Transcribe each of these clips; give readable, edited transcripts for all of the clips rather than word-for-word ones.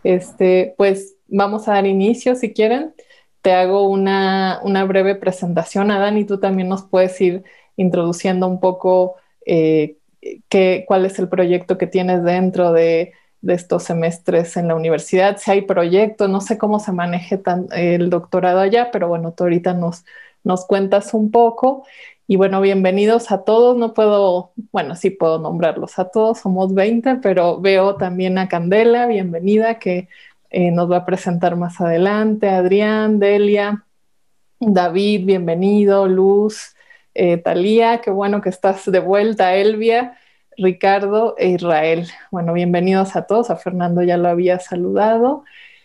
Pues vamos a dar inicio si quieren. Te hago una breve presentación, Adán, y tú también nos puedes ir introduciendo un poco cuál es el proyecto que tienes dentro de estos semestres en la universidad, si hay proyectos, no sé cómo se maneje el doctorado allá, pero bueno, tú ahorita nos cuentas un poco. Y bueno, bienvenidos a todos. No puedo, bueno, sí puedo nombrarlos a todos, somos 20, pero veo también a Candela, bienvenida, que nos va a presentar más adelante, Adrián, Delia, David, bienvenido, Luz, Talía, qué bueno que estás de vuelta, Elvia, Ricardo e Israel. Bueno, bienvenidos a todos, a Fernando ya lo había saludado.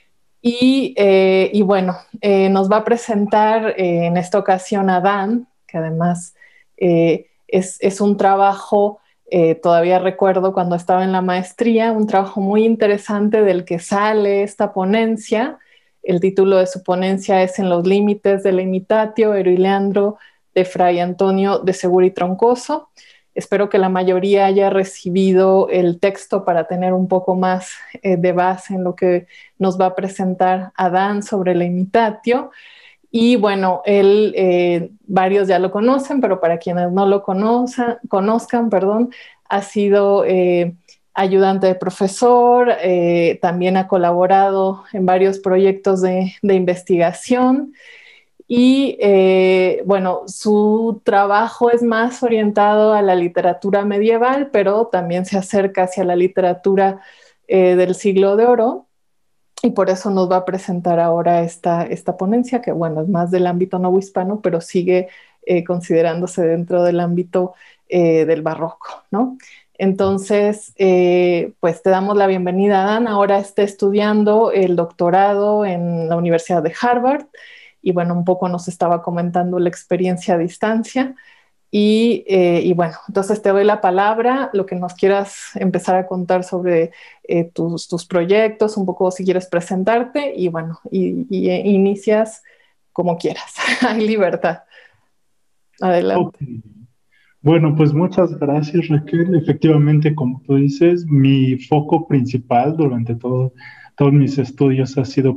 Y bueno, nos va a presentar en esta ocasión a Dan, que además es un trabajo, todavía recuerdo cuando estaba en la maestría, un trabajo muy interesante del que sale esta ponencia. El título de su ponencia es En los límites de la imitatio, Eruileandro de Fray Antonio de Seguri Troncoso. Espero que la mayoría haya recibido el texto para tener un poco más de base en lo que nos va a presentar Adán sobre la imitatio. Y bueno, él, varios ya lo conocen, pero para quienes no lo conozcan, perdón, ha sido ayudante de profesor, también ha colaborado en varios proyectos de investigación. Y bueno, su trabajo es más orientado a la literatura medieval, pero también se acerca hacia la literatura del Siglo de Oro. Y por eso nos va a presentar ahora esta ponencia, que bueno, es más del ámbito novohispano, pero sigue considerándose dentro del ámbito del barroco, ¿no? Entonces, pues te damos la bienvenida, Dan. Ahora está estudiando el doctorado en la Universidad de Harvard y bueno, un poco nos estaba comentando la experiencia a distancia. Y bueno, entonces te doy la palabra, lo que nos quieras empezar a contar sobre tus proyectos, un poco si quieres presentarte y bueno, inicias como quieras. Hay libertad. Ok. Adelante. Bueno, pues muchas gracias, Raquel. Efectivamente, como tú dices, mi foco principal durante todos mis estudios ha sido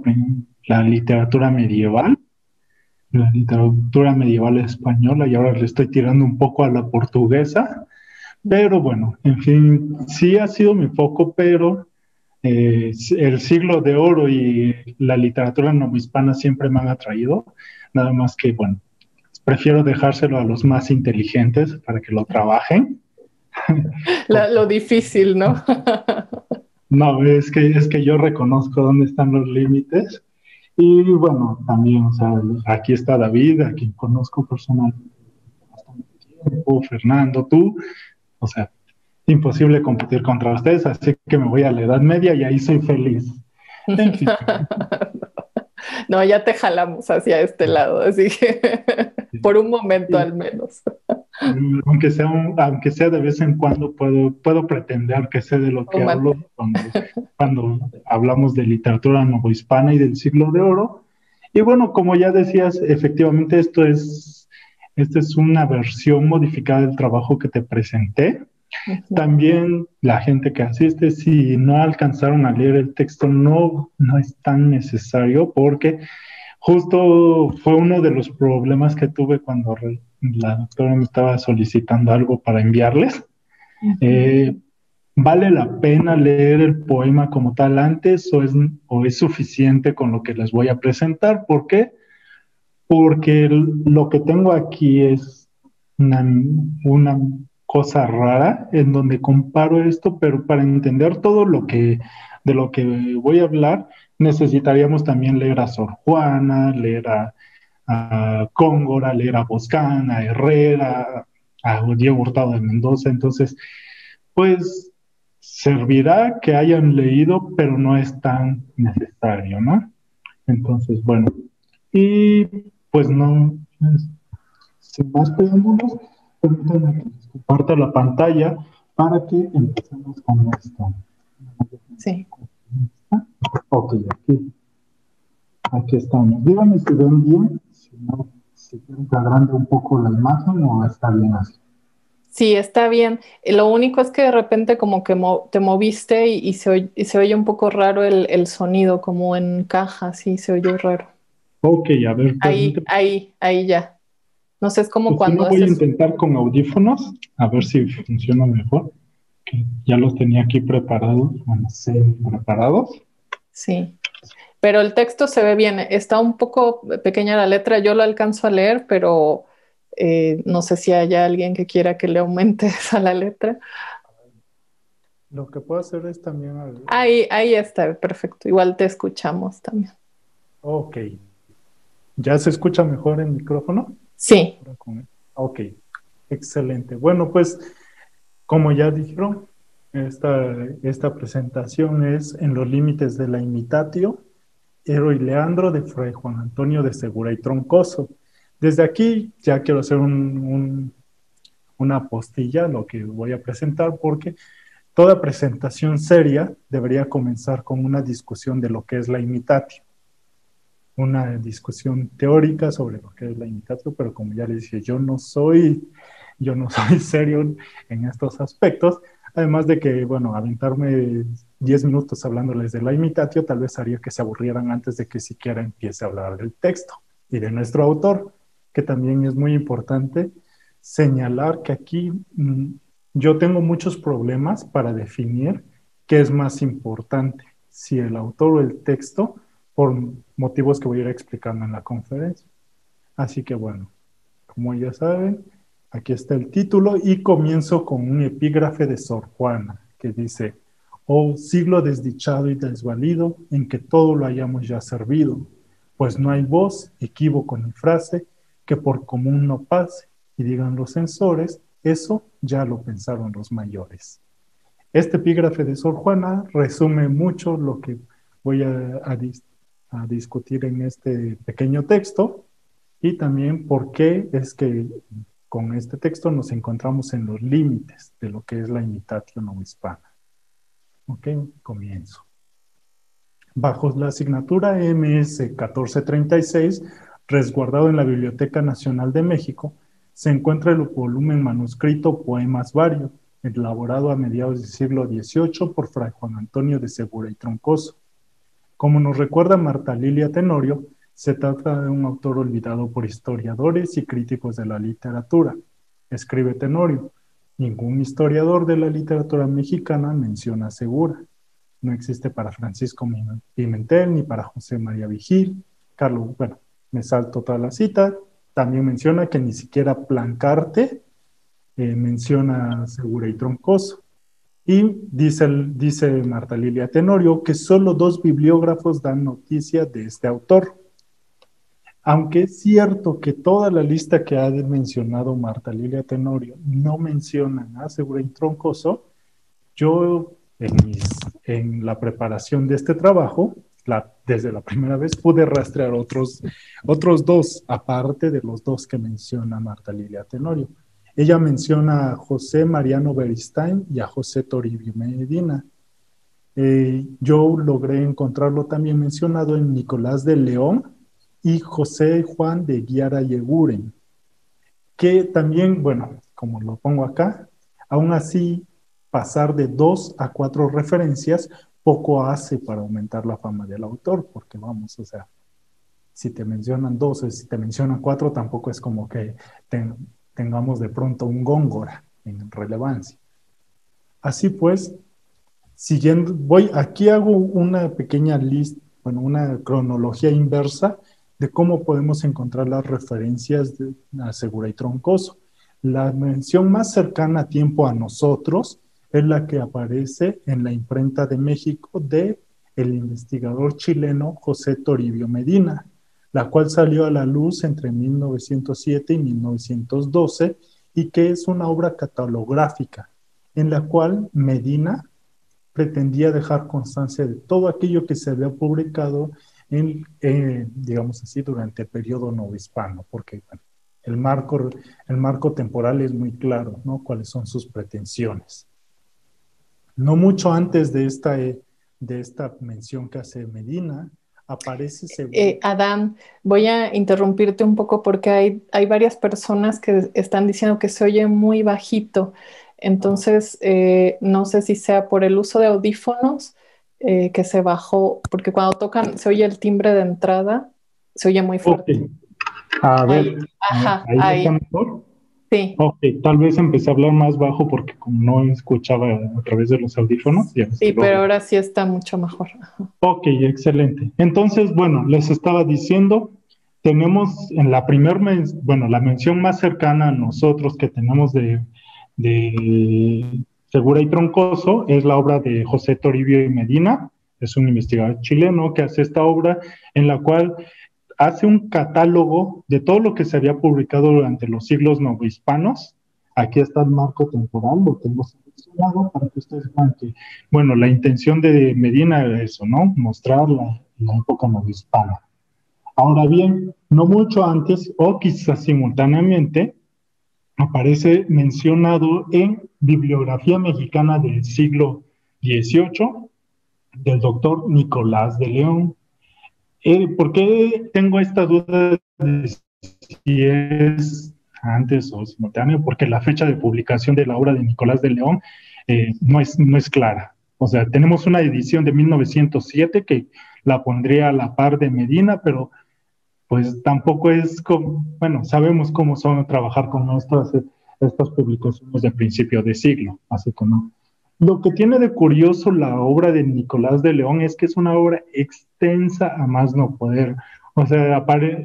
la literatura medieval española, y ahora le estoy tirando un poco a la portuguesa, pero bueno, en fin, sí ha sido mi foco, pero el siglo de oro y la literatura novohispana siempre me han atraído, nada más que, bueno, prefiero dejárselo a los más inteligentes para que lo trabajen. Porque Lo difícil, ¿no? no, es que yo reconozco dónde están los límites. Y bueno, también, o sea, aquí está David, a quien conozco personalmente bastante tiempo, Fernando, tú, o sea, imposible competir contra ustedes, así que me voy a la Edad Media y ahí soy feliz. En fin, No, ya te jalamos hacia este lado, así que por un momento al menos. aunque sea de vez en cuando, puedo pretender que sé de lo que hablo Tómate. cuando hablamos de literatura novohispana y del siglo de oro. Y bueno, como ya decías, efectivamente esta es una versión modificada del trabajo que te presenté. También la gente que asiste, si no alcanzaron a leer el texto, no es tan necesario, porque justo fue uno de los problemas que tuve cuando la doctora me estaba solicitando algo para enviarles. Eh, ¿Vale la pena leer el poema como tal antes, o es suficiente con lo que les voy a presentar? ¿Por qué? Porque lo que tengo aquí es una cosa rara en donde comparo esto, pero para entender de lo que voy a hablar, necesitaríamos también leer a Sor Juana, leer a Góngora, leer a Boscán, a Herrera, a Diego Hurtado de Mendoza. Entonces, pues servirá que hayan leído, pero no es tan necesario, ¿no? Entonces, bueno, y pues no, sin más preámbulos, permítanme que les comparta la pantalla para que empecemos con esto. Sí. Ok, aquí estamos. Díganme si ven bien, si no, si quieren que agrande un poco la imagen o está bien así. Sí, está bien. Lo único es que de repente como que te moviste y se oye un poco raro el sonido, como en caja, sí, se oye raro. Ok, a ver, Ahí, permíteme. ahí, ahí ya. No sé, es como Pues si cuando no, voy a haces... intentar con audífonos, a ver si funciona mejor. Que ya los tenía aquí preparados, bueno, sí, preparados. Sí, pero el texto se ve bien. Está un poco pequeña la letra, yo lo alcanzo a leer, pero no sé si haya alguien que quiera que le aumente a la letra. Lo que puedo hacer es también... Ahí, ahí está, perfecto. Igual te escuchamos también. Ok, ¿ya se escucha mejor el micrófono? Sí, Ahora Ok, excelente. Bueno, pues como ya dijeron, esta presentación es En los límites de la imitatio, Ero y Leandro de Fray Juan Antonio de Segura y Troncoso. Desde aquí ya quiero hacer una postilla, lo que voy a presentar, porque toda presentación seria debería comenzar con una discusión de lo que es la imitatio, una discusión teórica sobre lo que es la imitatio, pero como ya les dije, yo no soy serio en estos aspectos, además de que, bueno, aventarme 10 minutos hablándoles de la imitatio tal vez haría que se aburrieran antes de que siquiera empiece a hablar del texto y de nuestro autor, que también es muy importante señalar que aquí yo tengo muchos problemas para definir qué es más importante, si el autor o el texto, por motivos que voy a ir explicando en la conferencia. Así que bueno, como ya saben, aquí está el título y comienzo con un epígrafe de Sor Juana que dice: Oh siglo desdichado y desvalido en que todo lo hayamos ya servido, pues no hay voz, equívoco ni frase que por común no pase, y digan los censores, eso ya lo pensaron los mayores. Este epígrafe de Sor Juana resume mucho lo que voy a discutir en este pequeño texto y también por qué es que con este texto nos encontramos en los límites de lo que es la imitatio novohispana. Ok, comienzo. Bajo la asignatura MS 1436, resguardado en la Biblioteca Nacional de México, se encuentra el volumen manuscrito Poemas Varios, elaborado a mediados del siglo XVIII por Fray Juan Antonio de Segura y Troncoso. Como nos recuerda Marta Lilia Tenorio, se trata de un autor olvidado por historiadores y críticos de la literatura. Escribe Tenorio: ningún historiador de la literatura mexicana menciona a Segura. No existe para Francisco Pimentel ni para José María Vigil. Carlos, bueno, me salto toda la cita. También menciona que ni siquiera Plancarte menciona a Segura y Troncoso. Y dice Marta Lilia Tenorio que solo dos bibliógrafos dan noticia de este autor. Aunque es cierto que toda la lista que ha mencionado Marta Lilia Tenorio no mencionan a Segura y Troncoso, yo en la preparación de este trabajo, desde la primera vez pude rastrear otros dos, aparte de los dos que menciona Marta Lilia Tenorio. Ella menciona a José Mariano Beristain y a José Toribio Medina. Yo logré encontrarlo también mencionado en Nicolás de León y José Juan de Guiara y Eguren, que también, bueno, como lo pongo acá, aún así pasar de 2 a 4 referencias poco hace para aumentar la fama del autor, porque vamos, o sea, si te mencionan 2 o si te mencionan 4, tampoco es como que tengamos de pronto un Góngora en relevancia. Así pues, siguiendo, aquí hago una pequeña lista, bueno, una cronología inversa de cómo podemos encontrar las referencias a Segura y Troncoso. La mención más cercana a tiempo a nosotros es la que aparece en la imprenta de México de el investigador chileno José Toribio Medina, la cual salió a la luz entre 1907 y 1912 y que es una obra catalográfica en la cual Medina pretendía dejar constancia de todo aquello que se había publicado digamos así, durante el periodo novohispano, porque bueno, el marco temporal es muy claro, ¿no? Cuáles son sus pretensiones. No mucho antes de esta mención que hace Medina, aparece seguro. Adán, voy a interrumpirte un poco porque hay varias personas que están diciendo que se oye muy bajito. Entonces, no sé si sea por el uso de audífonos que se bajó, porque cuando tocan se oye el timbre de entrada, se oye muy Ok, fuerte. a ver, Ahí, ajá, ¿ahí está ahí, mejor? sí, Ok, tal vez empecé a hablar más bajo porque como no escuchaba a través de los audífonos, ya ves sí, que pero luego. ahora sí está mucho mejor. Ajá. Ok, excelente. Entonces, bueno, les estaba diciendo, tenemos en la bueno, la mención más cercana a nosotros que tenemos de Segura y Troncoso es la obra de José Toribio y Medina, es un investigador chileno que hace esta obra en la cual hace un catálogo de todo lo que se había publicado durante los siglos novohispanos. Aquí está el marco temporal, lo tengo seleccionado para que ustedes vean que, bueno, la intención de Medina era eso, ¿no? Mostrar la época novohispana. Ahora bien, no mucho antes, o quizás simultáneamente, aparece mencionado en Bibliografía Mexicana del siglo XVIII del doctor Nicolás de León. ¿Por qué tengo esta duda de si es antes o simultáneo? Porque la fecha de publicación de la obra de Nicolás de León no es clara. O sea, tenemos una edición de 1907 que la pondría a la par de Medina, pero pues tampoco es como, bueno, sabemos cómo son trabajar con estas publicaciones de principio de siglo, así que no. Lo que tiene de curioso la obra de Nicolás de León es que es una obra extensa a más no poder. O sea,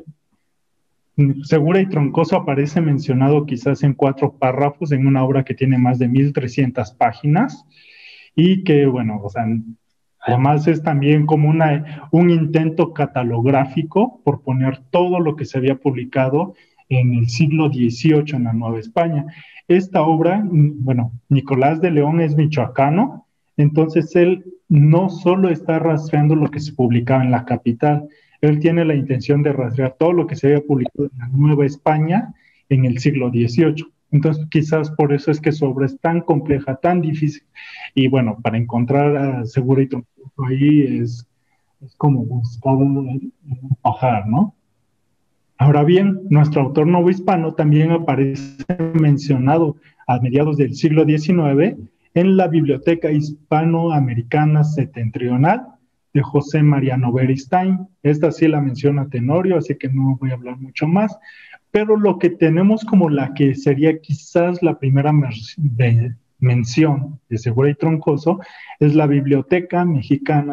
Segura y Troncoso aparece mencionado quizás en 4 párrafos en una obra que tiene más de 1.300 páginas y que, bueno, o sea, además es también como un intento catalográfico por poner todo lo que se había publicado en el siglo XVIII en la Nueva España. Esta obra, bueno, Nicolás de León es michoacano, entonces él no solo está rastreando lo que se publicaba en la capital, él tiene la intención de rastrear todo lo que se había publicado en la Nueva España en el siglo XVIII. Entonces, quizás por eso es que su obra es tan compleja, tan difícil. Y bueno, para encontrar a Segura y Troncoso ahí es como buscar un pajar, ¿no? Ahora bien, nuestro autor novohispano también aparece mencionado a mediados del siglo XIX en la Biblioteca Hispanoamericana Septentrional de José Mariano Beristain. Esta sí la menciona Tenorio, así que no voy a hablar mucho más, pero lo que tenemos como la que sería quizás la primera mención de Segura y Troncoso es la Biblioteca Mexicana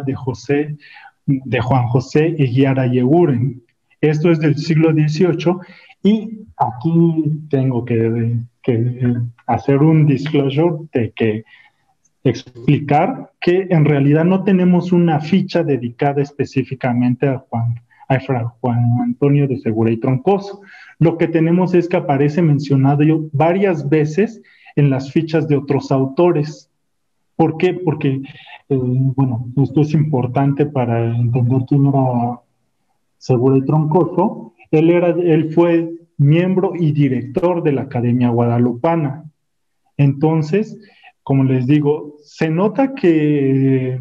de Juan José Eguiara Yeguren. Esto es del siglo XVIII y aquí tengo que hacer un disclosure de que explicar que en realidad no tenemos una ficha dedicada específicamente a Juan Antonio de Segura y Troncoso. Lo que tenemos es que aparece mencionado varias veces en las fichas de otros autores. ¿Por qué? Porque, bueno, esto es importante para entender quién era Segura y Troncoso. Él fue miembro y director de la Academia Guadalupana. Entonces, como les digo, se nota que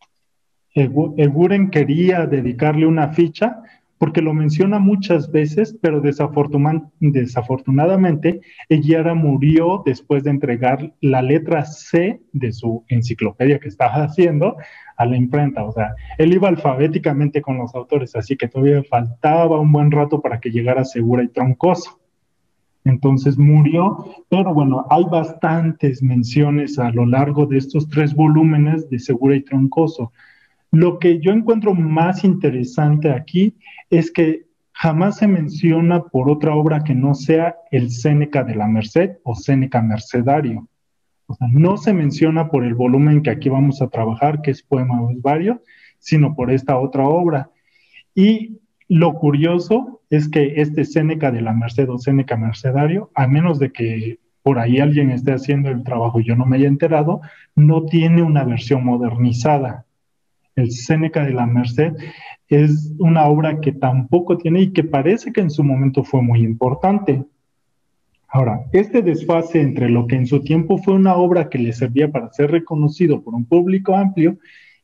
Eguren quería dedicarle una ficha porque lo menciona muchas veces, pero desafortunadamente Eguiara murió después de entregar la letra C de su enciclopedia que estaba haciendo a la imprenta. O sea, él iba alfabéticamente con los autores, así que todavía faltaba un buen rato para que llegara Segura y Troncoso. Entonces murió, pero bueno, hay bastantes menciones a lo largo de estos 3 volúmenes de Segura y Troncoso. Lo que yo encuentro más interesante aquí es que jamás se menciona por otra obra que no sea el Séneca de la Merced o Séneca Mercedario. O sea, no se menciona por el volumen que aquí vamos a trabajar, que es Poema Varios, sino por esta otra obra. Y lo curioso es que este Séneca de la Merced o Séneca Mercedario, a menos de que por ahí alguien esté haciendo el trabajo y yo no me haya enterado, no tiene una versión modernizada. El Séneca de la Merced es una obra que tampoco tiene y que parece que en su momento fue muy importante. Ahora, este desfase entre lo que en su tiempo fue una obra que le servía para ser reconocido por un público amplio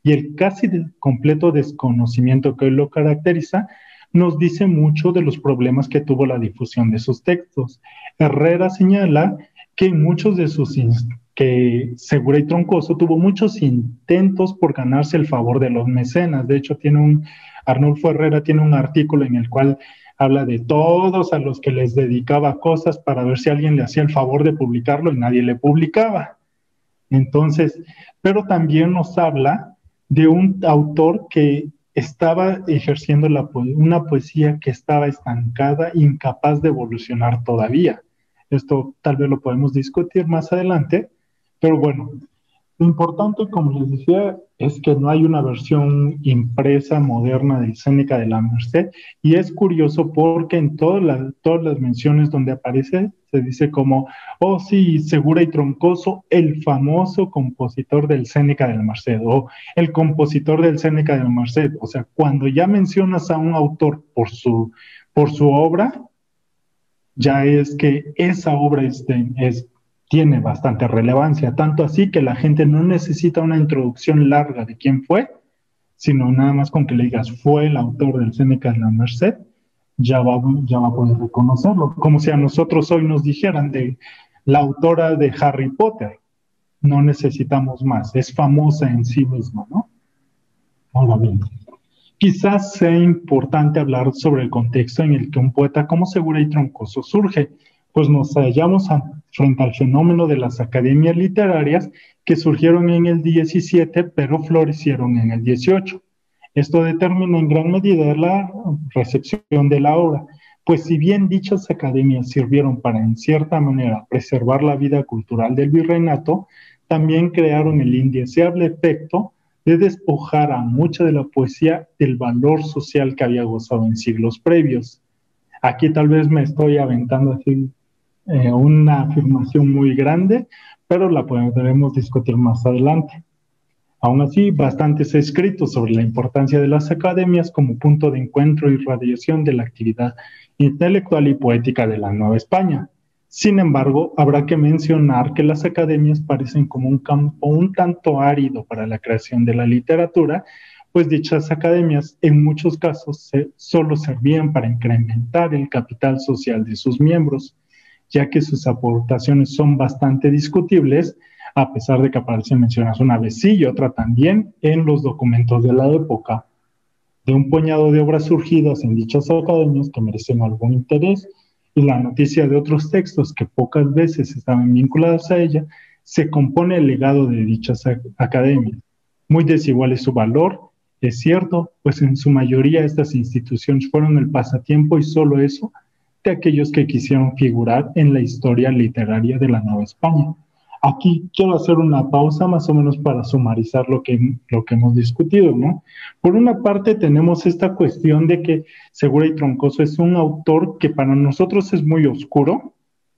y el casi completo desconocimiento que hoy lo caracteriza nos dice mucho de los problemas que tuvo la difusión de sus textos. Herrera señala que muchos de sus que Segura y Troncoso tuvo muchos intentos por ganarse el favor de los mecenas. De hecho, Arnulfo Herrera tiene un artículo en el cual habla de todos a los que les dedicaba cosas para ver si alguien le hacía el favor de publicarlo y nadie le publicaba. Entonces, pero también nos habla de un autor que estaba ejerciendo una poesía que estaba estancada, incapaz de evolucionar todavía. Esto tal vez lo podemos discutir más adelante, pero bueno, lo importante, como les decía, es que no hay una versión impresa moderna del Séneca de la Merced, y es curioso porque en todas las menciones donde aparece, se dice como, oh sí, Segura y Troncoso, el famoso compositor del Séneca de la Merced, o el compositor del Séneca de la Merced. O sea, cuando ya mencionas a un autor por su obra, ya es que esa obra tiene bastante relevancia, tanto así que la gente no necesita una introducción larga de quién fue, sino nada más con que le digas, fue el autor del Séneca de la Merced, ya va a poder reconocerlo, como si a nosotros hoy nos dijeran de la autora de Harry Potter. No necesitamos más, es famosa en sí misma, ¿no? Ahora bien, quizás sea importante hablar sobre el contexto en el que un poeta como Segura y Troncoso surge, pues nos hallamos frente al fenómeno de las academias literarias que surgieron en el 17, pero florecieron en el 18. Esto determina en gran medida la recepción de la obra, pues si bien dichas academias sirvieron para, en cierta manera, preservar la vida cultural del virreinato, también crearon el indeseable efecto de despojar a mucha de la poesía del valor social que había gozado en siglos previos. Aquí tal vez me estoy aventando así una afirmación muy grande, pero la podremos discutir más adelante. Aún así, bastante se ha escrito sobre la importancia de las academias como punto de encuentro y radiación de la actividad intelectual y poética de la Nueva España. Sin embargo, habrá que mencionar que las academias parecen como un campo un tanto árido para la creación de la literatura, pues dichas academias en muchos casos solo servían para incrementar el capital social de sus miembros, ya que sus aportaciones son bastante discutibles, a pesar de que aparecen mencionadas una vez sí y otra también en los documentos de la época. De un puñado de obras surgidas en dichas academias que merecen algún interés y la noticia de otros textos que pocas veces estaban vinculados a ella, se compone el legado de dichas academias. Muy desigual es su valor, es cierto, pues en su mayoría estas instituciones fueron el pasatiempo y solo eso de aquellos que quisieron figurar en la historia literaria de la Nueva España. Aquí quiero hacer una pausa más o menos para sumarizar lo que hemos discutido, ¿no? Por una parte tenemos esta cuestión de que Segura y Troncoso es un autor que para nosotros es muy oscuro,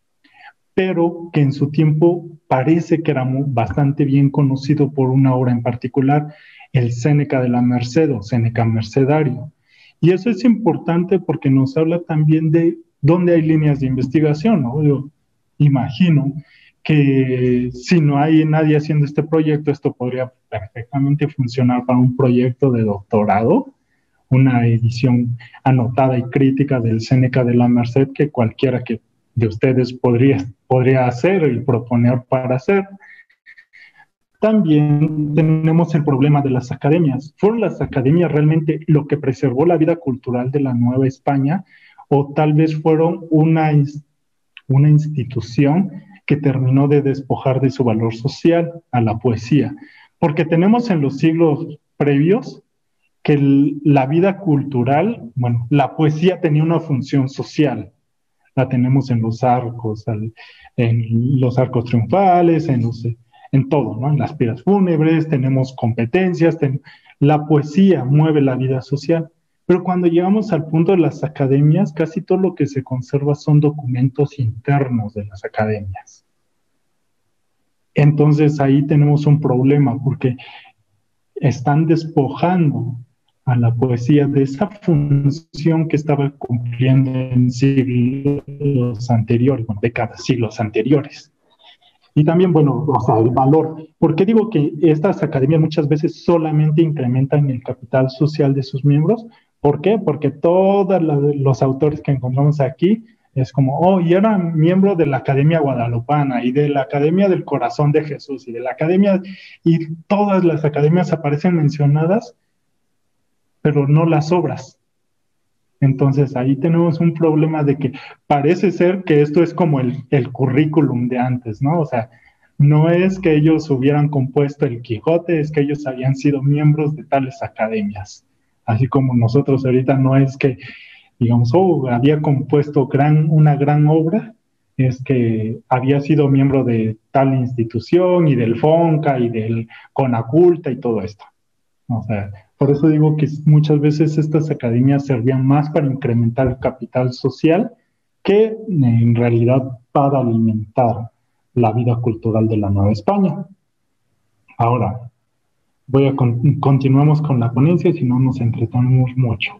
pero que en su tiempo parece que era bastante bien conocido por una obra en particular, el Séneca de la Merced o Séneca Mercedario. Y eso es importante porque nos habla también de dónde hay líneas de investigación, ¿no? Yo imagino que si no hay nadie haciendo este proyecto, esto podría perfectamente funcionar para un proyecto de doctorado, una edición anotada y crítica del Séneca de la Merced que cualquiera de ustedes podría hacer y proponer para hacer. También tenemos el problema de las academias. ¿Fueron las academias realmente lo que preservó la vida cultural de la Nueva España? ¿O tal vez fueron una institución que terminó de despojar de su valor social a la poesía? Porque tenemos en los siglos previos que la vida cultural, bueno, la poesía tenía una función social. La tenemos en los arcos triunfales, en todo, ¿no? En las piras fúnebres, tenemos competencias, la poesía mueve la vida social. Pero cuando llegamos al punto de las academias, casi todo lo que se conserva son documentos internos de las academias. Entonces ahí tenemos un problema porque están despojando a la poesía de esa función que estaba cumpliendo en siglos anteriores, bueno, décadas, siglos anteriores. Y también, bueno, o sea, el valor. ¿Por qué digo que estas academias muchas veces solamente incrementan el capital social de sus miembros? ¿Por qué? Porque todos los autores que encontramos aquí es como, oh, y era miembro de la Academia Guadalupana y de la Academia del Corazón de Jesús y de la Academia, y todas las academias aparecen mencionadas, pero no las obras. Entonces ahí tenemos un problema de que parece ser que esto es como el currículum de antes, ¿no? O sea, no es que ellos hubieran compuesto el Quijote, es que ellos habían sido miembros de tales academias. Así como nosotros ahorita no es que, digamos, oh, había compuesto una gran obra, es que había sido miembro de tal institución y del FONCA y del CONACULTA y todo esto. O sea, por eso digo que muchas veces estas academias servían más para incrementar el capital social que en realidad para alimentar la vida cultural de la Nueva España. Ahora, continuamos con la ponencia, si no nos entretenemos mucho.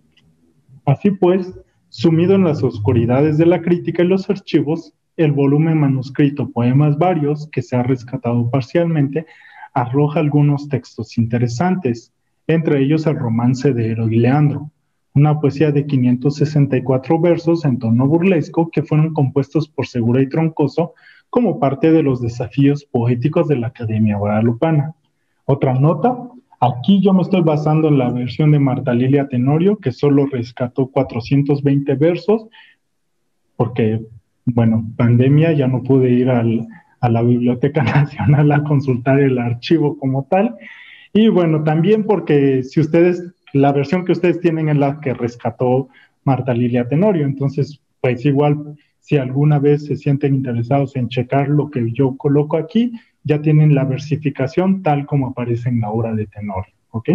Así pues, sumido en las oscuridades de la crítica y los archivos, el volumen manuscrito Poemas Varios, que se ha rescatado parcialmente, arroja algunos textos interesantes, entre ellos el romance de Hero y Leandro, una poesía de 564 versos en tono burlesco que fueron compuestos por Segura y Troncoso como parte de los desafíos poéticos de la Academia Guadalupana. Otra nota, aquí yo me estoy basando en la versión de Marta Lilia Tenorio, que solo rescató 420 versos, porque, bueno, pandemia, ya no pude ir a la Biblioteca Nacional a consultar el archivo como tal. Y bueno, también porque si ustedes, la versión que ustedes tienen es la que rescató Marta Lilia Tenorio, entonces, pues igual, si alguna vez se sienten interesados en checar lo que yo coloco aquí, ya tienen la versificación tal como aparece en la obra de Tenorio, ¿ok?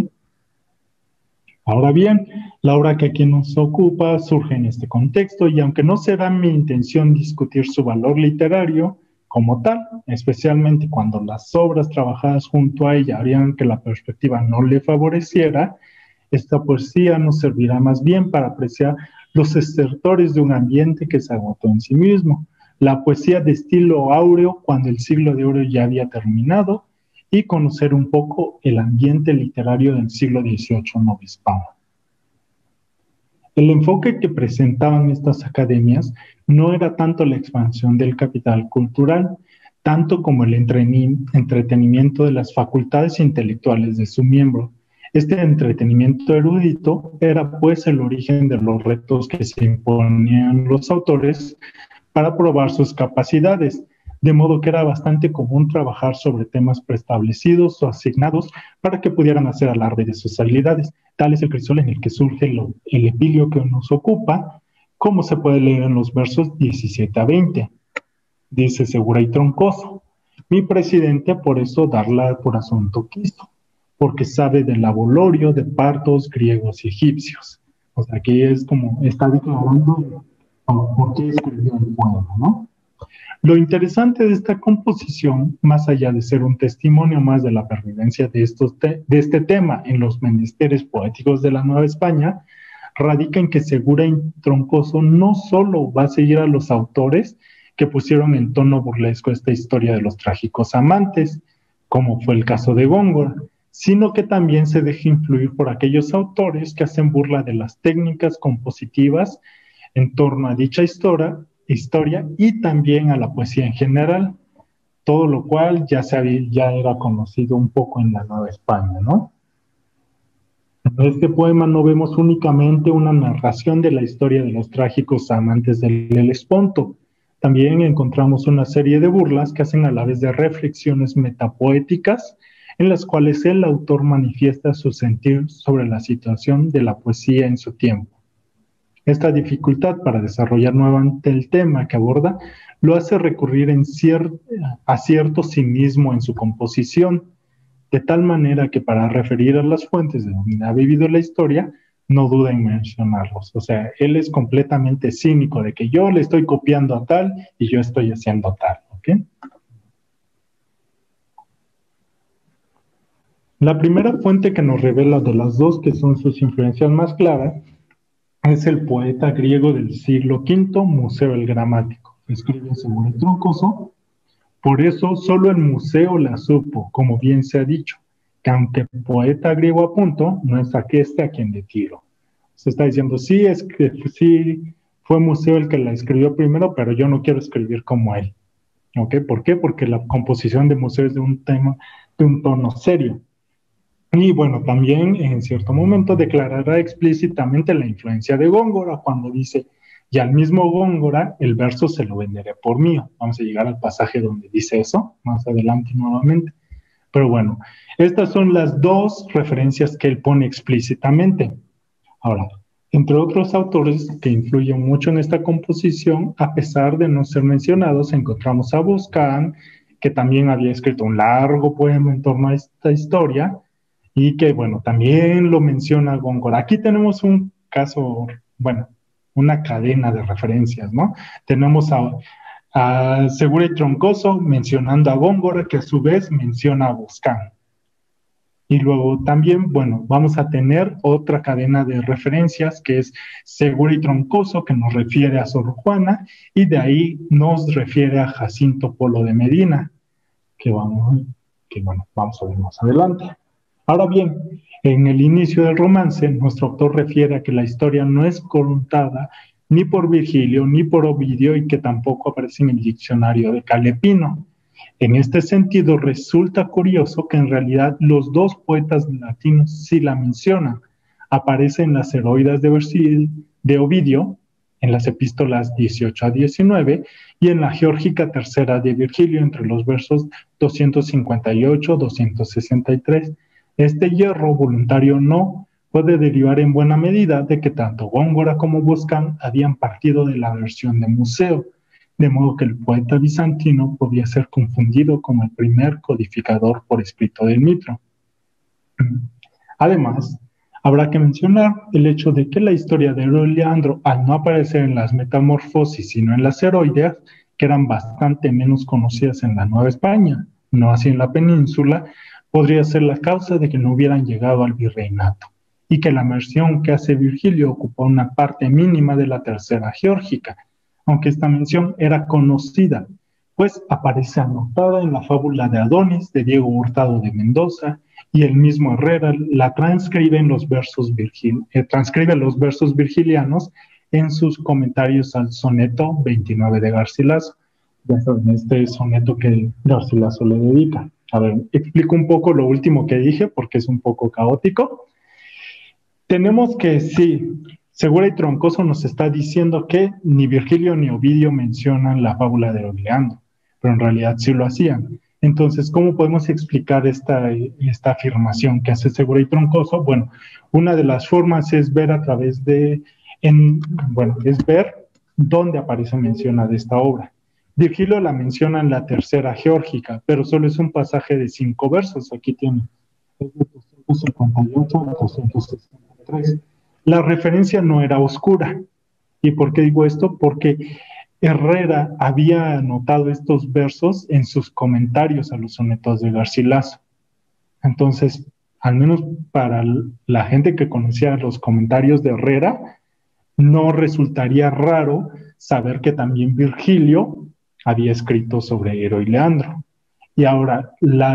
Ahora bien, la obra que aquí nos ocupa surge en este contexto y aunque no será mi intención discutir su valor literario como tal, especialmente cuando las obras trabajadas junto a ella harían que la perspectiva no le favoreciera, esta poesía nos servirá más bien para apreciar los estertores de un ambiente que se agotó en sí mismo, la poesía de estilo áureo cuando el siglo de oro ya había terminado y conocer un poco el ambiente literario del siglo XVIII novohispano. El enfoque que presentaban estas academias no era tanto la expansión del capital cultural, tanto como el entretenimiento de las facultades intelectuales de su miembro. Este entretenimiento erudito era pues el origen de los retos que se imponían los autores para probar sus capacidades, de modo que era bastante común trabajar sobre temas preestablecidos o asignados para que pudieran hacer alarde de sus habilidades. Tal es el crisol en el que surge el epilio que nos ocupa, como se puede leer en los versos 17 a 20. Dice Segura y Troncoso, mi presidente por eso darla por asunto quiso, porque sabe del labororio de partos griegos y egipcios. O sea, aquí es como está declarando por qué escribió el poema, ¿no? Lo interesante de esta composición, más allá de ser un testimonio más de la pervivencia de este tema en los menesteres poéticos de la Nueva España, radica en que Segura y Troncoso no solo va a seguir a los autores que pusieron en tono burlesco esta historia de los trágicos amantes, como fue el caso de Góngora, sino que también se deja influir por aquellos autores que hacen burla de las técnicas compositivas en torno a dicha historia y también a la poesía en general, todo lo cual ya era conocido un poco en la Nueva España, ¿no? En este poema no vemos únicamente una narración de la historia de los trágicos amantes del Helesponto, también encontramos una serie de burlas que hacen a la vez de reflexiones metapoéticas en las cuales el autor manifiesta su sentir sobre la situación de la poesía en su tiempo. Esta dificultad para desarrollar nuevamente el tema que aborda lo hace recurrir a cierto cinismo en su composición, de tal manera que para referir a las fuentes de donde ha vivido la historia, no duda en mencionarlos. O sea, él es completamente cínico de que yo le estoy copiando a tal y yo estoy haciendo tal, ¿ok? La primera fuente que nos revela de las dos que son sus influencias más claras es el poeta griego del siglo V, Museo el Gramático. Escribe Segura y Troncoso, Por eso solo el museo la supo, como bien se ha dicho, que aunque poeta griego apunto, no es aqueste a quien le tiro. Se está diciendo, sí, es que sí, fue museo el que la escribió primero, pero yo no quiero escribir como él. ¿Ok? ¿Por qué? Porque la composición de museo es de un tema, de un tono serio. Y bueno, también en cierto momento declarará explícitamente la influencia de Góngora cuando dice, y al mismo Góngora el verso se lo venderé por mío. Vamos a llegar al pasaje donde dice eso, más adelante nuevamente. Pero bueno, estas son las dos referencias que él pone explícitamente. Ahora, entre otros autores que influyen mucho en esta composición, a pesar de no ser mencionados, encontramos a Boscan, que también había escrito un largo poema en torno a esta historia, y que, bueno, también lo menciona Góngora. Aquí tenemos un caso, bueno, una cadena de referencias, ¿no? Tenemos a Segura y Troncoso mencionando a Góngora, que a su vez menciona a Boscan. Y luego también, bueno, vamos a tener otra cadena de referencias que es Segura y Troncoso, que nos refiere a Sor Juana, y de ahí nos refiere a Jacinto Polo de Medina, que bueno, vamos a ver más adelante. Ahora bien, en el inicio del romance, nuestro autor refiere a que la historia no es contada ni por Virgilio ni por Ovidio y que tampoco aparece en el diccionario de Calepino. En este sentido, resulta curioso que en realidad los dos poetas latinos sí la mencionan. Aparece en las Heroidas de Ovidio, en las epístolas 18 a 19 y en la Geórgica tercera de Virgilio entre los versos 258-263. Este hierro voluntario no puede derivar en buena medida de que tanto Góngora como Boscan habían partido de la versión de Museo, de modo que el poeta bizantino podía ser confundido como el primer codificador por escrito del Mitro. Además, habrá que mencionar el hecho de que la historia de Héroe y Leandro, al no aparecer en las Metamorfosis, sino en las Heroideas, que eran bastante menos conocidas en la Nueva España, no así en la península, podría ser la causa de que no hubieran llegado al virreinato, y que la mención que hace Virgilio ocupó una parte mínima de la tercera geórgica, aunque esta mención era conocida, pues aparece anotada en la fábula de Adonis de Diego Hurtado de Mendoza, y el mismo Herrera la transcribe los versos virgilianos en sus comentarios al soneto 29 de Garcilaso. Ya saben, este soneto que Garcilaso le dedica. A ver, explico un poco lo último que dije porque es un poco caótico. Tenemos que sí, Segura y Troncoso nos está diciendo que ni Virgilio ni Ovidio mencionan la fábula de Leandro, pero en realidad sí lo hacían. Entonces, ¿cómo podemos explicar esta afirmación que hace Segura y Troncoso? Bueno, una de las formas es ver a través es ver dónde aparece mencionada esta obra. Virgilio la menciona en la tercera geórgica, pero solo es un pasaje de 5 versos. Aquí tiene, es de 258 a 263. La referencia no era oscura. ¿Y por qué digo esto? Porque Herrera había anotado estos versos en sus comentarios a los sonetos de Garcilaso. Entonces, al menos para la gente que conocía los comentarios de Herrera, no resultaría raro saber que también Virgilio había escrito sobre Héroe y Leandro. Y ahora,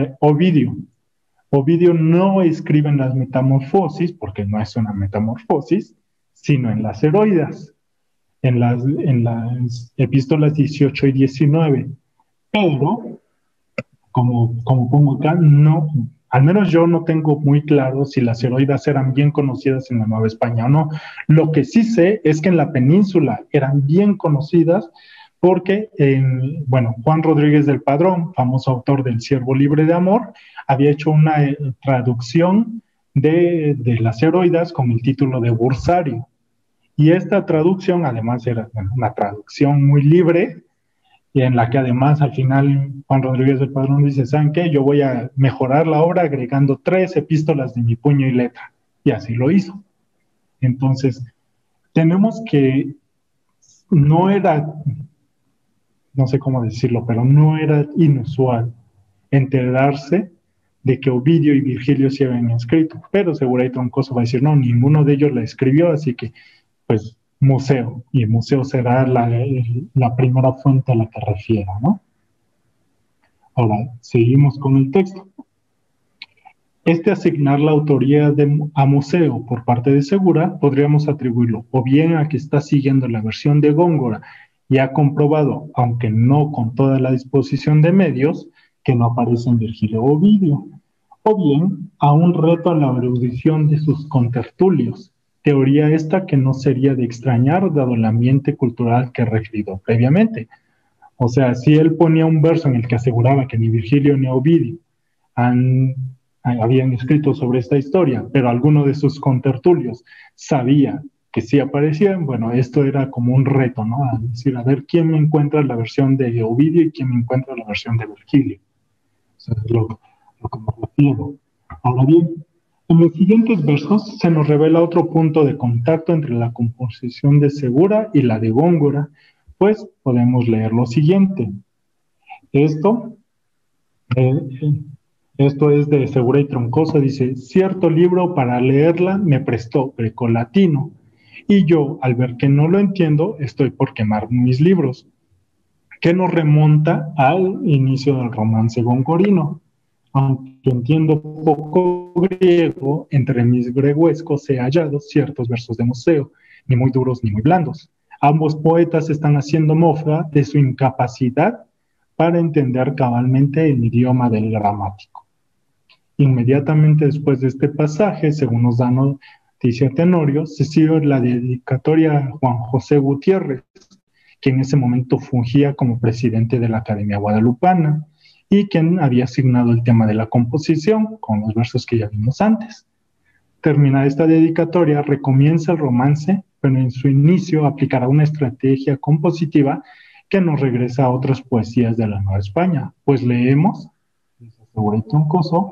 Ovidio no escribe en las Metamorfosis, porque no es una metamorfosis, sino en las Heroidas, en las epístolas 18 y 19. Pero, como pongo acá, no, al menos yo no tengo muy claro si las Heroidas eran bien conocidas en la Nueva España o no. Lo que sí sé es que en la península eran bien conocidas porque, Juan Rodríguez del Padrón, famoso autor del Ciervo Libre de Amor, había hecho una traducción de las Heroidas con el título de Bursario. Y esta traducción, además, era una traducción muy libre, y en la que además al final Juan Rodríguez del Padrón dice, ¿saben qué? Yo voy a mejorar la obra agregando 3 epístolas de mi puño y letra. Y así lo hizo. Entonces, tenemos que no era, no sé cómo decirlo, pero no era inusual enterarse de que Ovidio y Virgilio se habían escrito, pero Segura y Troncoso va a decir, no, ninguno de ellos la escribió, así que, pues, museo, y museo será la primera fuente a la que refiera, ¿no? Ahora, seguimos con el texto. Asignar la autoría a Museo por parte de Segura, podríamos atribuirlo o bien a que está siguiendo la versión de Góngora y ha comprobado, aunque no con toda la disposición de medios, que no aparece en Virgilio o Ovidio, o bien a un reto a la erudición de sus contertulios, teoría esta que no sería de extrañar dado el ambiente cultural que he referido previamente. O sea, si él ponía un verso en el que aseguraba que ni Virgilio ni Ovidio habían escrito sobre esta historia, pero alguno de sus contertulios sabía que sí aparecían, bueno, esto era como un reto, ¿no? A decir, a ver quién me encuentra la versión de Ovidio y quién me encuentra la versión de Virgilio. Eso es lo que me refiero. Ahora bien, en los siguientes versos se nos revela otro punto de contacto entre la composición de Segura y la de Góngora, pues podemos leer lo siguiente. Esto es de Segura y Troncoso, dice, cierto libro para leerla me prestó grecolatino, y yo, al ver que no lo entiendo, estoy por quemar mis libros, que nos remonta al inicio del romance gongorino. Aunque entiendo poco griego, entre mis gregüescos he hallado ciertos versos de Museo, ni muy duros ni muy blandos. Ambos poetas están haciendo mofa de su incapacidad para entender cabalmente el idioma del gramático. Inmediatamente después de este pasaje, según nos da noticia Tenorio, se sigue la dedicatoria a Juan José Gutiérrez, que en ese momento fungía como presidente de la Academia Guadalupana y quien había asignado el tema de la composición con los versos que ya vimos antes. Terminada esta dedicatoria, recomienza el romance, pero en su inicio aplicará una estrategia compositiva que nos regresa a otras poesías de la Nueva España, pues leemos, dice Segura y Troncoso,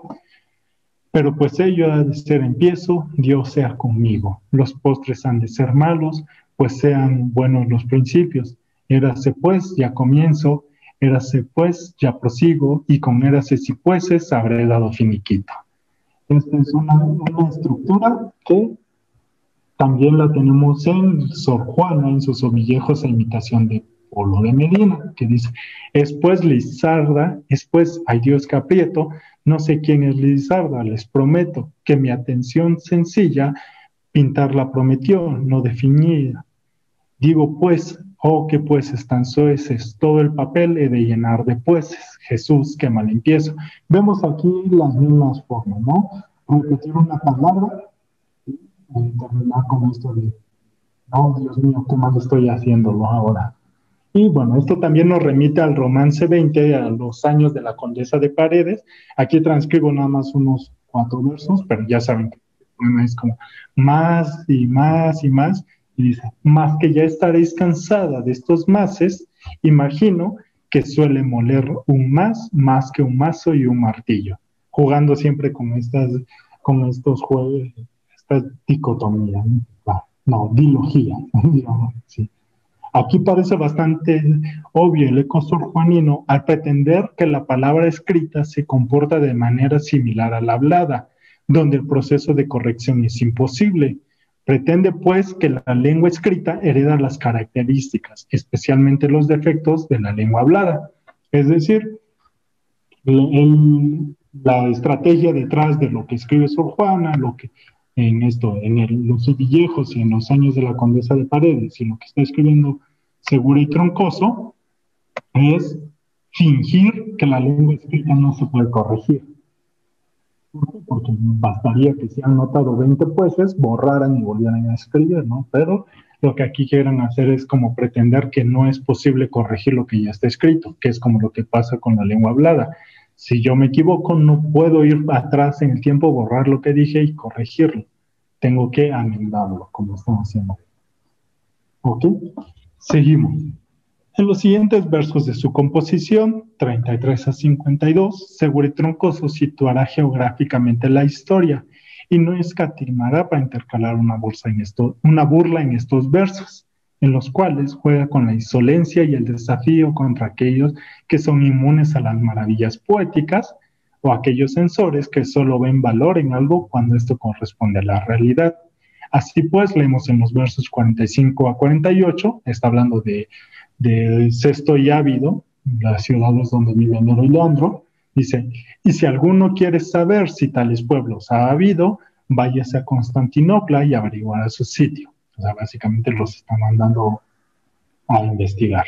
pero pues ello ha de ser empiezo, Dios sea conmigo. Los postres han de ser malos, pues sean buenos los principios. Érase pues, ya comienzo, érase pues, ya prosigo, y con érase si pueses habré dado finiquito. Esta es una estructura que también la tenemos en Sor Juana, en sus ovillejos a imitación de Polo de Medina, que dice, es pues Lizarda, es pues, ay Dios que aprieto, no sé quién es Lizarda, les prometo que mi atención sencilla pintar la prometió, no definida. Digo pues, oh que pueses tan soeces, todo el papel he de llenar de pueses. Jesús, que mal empiezo. Vemos aquí las mismas formas, ¿no? Repetir una palabra y terminar con esto de, no, Dios mío, qué mal estoy haciéndolo ahora. Y bueno, esto también nos remite al romance 20, a los años de la Condesa de Paredes. Aquí transcribo nada más unos 4 versos, pero ya saben que el poema es como más y más y más. Y dice, más que ya estaréis cansada de estos mases, imagino que suele moler un más que un mazo y un martillo. Jugando siempre con estos juegos, esta dicotomía, no, dilogía, digamos, sí. Aquí parece bastante obvio el eco sorjuanino al pretender que la palabra escrita se comporta de manera similar a la hablada, donde el proceso de corrección es imposible. Pretende, pues, que la lengua escrita hereda las características, especialmente los defectos de la lengua hablada. Es decir, la estrategia detrás de lo que escribe Sor Juana, lo que los villejos y en los años de la Condesa de Paredes y lo que está escribiendo Segura y Troncoso es fingir que la lengua escrita no se puede corregir. ¿Por qué? Porque bastaría que si han notado 20 pueses, borraran y volvieran a escribir, ¿no? Pero lo que aquí quieren hacer es como pretender que no es posible corregir lo que ya está escrito, que es como lo que pasa con la lengua hablada. Si yo me equivoco, no puedo ir atrás en el tiempo, borrar lo que dije y corregirlo. Tengo que amendarlo, como estamos haciendo. ¿Ok? Seguimos. En los siguientes versos de su composición, 33 a 52, Segura y Troncoso situará geográficamente la historia y no escatimará para intercalar una burla en estos versos, en los cuales juega con la insolencia y el desafío contra aquellos que son inmunes a las maravillas poéticas o aquellos censores que solo ven valor en algo cuando esto corresponde a la realidad. Así pues, leemos en los versos 45 a 48, está hablando de Sesto y Ávido, las ciudades donde viven Nero y Leandro. Dice, y si alguno quiere saber si tales pueblos ha habido, váyase a Constantinopla y averiguará su sitio. O sea, básicamente los están mandando a investigar.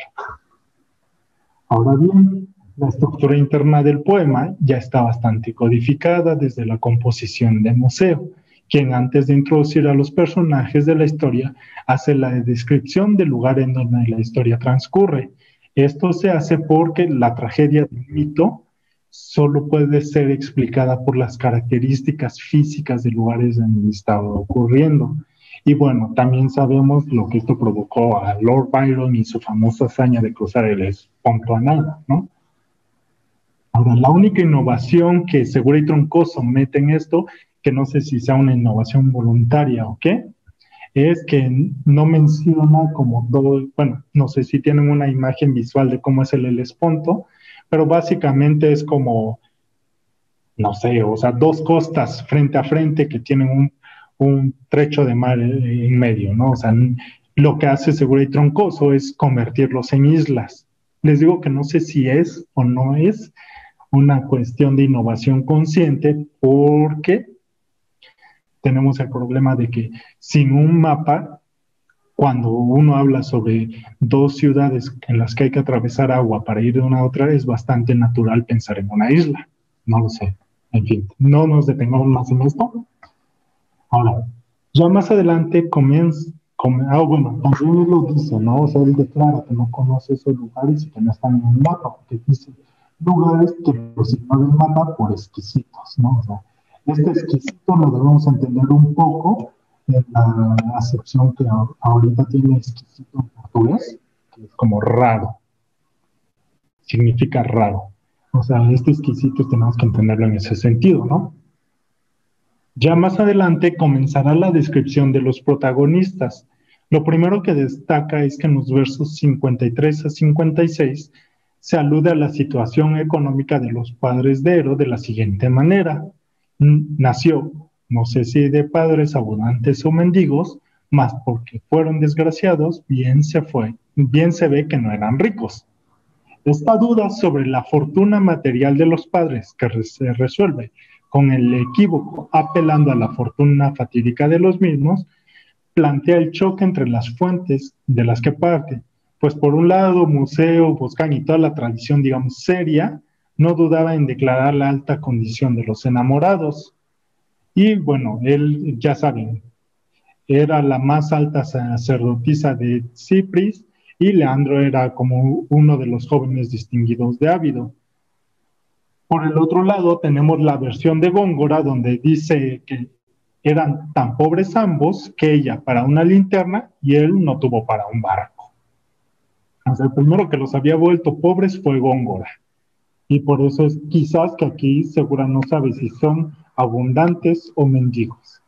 Ahora bien, la estructura interna del poema ya está bastante codificada desde la composición del museo, quien antes de introducir a los personajes de la historia hace la descripción del lugar en donde la historia transcurre. Esto se hace porque la tragedia del mito solo puede ser explicada por las características físicas de lugares en donde estaba ocurriendo. Y bueno, también sabemos lo que esto provocó a Lord Byron y su famosa hazaña de cruzar el Esponto Anal, ¿no? Ahora, la única innovación que Segura y Troncoso mete en esto, que no sé si sea una innovación voluntaria o qué, es que no menciona como todo, bueno, no sé si tienen una imagen visual de cómo es el Helesponto, pero básicamente es como, no sé, o sea, dos costas frente a frente que tienen un trecho de mar en medio, ¿no? O sea, lo que hace Segura y Troncoso es convertirlos en islas. Les digo que no sé si es o no es una cuestión de innovación consciente, porque tenemos el problema de que sin un mapa, cuando uno habla sobre dos ciudades en las que hay que atravesar agua para ir de una a otra, es bastante natural pensar en una isla. No lo sé. En fin, no nos detengamos más en esto. Ahora, ya más adelante comienza, bueno, también él lo dice, ¿no? O sea, él declara que no conoce esos lugares y que no están en el mapa, porque dice lugares que los ignora el mapa por exquisitos, ¿no? O sea, este exquisito lo debemos entender un poco en la acepción que ahorita tiene exquisito en portugués, que es como raro, significa raro. O sea, este exquisito tenemos que entenderlo en ese sentido, ¿no? Ya más adelante comenzará la descripción de los protagonistas. Lo primero que destaca es que en los versos 53 a 56 se alude a la situación económica de los padres de Ero de la siguiente manera. Nació, no sé si de padres abundantes o mendigos, mas porque fueron desgraciados, bien se ve que no eran ricos. Esta duda sobre la fortuna material de los padres, que se resuelve con el equívoco apelando a la fortuna fatídica de los mismos, plantea el choque entre las fuentes de las que parte. Pues por un lado, Museo, Boscán y toda la tradición, digamos, seria, no dudaba en declarar la alta condición de los enamorados. Y bueno, él, ya saben, era la más alta sacerdotisa de Cipris, y Leandro era como uno de los jóvenes distinguidos de Ávido. Por el otro lado, tenemos la versión de Góngora, donde dice que eran tan pobres ambos que ella para una linterna y él no tuvo para un barco. O sea, el primero que los había vuelto pobres fue Góngora. Y por eso es quizás que aquí Segura no sabe si son abundantes o mendigos.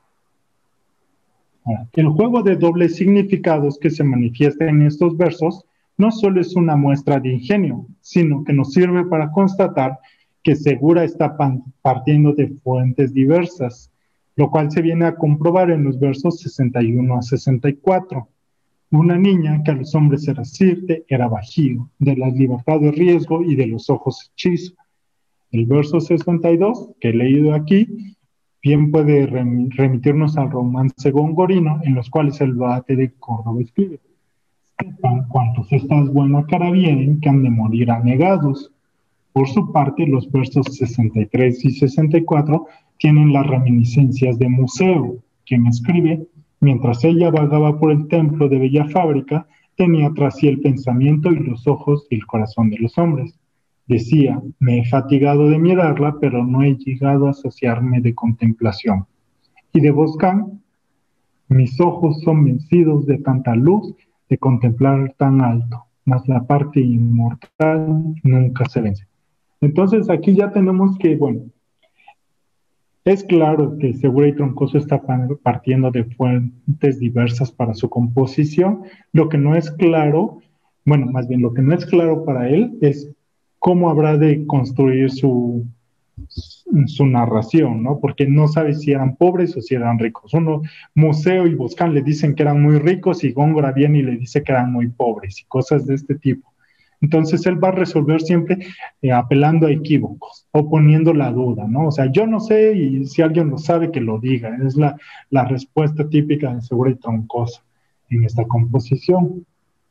El juego de dobles significados que se manifiesta en estos versos no solo es una muestra de ingenio, sino que nos sirve para constatar que Segura está partiendo de fuentes diversas, lo cual se viene a comprobar en los versos 61 a 64. Una niña que a los hombres era sirte, era bajío, de la libertad de riesgo y de los ojos hechizo. El verso 62, que he leído aquí, bien puede remitirnos al romance gongorino, en los cuales el Bate de Córdoba escribe: sepan cuantos estas buena cara vienen, que han de morir anegados. Por su parte, los versos 63 y 64 tienen las reminiscencias de Museo, quien escribe: mientras ella vagaba por el templo de Bella Fábrica, tenía tras sí el pensamiento y los ojos y el corazón de los hombres. Decía: me he fatigado de mirarla, pero no he llegado a saciarme de contemplación. Y de Boscán: mis ojos son vencidos de tanta luz, de contemplar tan alto, mas la parte inmortal nunca se vence. Entonces aquí ya tenemos que, bueno, es claro que Segura y Troncoso está partiendo de fuentes diversas para su composición. Lo que no es claro, bueno, más bien lo que no es claro para él es cómo habrá de construir su narración, ¿no? Porque no sabe si eran pobres o si eran ricos. Uno, Museo y Boscán le dicen que eran muy ricos y Góngora viene y le dice que eran muy pobres y cosas de este tipo. Entonces él va a resolver siempre apelando a equívocos o poniendo la duda, ¿no? O sea, yo no sé y si alguien lo sabe que lo diga. Es la respuesta típica de Segura y Troncoso en esta composición.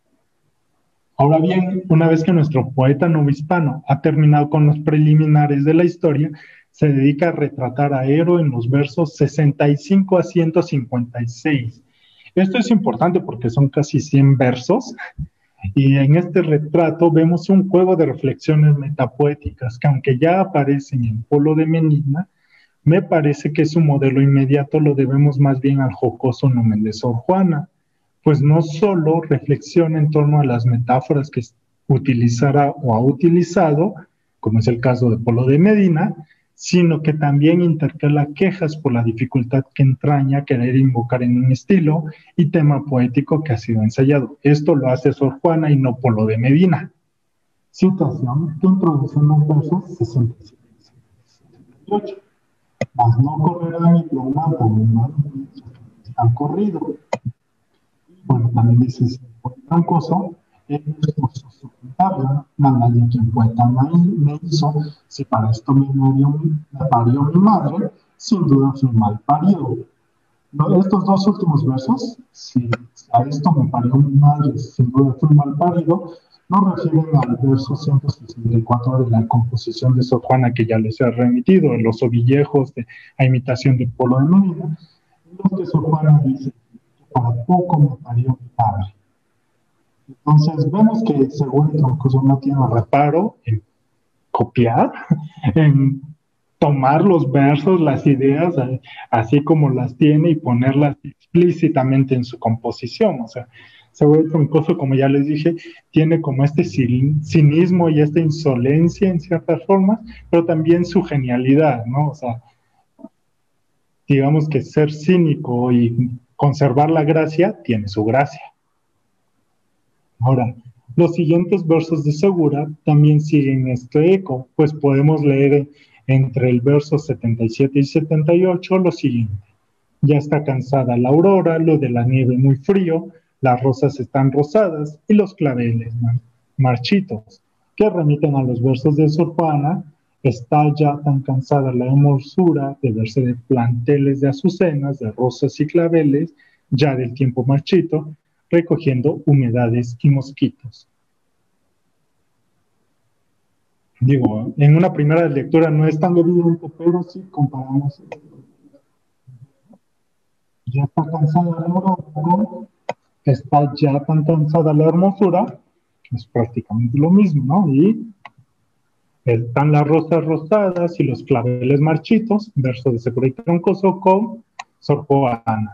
Ahora bien, una vez que nuestro poeta novohispano ha terminado con los preliminares de la historia, se dedica a retratar a Ero en los versos 65 a 156. Esto es importante porque son casi 100 versos y en este retrato vemos un juego de reflexiones metapoéticas que aunque ya aparecen en Polo de Menigna, me parece que su modelo inmediato lo debemos más bien al jocoso Numen de Sor Juana, pues no solo reflexiona en torno a las metáforas que utilizará o ha utilizado, como es el caso de Polo de Medina, sino que también intercala quejas por la dificultad que entraña querer invocar en un estilo y tema poético que ha sido ensayado. Esto lo hace Sor Juana y no Polo de Medina. Situación que introduce en los versos 67 y 68. Mas no correrá mi pluma por un mal tan corrido. Bueno, también dice Troncoso, es soportable, mandale quien poeta me hizo, si para esto me parió mi madre, sin duda fui mal parido. No, estos dos últimos versos, si a esto me parió mi madre, sin duda fui mal parido, no refieren al verso 164 de la composición de Sor Juana que ya les he remitido, en los ovillejos a imitación de Polo de Medina, en los que Sor Juana dice, para poco me parió mi padre. Entonces vemos que según Troncoso no tiene reparo en copiar, en tomar los versos, las ideas, así como las tiene y ponerlas explícitamente en su composición. O sea, según Troncoso, como ya les dije, tiene como este cinismo y esta insolencia en ciertas formas, pero también su genialidad, ¿no? O sea, digamos que ser cínico y conservar la gracia tiene su gracia. Ahora, los siguientes versos de Segura también siguen este eco, pues podemos leer entre el verso 77 y 78 lo siguiente. Ya está cansada la aurora, lo de la nieve muy frío, las rosas están rosadas y los claveles marchitos, que remiten a los versos de Sor Juana. Está ya tan cansada la hermosura de verse de planteles de azucenas, de rosas y claveles, ya del tiempo marchito, recogiendo humedades y mosquitos. Digo, en una primera lectura no es tan evidente, pero si comparamos, ya está cansada la aurora, está ya tan cansada la hermosura, es prácticamente lo mismo, ¿no? Y están las rosas rosadas y los claveles marchitos, verso de Segura y Troncoso con Sor Juana.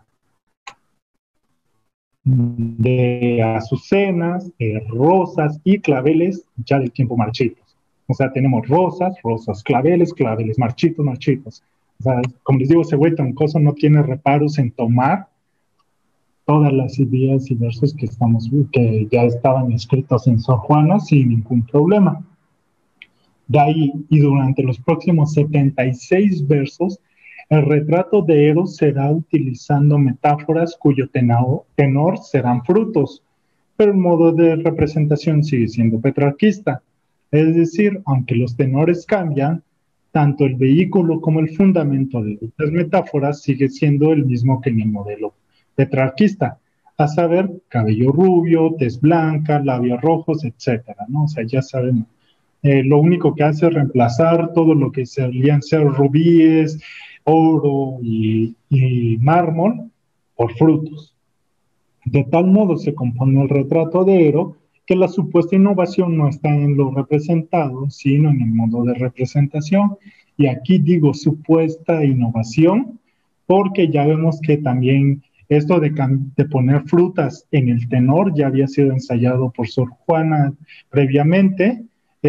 De azucenas, rosas y claveles ya del tiempo marchitos. O sea, tenemos rosas, claveles, marchitos. O sea, como les digo, Segura y Troncoso no tiene reparos en tomar todas las ideas y versos que ya estaban escritos en Sor Juana sin ningún problema. De ahí, y durante los próximos 76 versos, el retrato de Eros será utilizando metáforas cuyo tenor serán frutos, pero el modo de representación sigue siendo petrarquista. Es decir, aunque los tenores cambian, tanto el vehículo como el fundamento de estas metáforas sigue siendo el mismo que en el modelo petrarquista, a saber, cabello rubio, tez blanca, labios rojos, etcétera, ¿no? O sea, ya sabemos. Lo único que hace es reemplazar todo lo que solían ser rubíes, oro y mármol por frutos. De tal modo se compone el retrato de Ero que la supuesta innovación no está en lo representado, sino en el modo de representación. Y aquí digo supuesta innovación, porque ya vemos que también esto de poner frutas en el tenor ya había sido ensayado por Sor Juana previamente,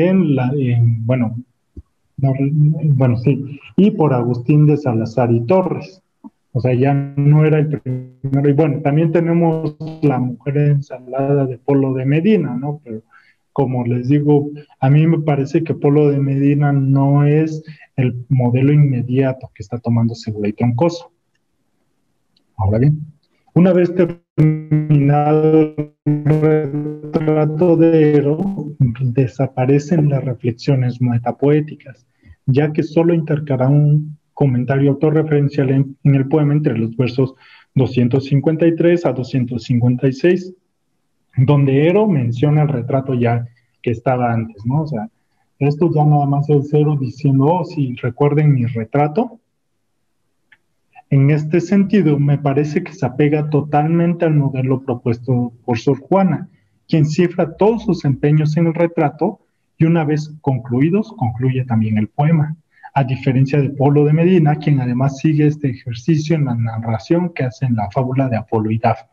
y por Agustín de Salazar y Torres. O sea, ya no era el primero. Y bueno, también tenemos la mujer ensalada de Polo de Medina, ¿no? Pero como les digo, a mí me parece que Polo de Medina no es el modelo inmediato que está tomando Segura y Troncoso. Ahora bien, una vez terminado el retrato de Ero, desaparecen las reflexiones metapoéticas, ya que solo intercalará un comentario autorreferencial en el poema entre los versos 253 a 256, donde Ero menciona el retrato ya que estaba antes, ¿no? O sea, esto ya nada más es Ero diciendo, oh, sí, recuerden mi retrato. En este sentido, me parece que se apega totalmente al modelo propuesto por Sor Juana, quien cifra todos sus empeños en el retrato y una vez concluidos, concluye también el poema, a diferencia de Polo de Medina, quien además sigue este ejercicio en la narración que hace en la fábula de Apolo y Dafne.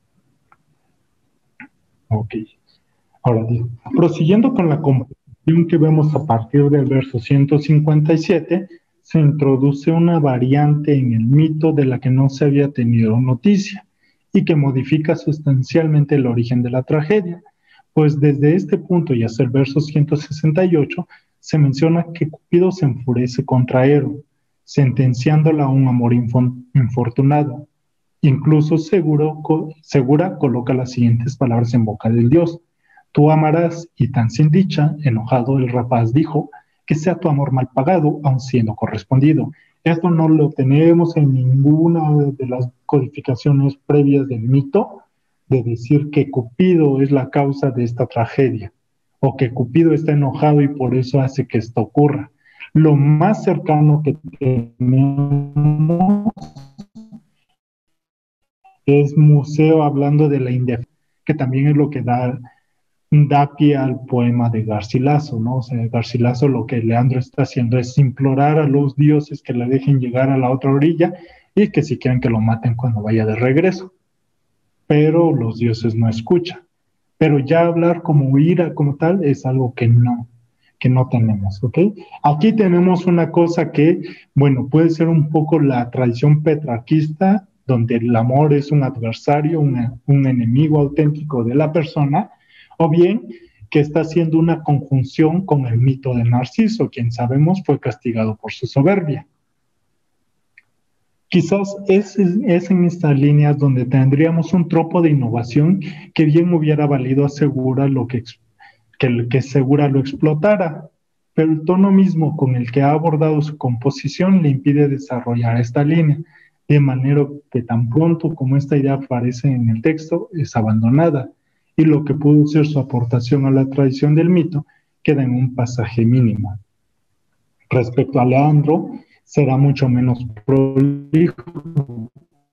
Ok, ahora digo, prosiguiendo con la composición que vemos a partir del verso 157, se introduce una variante en el mito de la que no se había tenido noticia y que modifica sustancialmente el origen de la tragedia, pues desde este punto y hasta el verso 168 se menciona que Cupido se enfurece contra Ero, sentenciándola a un amor infortunado. Incluso Segura coloca las siguientes palabras en boca del dios: tú amarás, y tan sin dicha, enojado el rapaz dijo, que sea tu amor mal pagado, aun siendo correspondido. Esto no lo tenemos en ninguna de las codificaciones previas del mito, de decir que Cupido es la causa de esta tragedia, o que Cupido está enojado y por eso hace que esto ocurra. Lo más cercano que tenemos es Museo hablando de la independencia, que también es lo que da pie al poema de Garcilaso, ¿no? O sea, Garcilaso lo que Leandro está haciendo es implorar a los dioses que le dejen llegar a la otra orilla y que si quieren que lo maten cuando vaya de regreso. Pero los dioses no escuchan. Pero ya hablar como ira, como tal, es algo que no tenemos, ¿ok? Aquí tenemos una cosa que, bueno, puede ser un poco la tradición petrarquista, donde el amor es un adversario, un enemigo auténtico de la persona, o bien que está haciendo una conjunción con el mito de Narciso, quien sabemos fue castigado por su soberbia. Quizás es en estas líneas donde tendríamos un tropo de innovación que bien hubiera valido a Segura que Segura lo explotara, pero el tono mismo con el que ha abordado su composición le impide desarrollar esta línea, de manera que tan pronto como esta idea aparece en el texto es abandonada, y lo que pudo ser su aportación a la tradición del mito queda en un pasaje mínimo. Respecto a Leandro, será mucho menos prolijo,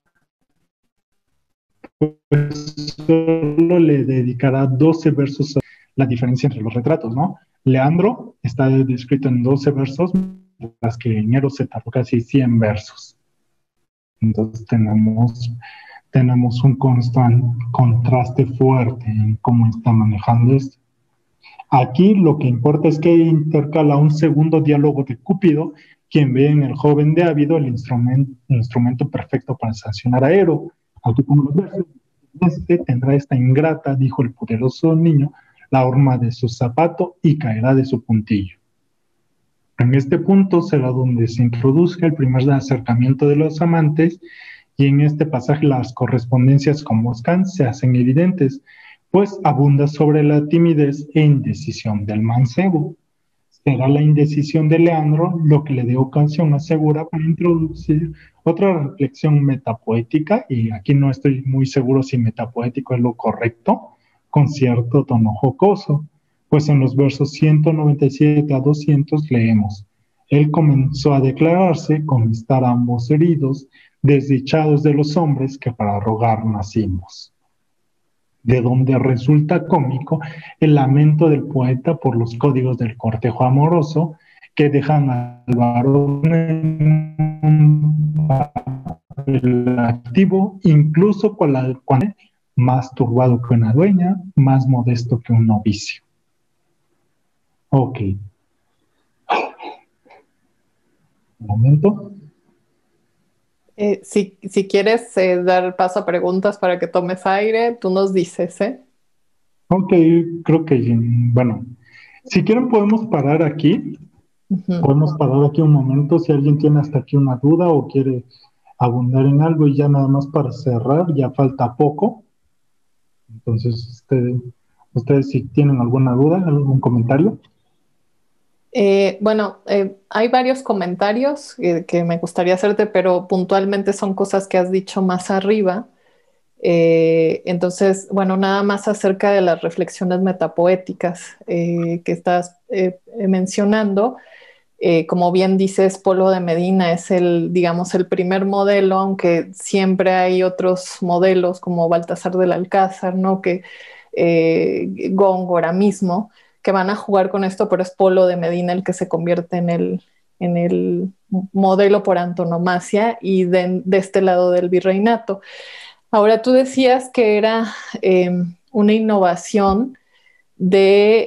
pues solo le dedicará 12 versos a la diferencia entre los retratos, ¿no? Leandro está descrito en 12 versos, mientras que Ñero se tardó casi 100 versos. Entonces tenemos un constante contraste fuerte en cómo está manejando esto. Aquí lo que importa es que intercala un segundo diálogo de Cúpido, quien ve en el joven de Ávido el instrumento perfecto para sancionar a Ero. Aquí pongo los versos. Este tendrá esta ingrata, dijo el poderoso niño, la horma de su zapato y caerá de su puntillo. En este punto será donde se introduce el primer acercamiento de los amantes, y en este pasaje las correspondencias con Moscán se hacen evidentes, pues abunda sobre la timidez e indecisión del mancebo. Será la indecisión de Leandro lo que le dé ocasión a Segura para introducir otra reflexión metapoética, y aquí no estoy muy seguro si metapoético es lo correcto, con cierto tono jocoso, pues en los versos 197 a 200 leemos: él comenzó a declararse con estar ambos heridos, desdichados de los hombres que para rogar nacimos. De donde resulta cómico el lamento del poeta por los códigos del cortejo amoroso que dejan al varón en un papel activo, incluso cuando más turbado que una dueña, más modesto que un novicio. Ok. Un momento. Si quieres dar paso a preguntas para que tomes aire, tú nos dices, ¿eh? Ok, creo que, bueno, si quieren podemos parar aquí. Podemos parar aquí un momento si alguien tiene hasta aquí una duda o quiere abundar en algo y ya nada más para cerrar, ya falta poco. Entonces, ustedes si tienen alguna duda, algún comentario. Bueno, hay varios comentarios que me gustaría hacerte, pero puntualmente son cosas que has dicho más arriba. Entonces, bueno, nada más acerca de las reflexiones metapoéticas que estás mencionando. Como bien dices, Polo de Medina es el, digamos, el primer modelo, aunque siempre hay otros modelos como Baltasar del Alcázar, ¿no? Góngora mismo, que van a jugar con esto, pero es Polo de Medina el que se convierte en el modelo por antonomasia y de este lado del virreinato. Ahora tú decías que era una innovación de,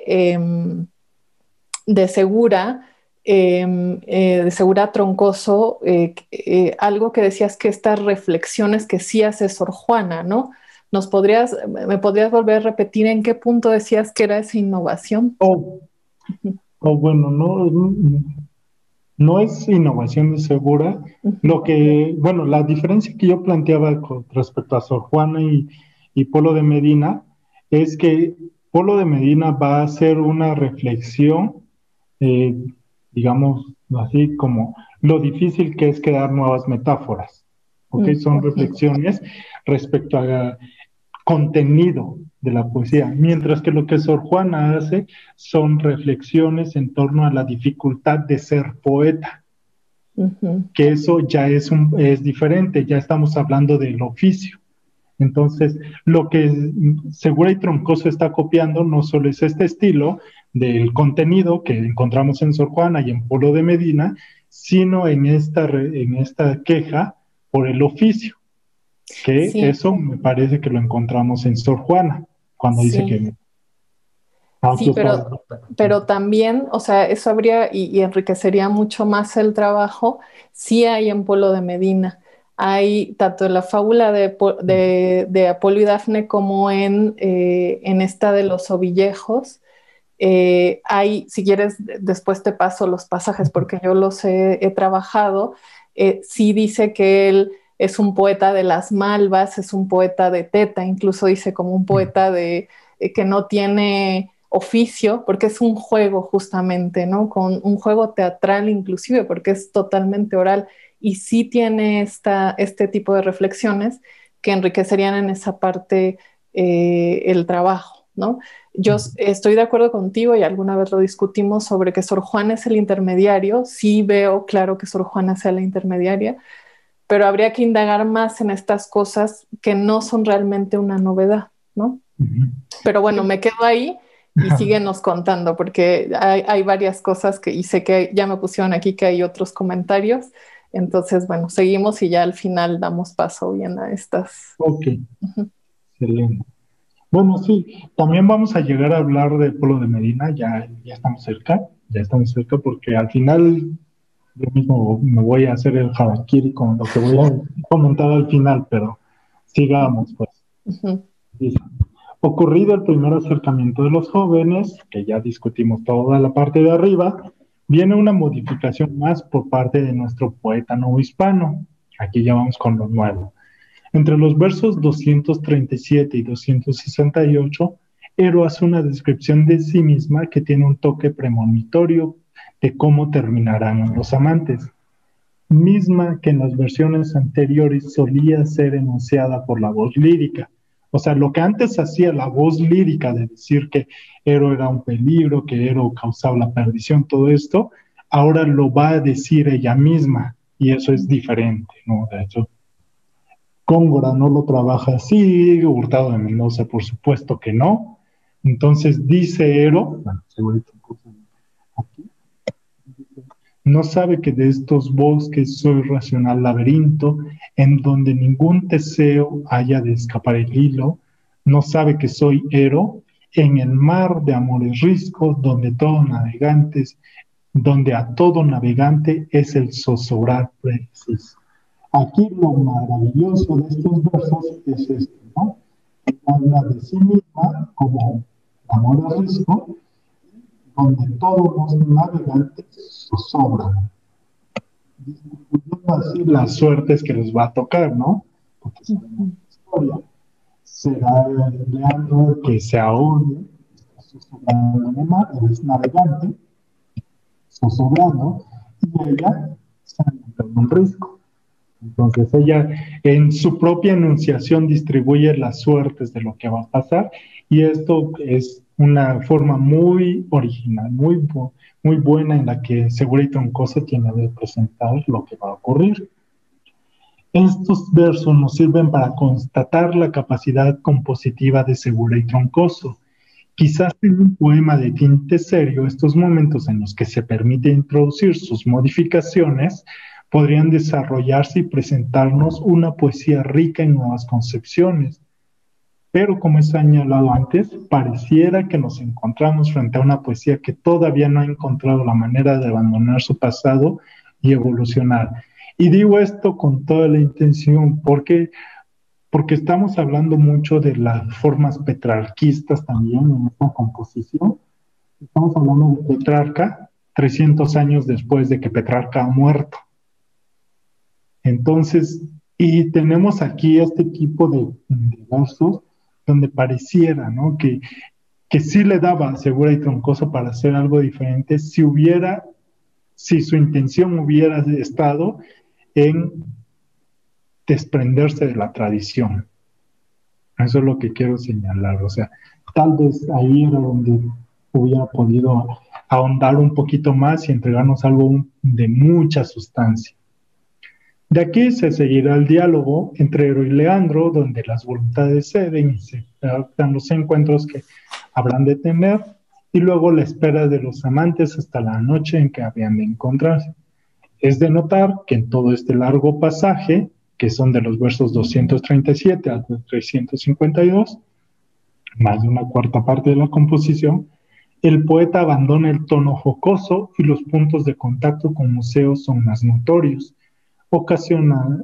de Segura, de Segura Troncoso, algo que decías que estas reflexiones que sí hace Sor Juana, ¿no? ¿Me podrías volver a repetir en qué punto decías que era esa innovación? Bueno, no es innovación de Segura. Bueno, la diferencia que yo planteaba con respecto a Sor Juana y Polo de Medina es que Polo de Medina va a hacer una reflexión, eh, digamos así, como lo difícil que es crear nuevas metáforas. ¿Ok? Son reflexiones respecto a contenido de la poesía, mientras que lo que Sor Juana hace son reflexiones en torno a la dificultad de ser poeta, que eso ya es diferente, ya estamos hablando del oficio. Entonces, lo que Segura y Troncoso está copiando no solo es este estilo del contenido que encontramos en Sor Juana y en Polo de Medina, sino en esta queja por el oficio, que Sí, eso me parece que lo encontramos en Sor Juana, cuando dice sí. que Sí, aquí está. pero también, o sea, eso habría y enriquecería mucho más el trabajo. Sí hay en Polo de Medina. Hay tanto en la fábula de Apolo y Dafne como en esta de los ovillejos. Hay, si quieres, después te paso los pasajes porque yo los he trabajado. Sí dice que él es un poeta de las malvas, es un poeta de teta, incluso dice como un poeta que no tiene oficio, porque es un juego justamente, ¿no? Con un juego teatral inclusive, porque es totalmente oral y sí tiene este tipo de reflexiones que enriquecerían en esa parte el trabajo, ¿no? Yo estoy de acuerdo contigo y alguna vez lo discutimos sobre que Sor Juana es el intermediario. Sí veo claro que Sor Juana sea la intermediaria, pero habría que indagar más en estas cosas que no son realmente una novedad, ¿no? Pero bueno, Sí. me quedo ahí y síguenos contando porque hay varias cosas y sé que ya me pusieron aquí que hay otros comentarios. Entonces, bueno, seguimos y ya al final damos paso bien a estas. Ok, excelente. Bueno, sí, también vamos a llegar a hablar de Polo de Medina, ya estamos cerca porque al final yo mismo me voy a hacer el harakiri con lo que voy a comentar al final, pero sigamos, pues. Uh-huh. Dice, ocurrido el primer acercamiento de los jóvenes, que ya discutimos toda la parte de arriba, viene una modificación más por parte de nuestro poeta novohispano. Aquí ya vamos con lo nuevo. Entre los versos 237 y 268, Ero hace una descripción de sí misma que tiene un toque premonitorio de cómo terminarán los amantes, misma que en las versiones anteriores solía ser enunciada por la voz lírica. O sea, lo que antes hacía la voz lírica de decir que Ero era un peligro, que Ero causaba la perdición, todo esto, ahora lo va a decir ella misma y eso es diferente, ¿no? De hecho, Góngora no lo trabaja así, Hurtado de Mendoza, por supuesto que no. Entonces dice Ero, bueno, aquí, no sabe que de estos bosques soy racional laberinto, en donde ningún deseo haya de escapar el hilo, no sabe que soy Ero, en el mar de amores riscos, donde a todo navegante es el zozobrar preciso. Aquí lo maravilloso de estos versos es esto, ¿no? Que habla de sí misma como amor a riesgo, donde todos los navegantes zozobran. así las suertes que les va a tocar, ¿no? Porque sabemos la historia. Será Leandro el que se ahogue, sobrando en el mar, él es navegante, sobrando, y ella se encuentra en un risco. Entonces ella en su propia enunciación distribuye las suertes de lo que va a pasar y esto es una forma muy original, muy buena en la que Segura y Troncoso tiene de presentar lo que va a ocurrir. Estos versos nos sirven para constatar la capacidad compositiva de Segura y Troncoso. Quizás en un poema de tinte serio, estos momentos en los que se permite introducir sus modificaciones podrían desarrollarse y presentarnos una poesía rica en nuevas concepciones. Pero como he señalado antes, pareciera que nos encontramos frente a una poesía que todavía no ha encontrado la manera de abandonar su pasado y evolucionar. Y digo esto con toda la intención porque estamos hablando mucho de las formas petrarquistas también en esta composición. Estamos hablando de Petrarca 300 años después de que Petrarca ha muerto. Entonces, y tenemos aquí este tipo de versos donde pareciera, ¿no? Que sí le daba Segura y Troncoso para hacer algo diferente si su intención hubiera estado en desprenderse de la tradición. Eso es lo que quiero señalar. O sea, tal vez ahí era donde hubiera podido ahondar un poquito más y entregarnos algo de mucha sustancia. De aquí se seguirá el diálogo entre Ero y Leandro, donde las voluntades ceden y se adaptan los encuentros que habrán de tener, y luego la espera de los amantes hasta la noche en que habían de encontrarse. Es de notar que en todo este largo pasaje, que son de los versos 237 a 352, más de una cuarta parte de la composición, el poeta abandona el tono jocoso y los puntos de contacto con museos son más notorios. Ocasiona,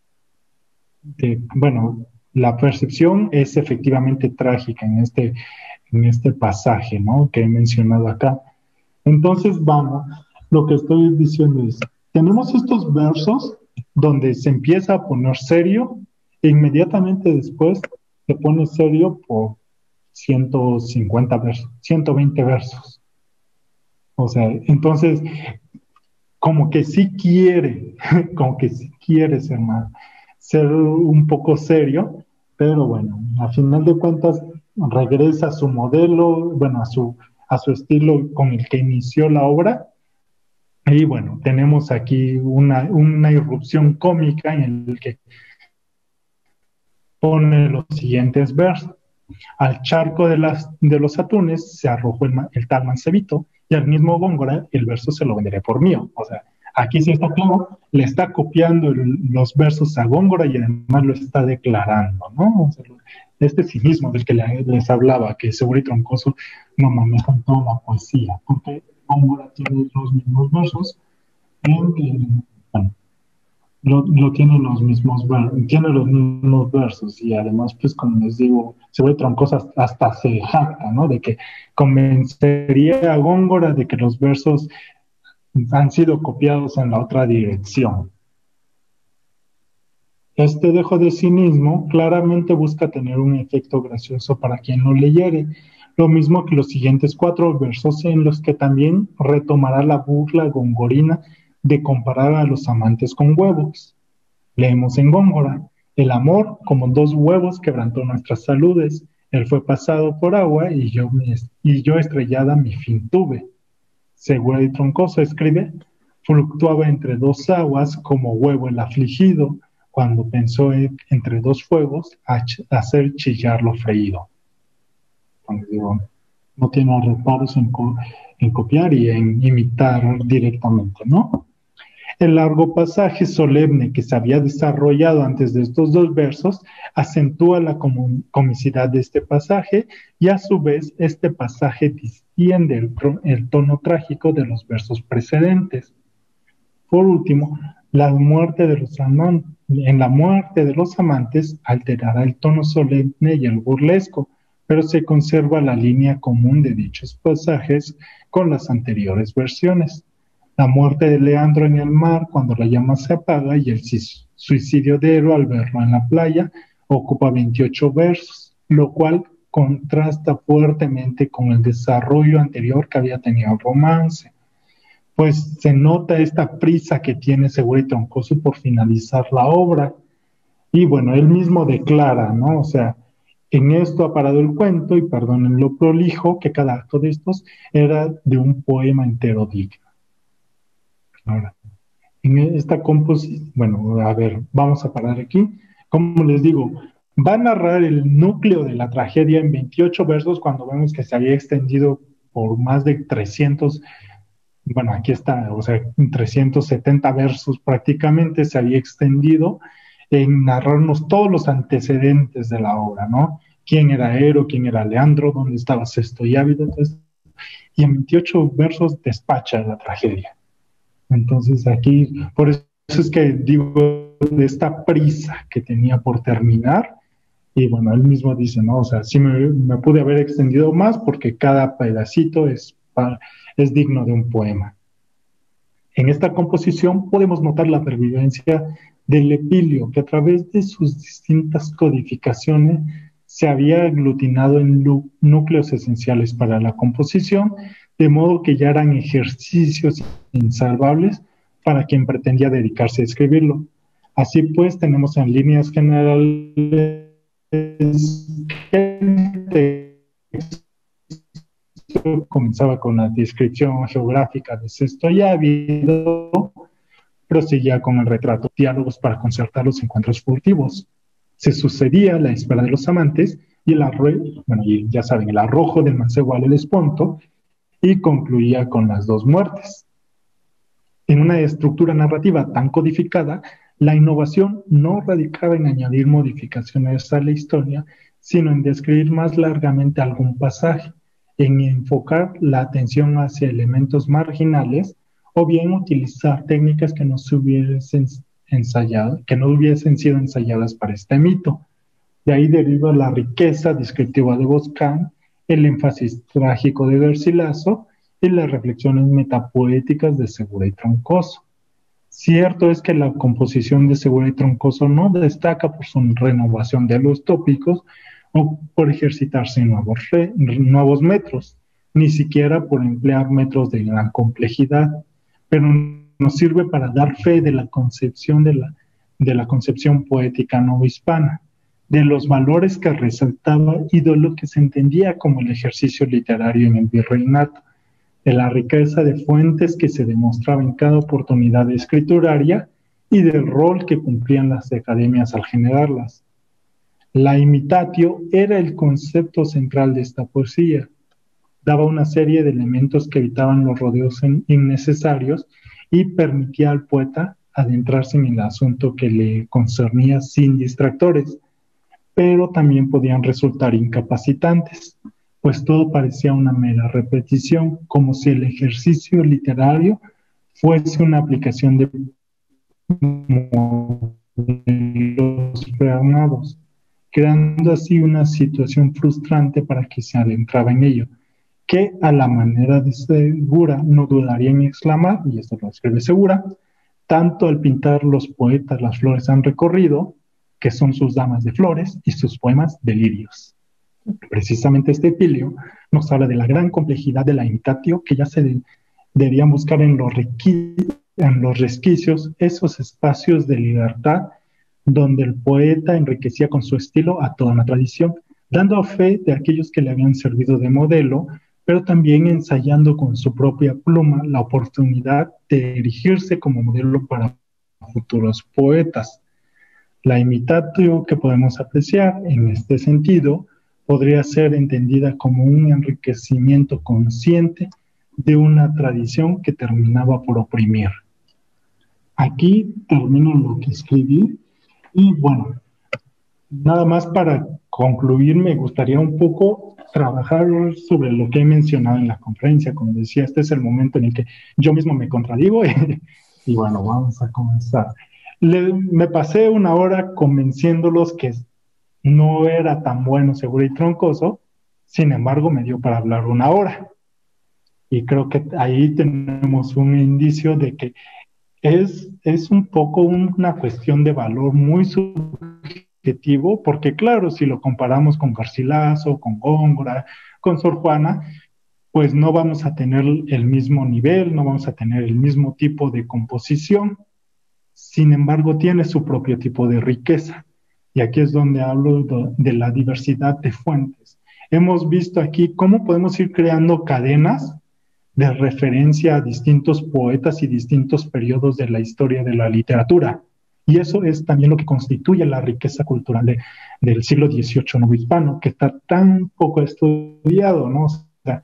bueno, la percepción es efectivamente trágica en este pasaje, ¿no? Que he mencionado acá. Entonces, vamos, lo que estoy diciendo es, tenemos estos versos donde se empieza a poner serio e inmediatamente después se pone serio por 150 versos, 120 versos. O sea, entonces, como que sí quiere, como que sí quiere ser un poco serio, pero bueno, a final de cuentas regresa a su modelo, bueno, a su estilo con el que inició la obra. Y bueno, tenemos aquí una irrupción cómica en el que pone los siguientes versos. Al charco de los atunes se arrojó el tal Mancebito y al mismo Góngora el verso se lo venderé por mío. O sea, aquí sí está claro, le está copiando los versos a Góngora y además lo está declarando, ¿no? O sea, este cinismo del que les hablaba, que Segura y Troncoso no manejan toda la poesía, porque Góngora tiene los mismos versos, bueno, tiene los mismos versos y además, pues como les digo, Segura y Troncoso hasta se jacta, ¿no? De que convencería a Góngora de que los versos han sido copiados en la otra dirección. Este dejo de cinismo claramente busca tener un efecto gracioso para quien lo leyere, lo mismo que los siguientes 4 versos en los que también retomará la burla gongorina de comparar a los amantes con huevos. Leemos en Góngora, el amor como 2 huevos quebrantó nuestras saludes, él fue pasado por agua y yo estrellada mi fin tuve. Segura y Troncoso escribe, fluctuaba entre 2 aguas como huevo el afligido, cuando pensó entre 2 fuegos hacer chillar lo freído. Entonces, digo, no tiene reparos en copiar y en imitar directamente, ¿no? El largo pasaje solemne que se había desarrollado antes de estos 2 versos acentúa la comicidad de este pasaje y a su vez este pasaje distiende el tono trágico de los versos precedentes. Por último, en la muerte de los amantes alterará el tono solemne y el burlesco, pero se conserva la línea común de dichos pasajes con las anteriores versiones. la muerte de Leandro en el mar cuando la llama se apaga y el suicidio de Ero al verlo en la playa ocupa 28 versos, lo cual contrasta fuertemente con el desarrollo anterior que había tenido el romance. Pues se nota esta prisa que tiene Segura y Troncoso por finalizar la obra. Y bueno, él mismo declara, ¿no? O sea, en esto ha parado el cuento, y perdonen lo prolijo, que cada acto de estos era de un poema entero digno. Ahora, en esta composición, bueno, a ver, vamos a parar aquí. Como les digo, va a narrar el núcleo de la tragedia en 28 versos cuando vemos que se había extendido por más de 300, bueno, aquí está, o sea, 370 versos prácticamente se había extendido en narrarnos todos los antecedentes de la obra, ¿no? ¿Quién era Ero? ¿Quién era Leandro? ¿Dónde estaba Sesto y Ávido? Entonces, y en 28 versos despacha la tragedia. Entonces aquí, por eso es que digo de esta prisa que tenía por terminar, y bueno, él mismo dice, ¿no? O sea, sí me pude haber extendido más porque cada pedacito es digno de un poema. En esta composición podemos notar la pervivencia del epilio, que a través de sus distintas codificaciones se había aglutinado en núcleos esenciales para la composición, de modo que ya eran ejercicios insalvables para quien pretendía dedicarse a escribirlo. Así pues, tenemos en líneas generales que comenzaba con la descripción geográfica de Sesto y Ávido, proseguía con el retrato, diálogos para concertar los encuentros furtivos. Se sucedía la espera de los amantes y y ya saben, el arrojo del mancebo al Helesponto, y concluía con las dos muertes. En una estructura narrativa tan codificada, la innovación no radicaba en añadir modificaciones a la historia, sino en describir más largamente algún pasaje, en enfocar la atención hacia elementos marginales o bien utilizar técnicas que no hubiesen sido ensayadas para este mito. De ahí deriva la riqueza descriptiva de Boscán, el énfasis trágico de Garcilaso y las reflexiones metapoéticas de Segura y Troncoso. Cierto es que la composición de Segura y Troncoso no destaca por su renovación de los tópicos o por ejercitarse en nuevos metros, ni siquiera por emplear metros de gran complejidad, pero nos sirve para dar fe de la concepción de la concepción poética novohispana, de los valores que resaltaba y de lo que se entendía como el ejercicio literario en el virreinato, de la riqueza de fuentes que se demostraba en cada oportunidad escrituraria y del rol que cumplían las academias al generarlas. La imitatio era el concepto central de esta poesía. Daba una serie de elementos que evitaban los rodeos innecesarios y permitía al poeta adentrarse en el asunto que le concernía sin distractores, pero también podían resultar incapacitantes, pues todo parecía una mera repetición, como si el ejercicio literario fuese una aplicación de modelos prearmados, creando así una situación frustrante para quien se adentraba en ello, que a la manera de Segura no dudaría en exclamar, y esto lo escribe Segura, tanto al pintar los poetas las flores han recorrido, que son sus damas de flores y sus poemas de lirios. Precisamente este epilio nos habla de la gran complejidad de la imitatio, que ya se deberían buscar en los resquicios esos espacios de libertad donde el poeta enriquecía con su estilo a toda una tradición, dando fe de aquellos que le habían servido de modelo, pero también ensayando con su propia pluma la oportunidad de erigirse como modelo para futuros poetas. La imitatio que podemos apreciar en este sentido podría ser entendida como un enriquecimiento consciente de una tradición que terminaba por oprimir. Aquí termino lo que escribí y bueno, nada más para concluir, me gustaría un poco trabajar sobre lo que he mencionado en la conferencia. Como decía, este es el momento en el que yo mismo me contradigo y bueno, vamos a comenzar. Me pasé una hora convenciéndolos que no era tan bueno, Segura y Troncoso, sin embargo me dio para hablar una hora. Y creo que ahí tenemos un indicio de que es un poco una cuestión de valor muy subjetivo, porque claro, si lo comparamos con Garcilaso, con Góngora, con Sor Juana, pues no vamos a tener el mismo nivel, no vamos a tener el mismo tipo de composición. Sin embargo, tiene su propio tipo de riqueza. Y aquí es donde hablo de la diversidad de fuentes. Hemos visto aquí cómo podemos ir creando cadenas de referencia a distintos poetas y distintos periodos de la historia de la literatura. Y eso es también lo que constituye la riqueza cultural del siglo XVIII novohispano, que está tan poco estudiado, ¿no? O sea,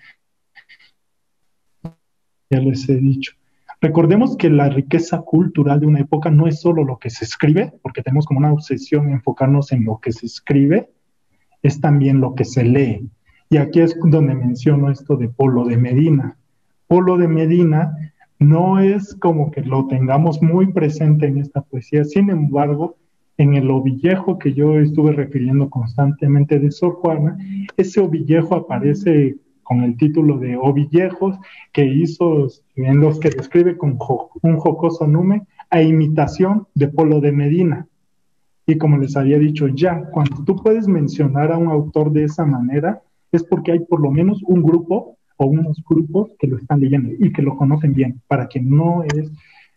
ya les he dicho. Recordemos que la riqueza cultural de una época no es solo lo que se escribe, porque tenemos como una obsesión en enfocarnos en lo que se escribe, es también lo que se lee. Y aquí es donde menciono esto de Polo de Medina. Polo de Medina no es como que lo tengamos muy presente en esta poesía, sin embargo, en el ovillejo que yo estuve refiriendo constantemente de Sor Juana, ese ovillejo aparece con el título de Ovillejos, que hizo, en los que describe con un jocoso numen, a imitación de Polo de Medina. Y como les había dicho ya, cuando tú puedes mencionar a un autor de esa manera, es porque hay por lo menos un grupo o unos grupos que lo están leyendo y que lo conocen bien. Para quien no es,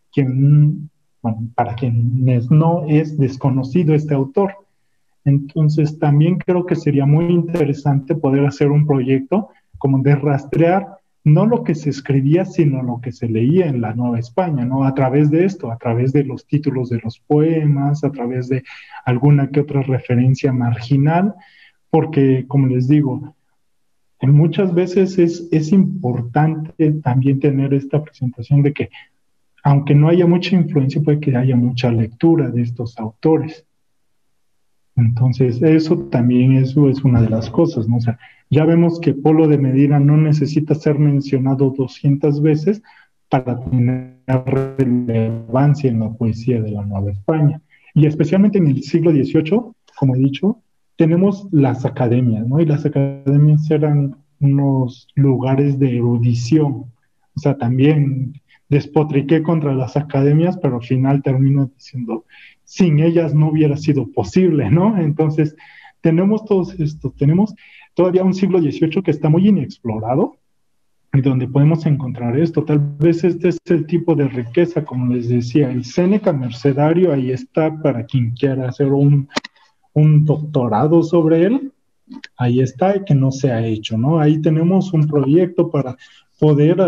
bueno, para quienes no es desconocido este autor. Entonces también creo que sería muy interesante poder hacer un proyecto como de rastrear no lo que se escribía, sino lo que se leía en la Nueva España, ¿no? A través de esto, a través de los títulos de los poemas, a través de alguna que otra referencia marginal, porque, como les digo, muchas veces es importante también tener esta presentación de que, aunque no haya mucha influencia, puede que haya mucha lectura de estos autores. Entonces, eso también eso es una de las cosas, ¿no? O sea, ya vemos que Polo de Medina no necesita ser mencionado 200 veces para tener relevancia en la poesía de la Nueva España. Y especialmente en el siglo XVIII, como he dicho, tenemos las academias, ¿no? Y las academias eran unos lugares de erudición. O sea, también despotriqué contra las academias, pero al final termino diciendo, sin ellas no hubiera sido posible, ¿no? Entonces, tenemos todos estos, tenemos todavía un siglo XVIII que está muy inexplorado y donde podemos encontrar esto. Tal vez este es el tipo de riqueza, como les decía, el Séneca Mercedario, ahí está para quien quiera hacer un doctorado sobre él, ahí está y que no se ha hecho, ¿no? Ahí tenemos un proyecto para poder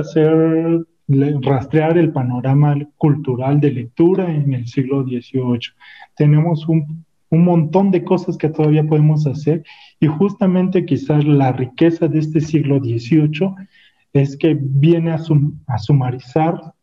rastrear el panorama cultural de lectura en el siglo XVIII. Tenemos un montón de cosas que todavía podemos hacer y justamente quizás la riqueza de este siglo XVIII es que viene a sumarizar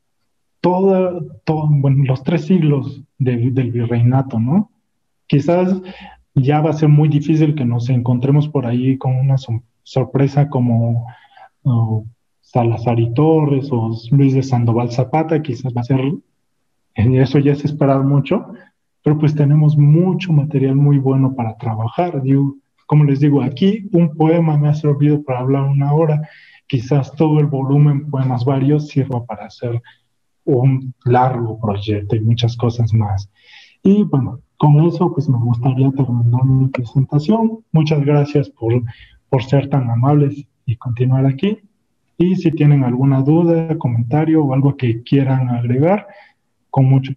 bueno, los 3 siglos del virreinato, ¿no? Quizás ya va a ser muy difícil que nos encontremos por ahí con una sorpresa como Salazar y Torres o Luis de Sandoval Zapata, quizás va a ser, eso ya es esperar mucho, pero pues tenemos mucho material muy bueno para trabajar. Digo, como les digo, aquí un poema me ha servido para hablar 1 hora, quizás todo el volumen, poemas varios, sirva para hacer un largo proyecto y muchas cosas más. Y bueno, con eso pues me gustaría terminar mi presentación. Muchas gracias por ser tan amables y continuar aquí. Y si tienen alguna duda, comentario o algo que quieran agregar, con mucho.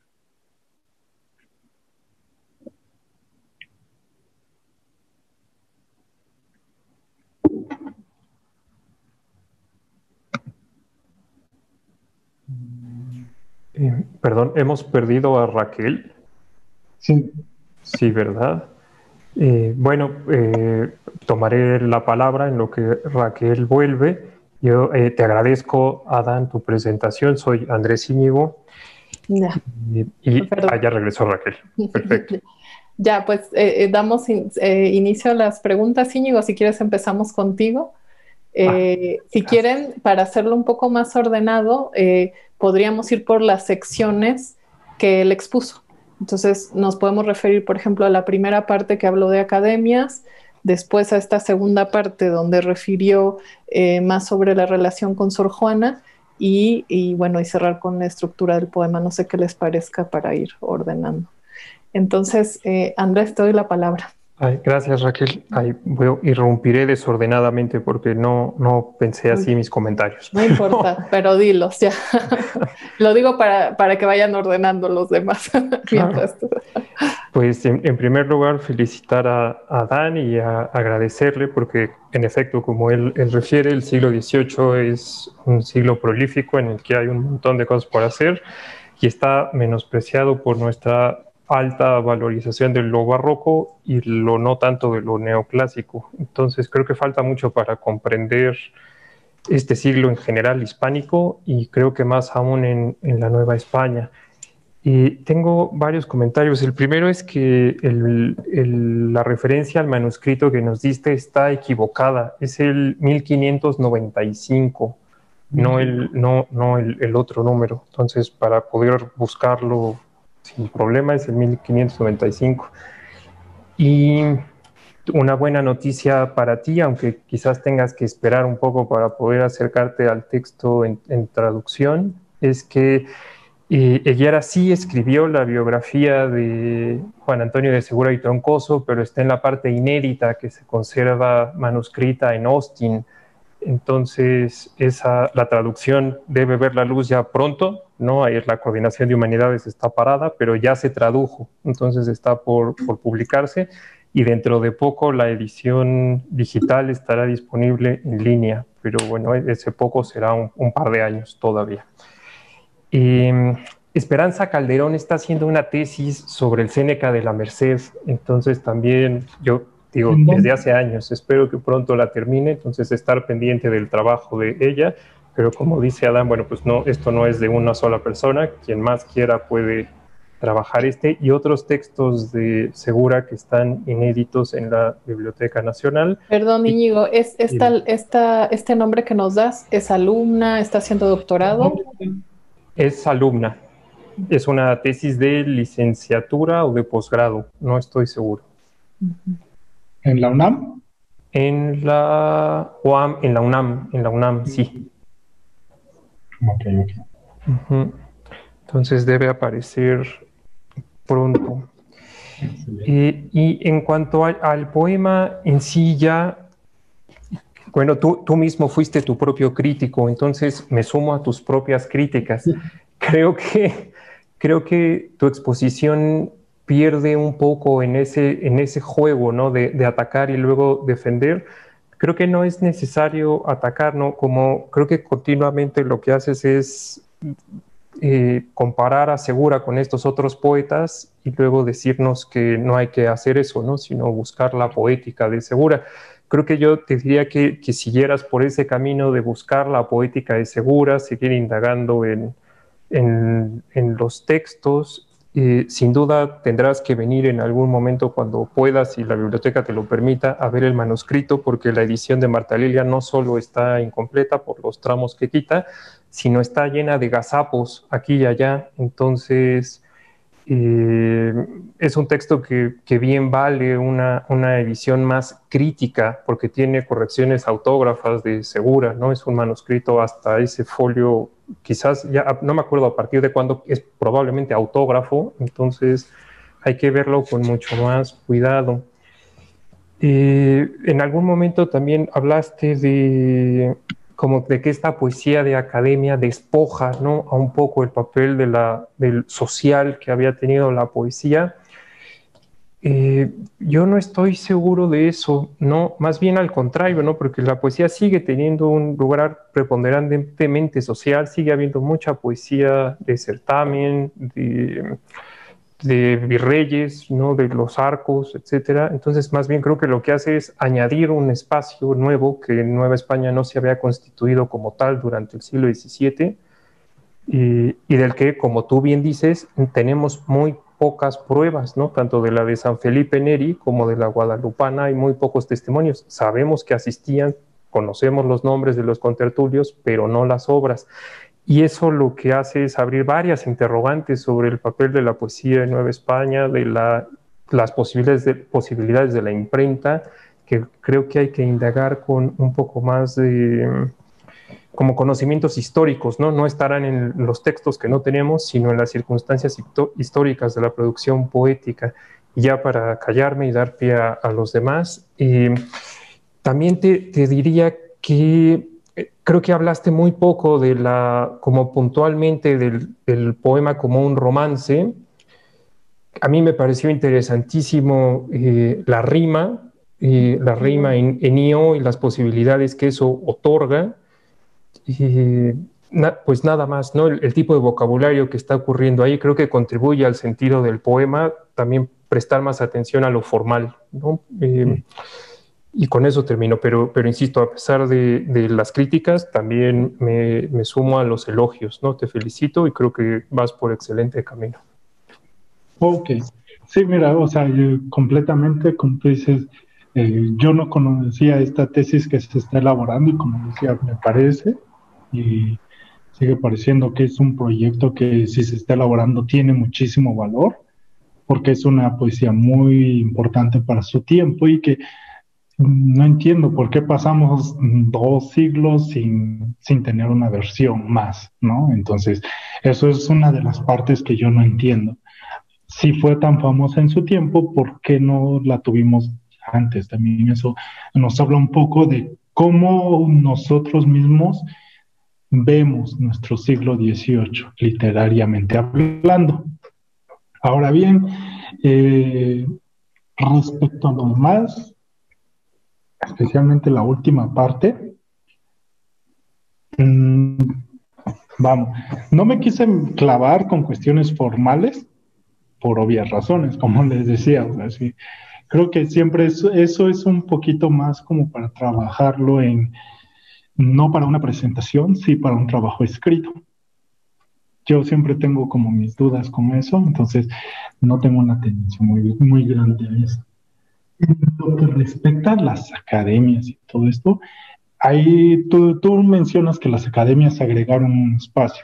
Perdón, hemos perdido a Raquel. Sí. Sí, ¿verdad? Bueno, tomaré la palabra en lo que Raquel vuelve. Yo te agradezco, Adán, tu presentación. Soy Andrés Íñigo. Ya. Ya regresó Raquel. Perfecto. Ya, pues damos inicio a las preguntas, Íñigo. Si quieres, empezamos contigo. Si quieren, para hacerlo un poco más ordenado, podríamos ir por las secciones que él expuso. Entonces, nos podemos referir, por ejemplo, a la primera parte que habló de academias, después a esta segunda parte donde refirió más sobre la relación con Sor Juana y bueno, y cerrar con la estructura del poema. No sé qué les parezca para ir ordenando. Entonces, Andrés, te doy la palabra. Ay, gracias, Raquel. Irrumpiré desordenadamente porque no pensé así mis comentarios. No importa, pero dilos ya. Lo digo para que vayan ordenando los demás. Claro. Pues en primer lugar felicitar a Dan y agradecerle porque en efecto, como él refiere, el siglo XVIII es un siglo prolífico en el que hay un montón de cosas por hacer y está menospreciado por nuestra alta valorización de lo barroco y lo no tanto de lo neoclásico. Entonces creo que falta mucho para comprender este siglo en general hispánico y creo que más aún en la Nueva España. Y tengo varios comentarios. El primero es que la referencia al manuscrito que nos diste está equivocada. Es el 1595, no el otro número. Entonces, para poder buscarlo sin problema es el 1595. Y una buena noticia para ti, aunque quizás tengas que esperar un poco para poder acercarte al texto en traducción, es que Higuera sí escribió la biografía de Juan Antonio de Segura y Troncoso, pero está en la parte inédita que se conserva manuscrita en Austin. Entonces, la traducción debe ver la luz ya pronto, ¿no? Ahí la Coordinación de Humanidades está parada, pero ya se tradujo, entonces está por publicarse y dentro de poco la edición digital estará disponible en línea, pero bueno, ese poco será un par de años todavía. Esperanza Calderón está haciendo una tesis sobre el Séneca de la Merced, entonces también yo digo, desde hace años, espero que pronto la termine, entonces estar pendiente del trabajo de ella, pero como dice Adán, bueno, pues no, esto no es de una sola persona, quien más quiera puede trabajar y otros textos de Segura que están inéditos en la Biblioteca Nacional. Perdón, Íñigo, este nombre que nos das, ¿es alumna? ¿Está haciendo doctorado? Es alumna. Es una tesis de licenciatura o de posgrado, no estoy seguro. ¿En la UNAM? En la UAM, en la UNAM, sí. Ok. Entonces debe aparecer pronto. Y en cuanto al poema en sí ya, bueno, tú mismo fuiste tu propio crítico, entonces me sumo a tus propias críticas. Creo que tu exposición pierde un poco en ese juego, ¿no? de atacar y luego defender. Creo que no es necesario atacar, ¿no? Como creo que continuamente lo que haces es comparar a Segura con estos otros poetas y luego decirnos que no hay que hacer eso, ¿no? Sino buscar la poética de Segura. Creo que yo te diría que siguieras por ese camino de buscar la poética de Segura, seguir indagando en los textos. Sin duda tendrás que venir en algún momento cuando puedas y la biblioteca te lo permita a ver el manuscrito, porque la edición de Marta Lilia no solo está incompleta por los tramos que quita, sino está llena de gazapos aquí y allá. Entonces es un texto que bien vale una edición más crítica porque tiene correcciones autógrafas de Segura, ¿no? Es un manuscrito hasta ese folio, quizás ya no me acuerdo a partir de cuándo, es probablemente autógrafo, entonces hay que verlo con mucho más cuidado. En algún momento también hablaste de que esta poesía de academia despoja, ¿no? a un poco el papel del social que había tenido la poesía. Yo no estoy seguro de eso, no, más bien al contrario, ¿no? Porque la poesía sigue teniendo un lugar preponderantemente social, sigue habiendo mucha poesía de certamen, de virreyes, ¿no? de los arcos, etcétera. Entonces, más bien creo que lo que hace es añadir un espacio nuevo que en Nueva España no se había constituido como tal durante el siglo XVII y del que, como tú bien dices, tenemos muy pocas pruebas, ¿no? Tanto de la de San Felipe Neri como de la guadalupana hay muy pocos testimonios. Sabemos que asistían, conocemos los nombres de los contertulios, pero no las obras. Y eso lo que hace es abrir varias interrogantes sobre el papel de la poesía en Nueva España, de las posibilidades de la imprenta que creo que hay que indagar con un poco más de como conocimientos históricos, ¿no? No estarán en los textos que no tenemos, sino en las circunstancias históricas de la producción poética. Y ya para callarme y dar pie a los demás, también te diría que creo que hablaste muy poco de como puntualmente del poema como un romance. A mí me pareció interesantísimo la rima en IO y las posibilidades que eso otorga. Pues nada más, ¿no? El tipo de vocabulario que está ocurriendo ahí creo que contribuye al sentido del poema, también prestar más atención a lo formal, ¿no? Y con eso termino, pero insisto, a pesar de las críticas, también me sumo a los elogios, ¿no? Te felicito y creo que vas por excelente camino. Ok, sí, mira, o sea, yo completamente, como tú dices, yo no conocía esta tesis que se está elaborando y como decía, me parece, y sigue pareciendo que es un proyecto que si se está elaborando tiene muchísimo valor, porque es una poesía muy importante para su tiempo y que no entiendo por qué pasamos 2 siglos sin tener una versión más, ¿no? Entonces, eso es una de las partes que yo no entiendo. Si fue tan famosa en su tiempo, ¿por qué no la tuvimos antes? También eso nos habla un poco de cómo nosotros mismos vemos nuestro siglo XVIII, literariamente hablando. Ahora bien, respecto a lo demás, especialmente la última parte, vamos, no me quise clavar con cuestiones formales por obvias razones, como les decía, o sea, sí, creo que siempre eso es un poquito más como para trabajarlo no para una presentación, sí para un trabajo escrito. Yo siempre tengo como mis dudas con eso, entonces no tengo una tendencia muy grande a eso. En lo que respecta a las academias y todo esto, ahí tú mencionas que las academias agregaron un espacio.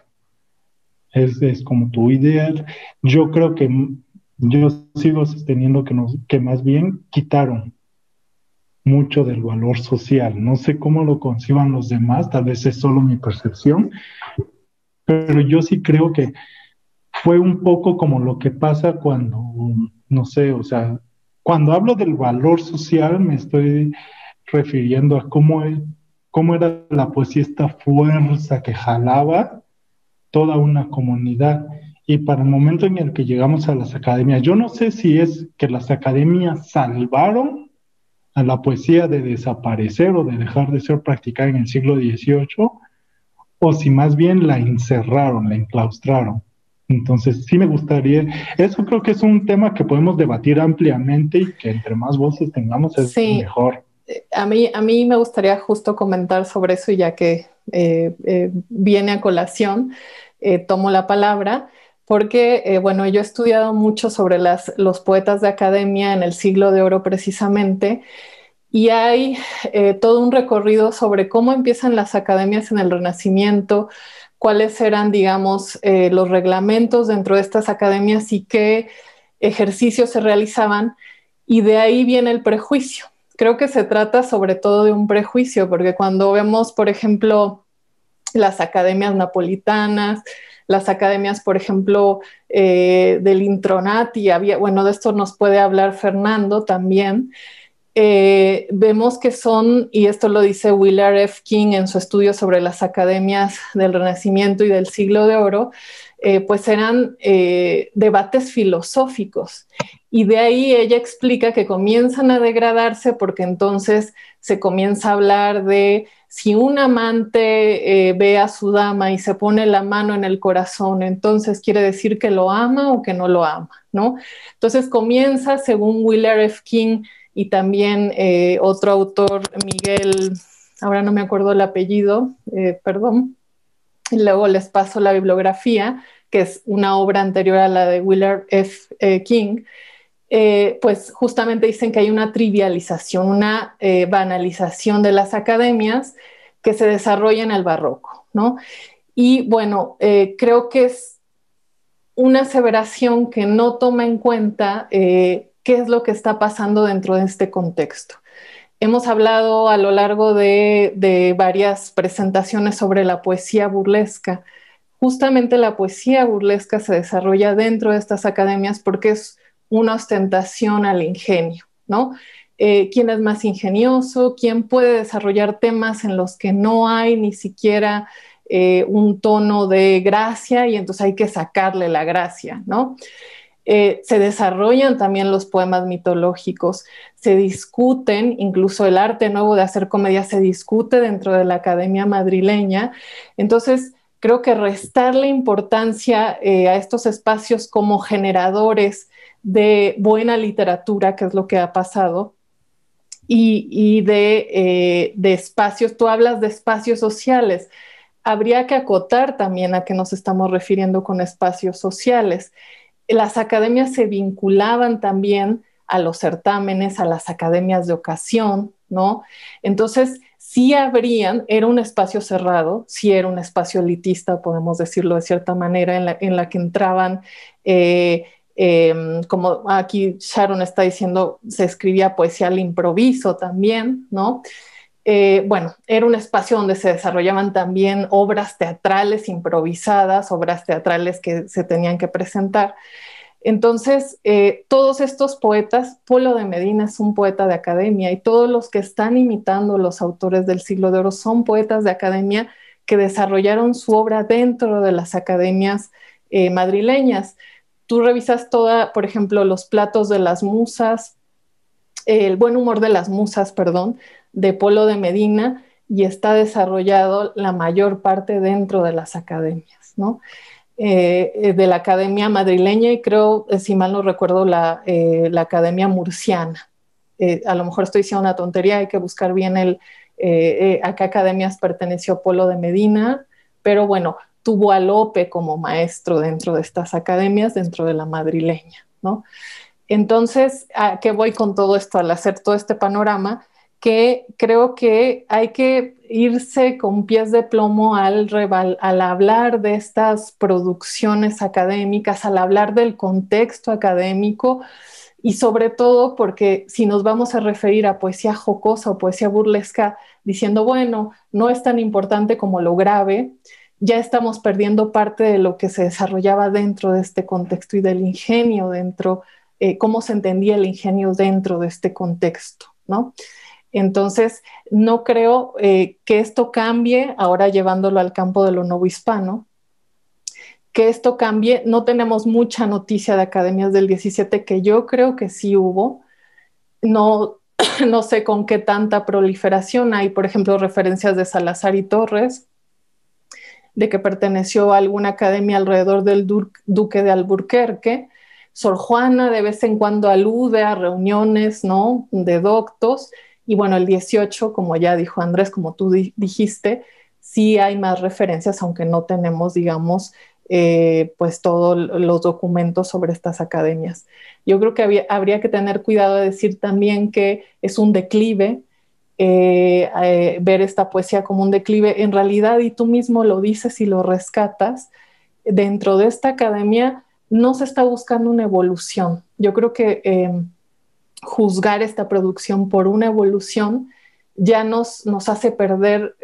Es como tu idea. Yo creo que yo sigo sosteniendo que más bien quitaron mucho del valor social. No sé cómo lo conciban los demás, tal vez es solo mi percepción, pero yo sí creo que fue un poco como lo que pasa cuando, no sé, o sea, cuando hablo del valor social me estoy refiriendo a cómo era la poesía, esta fuerza que jalaba toda una comunidad. Y para el momento en el que llegamos a las academias, yo no sé si es que las academias salvaron a la poesía de desaparecer o de dejar de ser practicada en el siglo XVIII, o si más bien la encerraron, la enclaustraron. Entonces, sí me gustaría, eso creo que es un tema que podemos debatir ampliamente y que entre más voces tengamos es mejor. A mí me gustaría justo comentar sobre eso, y ya que viene a colación, tomo la palabra, porque, bueno, yo he estudiado mucho sobre los poetas de academia en el siglo de oro precisamente, y hay todo un recorrido sobre cómo empiezan las academias en el Renacimiento, cuáles eran, digamos, los reglamentos dentro de estas academias y qué ejercicios se realizaban, y de ahí viene el prejuicio. Creo que se trata sobre todo de un prejuicio, porque cuando vemos, por ejemplo, las academias napolitanas, las academias, por ejemplo, del Intronati, bueno, de esto nos puede hablar Fernando también, vemos que son, y esto lo dice Willard F. King en su estudio sobre las academias del Renacimiento y del Siglo de Oro, pues eran debates filosóficos. Y de ahí ella explica que comienzan a degradarse porque entonces se comienza a hablar de si un amante ve a su dama y se pone la mano en el corazón, entonces quiere decir que lo ama o que no lo ama, ¿no? Entonces comienza, según Willard F. King, y también otro autor, Miguel, ahora no me acuerdo el apellido, perdón, y luego les paso la bibliografía, que es una obra anterior a la de Willard F. King, pues justamente dicen que hay una trivialización, una banalización de las academias que se desarrolla en el barroco, ¿no? Y bueno, creo que es una aseveración que no toma en cuenta qué es lo que está pasando dentro de este contexto. Hemos hablado a lo largo de varias presentaciones sobre la poesía burlesca. Justamente la poesía burlesca se desarrolla dentro de estas academias porque es una ostentación al ingenio, ¿no? ¿Quién es más ingenioso? ¿Quién puede desarrollar temas en los que no hay ni siquiera un tono de gracia y entonces hay que sacarle la gracia, ¿no? Se desarrollan también los poemas mitológicos, se discuten, incluso el arte nuevo de hacer comedia se discute dentro de la Academia Madrileña. Entonces, creo que restarle importancia a estos espacios como generadores de buena literatura, que es lo que ha pasado, y de espacios, tú hablas de espacios sociales, habría que acotar también a qué nos estamos refiriendo con espacios sociales. Las academias se vinculaban también a los certámenes, a las academias de ocasión, ¿no? Entonces, sí era un espacio cerrado, sí era un espacio elitista, podemos decirlo de cierta manera, en la que entraban, como aquí Sharon está diciendo, se escribía poesía al improviso también, ¿no? Bueno, era un espacio donde se desarrollaban también obras teatrales improvisadas, obras teatrales que se tenían que presentar. Entonces, todos estos poetas, Polo de Medina es un poeta de academia y todos los que están imitando los autores del Siglo de Oro son poetas de academia que desarrollaron su obra dentro de las academias madrileñas. Tú revisas por ejemplo, los platos de las musas, el buen humor de las musas, perdón, de Polo de Medina, y está desarrollado la mayor parte dentro de las academias, ¿no? De la Academia Madrileña y creo, si mal no recuerdo, la Academia Murciana. A lo mejor estoy diciendo una tontería, hay que buscar bien a qué academias perteneció Polo de Medina, pero bueno, tuvo a Lope como maestro dentro de estas academias, dentro de la madrileña, ¿no? Entonces, ¿a qué voy con todo esto? Al hacer todo este panorama, que creo que hay que irse con pies de plomo al hablar de estas producciones académicas, al hablar del contexto académico y sobre todo porque si nos vamos a referir a poesía jocosa o poesía burlesca diciendo, bueno, no es tan importante como lo grave, ya estamos perdiendo parte de lo que se desarrollaba dentro de este contexto y del ingenio dentro, cómo se entendía el ingenio dentro de este contexto, ¿no? Entonces, no creo que esto cambie, ahora llevándolo al campo de lo novohispano, que esto cambie. No tenemos mucha noticia de academias del 17, que yo creo que sí hubo. No, no sé con qué tanta proliferación. Hay, por ejemplo, referencias de Salazar y Torres, de que perteneció a alguna academia alrededor del duque de Alburquerque. Sor Juana de vez en cuando alude a reuniones, ¿no?, de doctos. Y bueno, el 18, como ya dijo Andrés, como tú dijiste, sí hay más referencias, aunque no tenemos, digamos, pues todos los documentos sobre estas academias. Yo creo que habría que tener cuidado de decir también que es un declive, ver esta poesía como un declive. En realidad, y tú mismo lo dices y lo rescatas, dentro de esta academia no se está buscando una evolución. Yo creo que juzgar esta producción por una evolución ya nos hace perder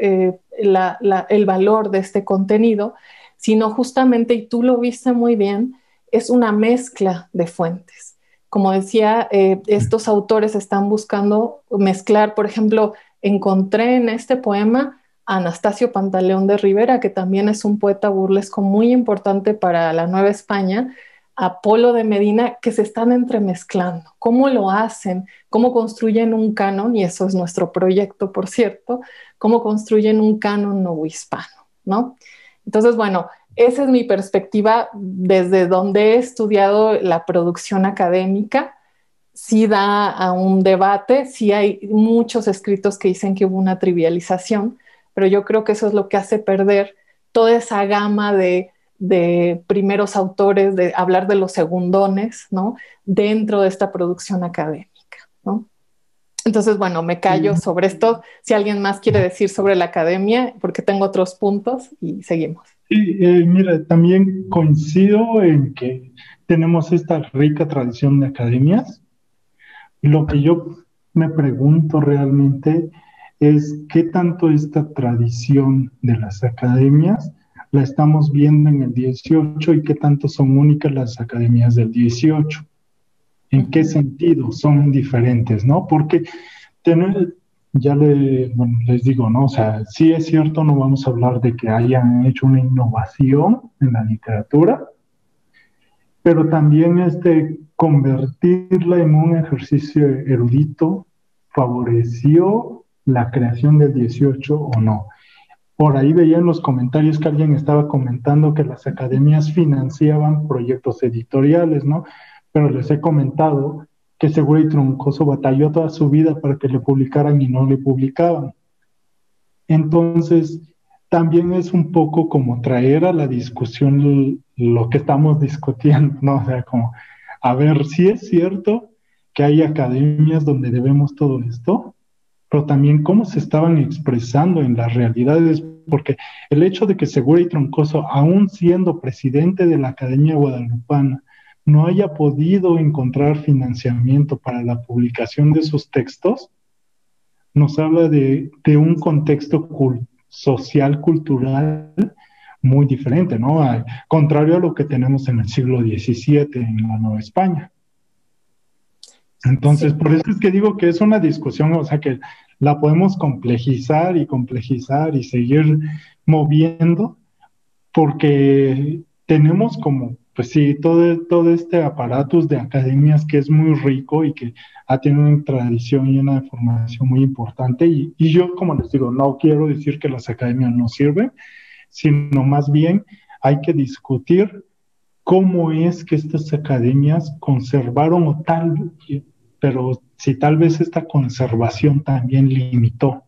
el valor de este contenido, sino justamente, y tú lo viste muy bien, es una mezcla de fuentes. Como decía, estos autores están buscando mezclar, por ejemplo, encontré en este poema a Anastasio Pantaleón de Rivera, que también es un poeta burlesco muy importante para la Nueva España, a Polo de Medina, que se están entremezclando. ¿Cómo lo hacen? ¿Cómo construyen un canon? Y eso es nuestro proyecto, por cierto, cómo construyen un canon novohispano, ¿no? Entonces, bueno, esa es mi perspectiva desde donde he estudiado la producción académica. Sí da a un debate, sí hay muchos escritos que dicen que hubo una trivialización, pero yo creo que eso es lo que hace perder toda esa gama de primeros autores, de hablar de los segundones, ¿no?, dentro de esta producción académica, ¿no? Entonces, bueno, me callo sobre esto. Si alguien más quiere decir sobre la academia, porque tengo otros puntos y seguimos. Sí, mira, también coincido en que tenemos esta rica tradición de academias. Lo que yo me pregunto realmente es qué tanto esta tradición de las academias la estamos viendo en el 18 y qué tanto son únicas las academias del 18. ¿En qué sentido son diferentes, no? Porque tener, bueno, les digo, ¿no? O sea, sí es cierto, no vamos a hablar de que hayan hecho una innovación en la literatura, pero también convertirla en un ejercicio erudito favoreció la creación del 18 o no. Por ahí veía en los comentarios que alguien estaba comentando que las academias financiaban proyectos editoriales, ¿no? Pero les he comentado que Segura y Troncoso batalló toda su vida para que le publicaran y no le publicaban. Entonces, también es un poco como traer a la discusión lo que estamos discutiendo, ¿no? O sea, como, a ver, si es cierto que hay academias donde debemos todo esto, pero también cómo se estaban expresando en las realidades, porque el hecho de que Segura y Troncoso, aún siendo presidente de la Academia Guadalupana, no haya podido encontrar financiamiento para la publicación de sus textos, nos habla de un contexto social, cultural muy diferente, ¿no? Contrario a lo que tenemos en el siglo XVII en la Nueva España. Entonces, por eso es que digo que es una discusión, o sea, que la podemos complejizar y seguir moviendo, porque tenemos como, pues sí, todo este aparatus de academias que es muy rico y que ha tenido una tradición y una formación muy importante. Y yo, como les digo, no quiero decir que las academias no sirven, sino más bien hay que discutir cómo es que estas academias conservaron pero si tal vez esta conservación también limitó.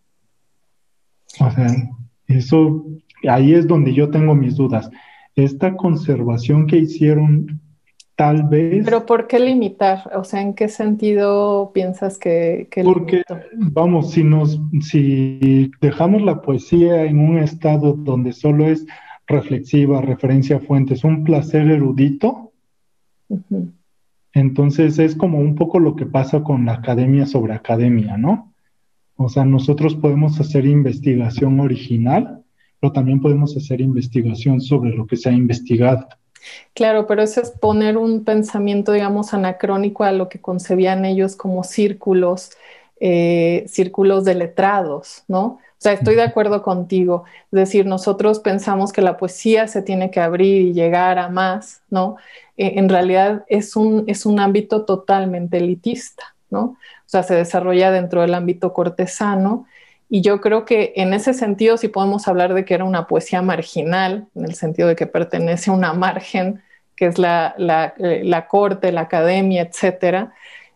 O sea, eso, ahí es donde yo tengo mis dudas. Esta conservación que hicieron, tal vez... Pero ¿por qué limitar? O sea, ¿en qué sentido piensas que porque, limitó? vamos, si dejamos la poesía en un estado donde solo es reflexiva, referencia a fuentes, un placer erudito, entonces es como un poco lo que pasa con la academia sobre academia, ¿no? O sea, nosotros podemos hacer investigación original, pero también podemos hacer investigación sobre lo que se ha investigado. Claro, pero eso es poner un pensamiento, digamos, anacrónico a lo que concebían ellos como círculos de letrados, ¿no? O sea, estoy de acuerdo contigo. Es decir, nosotros pensamos que la poesía se tiene que abrir y llegar a más, ¿no? En realidad es un ámbito totalmente elitista, ¿no? O sea, se desarrolla dentro del ámbito cortesano. Y yo creo que en ese sentido sí podemos hablar de que era una poesía marginal, en el sentido de que pertenece a una margen, que es la corte, la academia, etcétera.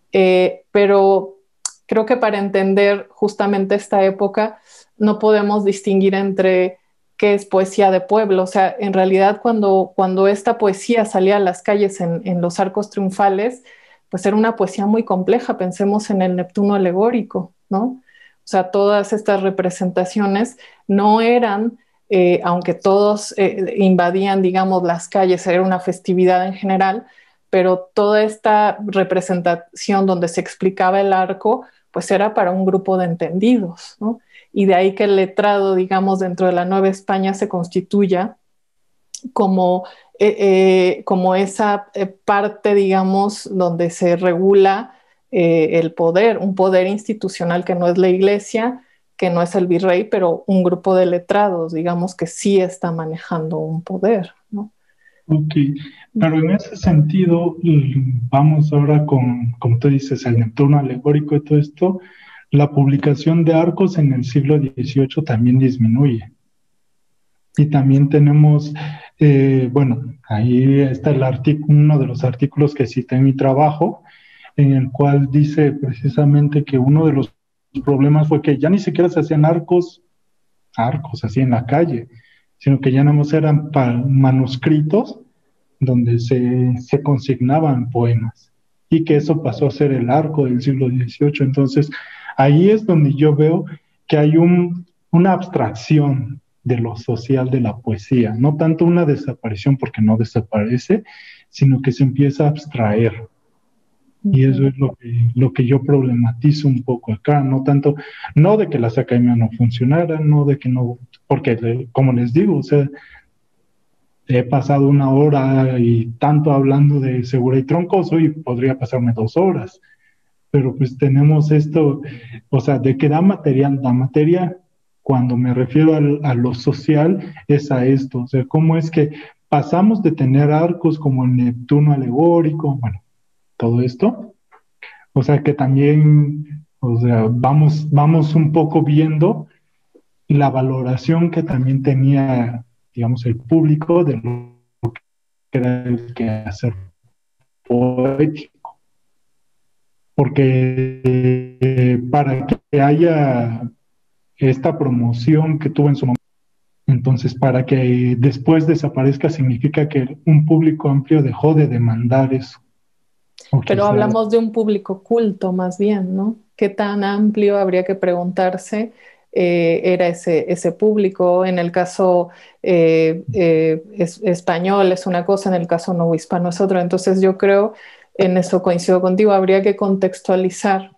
Pero creo que para entender justamente esta época no podemos distinguir entre qué es poesía de pueblo. O sea, en realidad cuando esta poesía salía a las calles en los arcos triunfales, pues era una poesía muy compleja. Pensemos en el Neptuno alegórico, ¿no? O sea, todas estas representaciones no eran, aunque todos invadían, digamos, las calles, era una festividad en general, pero toda esta representación donde se explicaba el arco, pues era para un grupo de entendidos, ¿no? Y de ahí que el letrado, digamos, dentro de la Nueva España se constituya como esa parte, digamos, donde se regula el poder, un poder institucional que no es la iglesia, que no es el virrey, pero un grupo de letrados, digamos, que sí está manejando un poder, ¿no? Ok, pero en ese sentido, vamos ahora como tú dices, el Neptuno alegórico y todo esto, la publicación de arcos en el siglo XVIII también disminuye. Y también tenemos, bueno, ahí está uno de los artículos que cité en mi trabajo, en el cual dice precisamente que uno de los problemas fue que ya ni siquiera se hacían arcos así en la calle, sino que ya no eran manuscritos donde se consignaban poemas, y que eso pasó a ser el arco del siglo XVIII. Entonces, ahí es donde yo veo que hay una abstracción de lo social de la poesía, no tanto una desaparición porque no desaparece, sino que se empieza a abstraer. Y eso es lo que yo problematizo un poco acá, no tanto, no de que las academias no funcionaran, no de que no, porque como les digo, o sea, he pasado 1 hora y tanto hablando de Segura y Troncoso y podría pasarme 2 horas, pero pues tenemos esto, o sea, de que da material. Cuando me refiero a lo social, es a esto, o sea, cómo es que pasamos de tener arcos como el Neptuno alegórico, bueno, todo esto, o sea, que también, o sea, vamos un poco viendo la valoración que también tenía, digamos, el público de lo que era el quehacer poético. Porque para que haya esta promoción que tuvo en su momento, entonces para que después desaparezca significa que un público amplio dejó de demandar eso. Pero hablamos de un público culto más bien, ¿no? ¿Qué tan amplio habría que preguntarse era ese público? En el caso español es una cosa, en el caso novohispano es otra. Entonces yo creo, en eso coincido contigo, habría que contextualizar,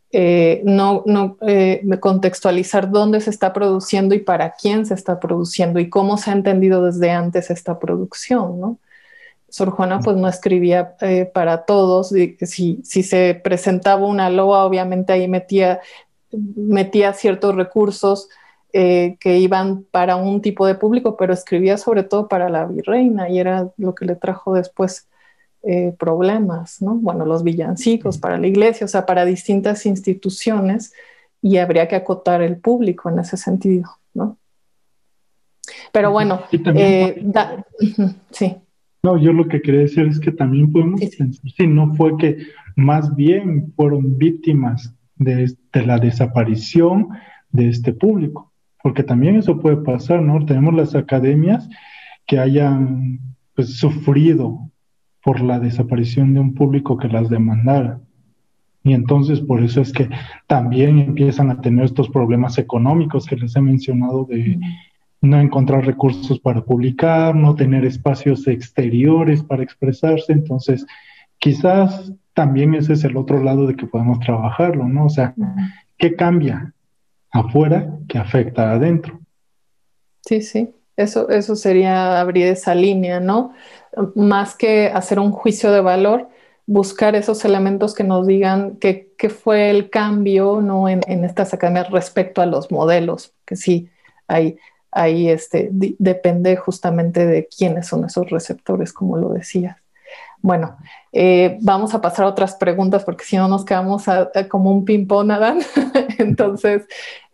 contextualizar dónde se está produciendo y para quién se está produciendo y cómo se ha entendido desde antes esta producción, ¿no? Sor Juana pues no escribía para todos, si se presentaba una loa, obviamente ahí metía ciertos recursos que iban para un tipo de público, pero escribía sobre todo para la virreina y era lo que le trajo después problemas, ¿no? Bueno, los villancicos para la iglesia, o sea, para distintas instituciones, y habría que acotar el público en ese sentido, ¿no? Pero bueno, sí. No, yo lo que quería decir es que también podemos pensar, si no fue que más bien fueron víctimas de la desaparición de este público, porque también eso puede pasar, ¿no? Tenemos las academias que hayan pues, sufrido por la desaparición de un público que las demandara. Y entonces por eso es que también empiezan a tener estos problemas económicos que les he mencionado de no encontrar recursos para publicar, no tener espacios exteriores para expresarse. Entonces, quizás también ese es el otro lado de que podemos trabajarlo, ¿no? O sea, ¿qué cambia afuera que afecta adentro? Sí, sí, eso sería abrir esa línea, ¿no? Más que hacer un juicio de valor, buscar esos elementos que nos digan qué fue el cambio, ¿no? en estas academias respecto a los modelos, que sí, ahí depende justamente de quiénes son esos receptores, como lo decías. Bueno, vamos a pasar a otras preguntas porque si no nos quedamos como un ping-pong, Adán. Entonces,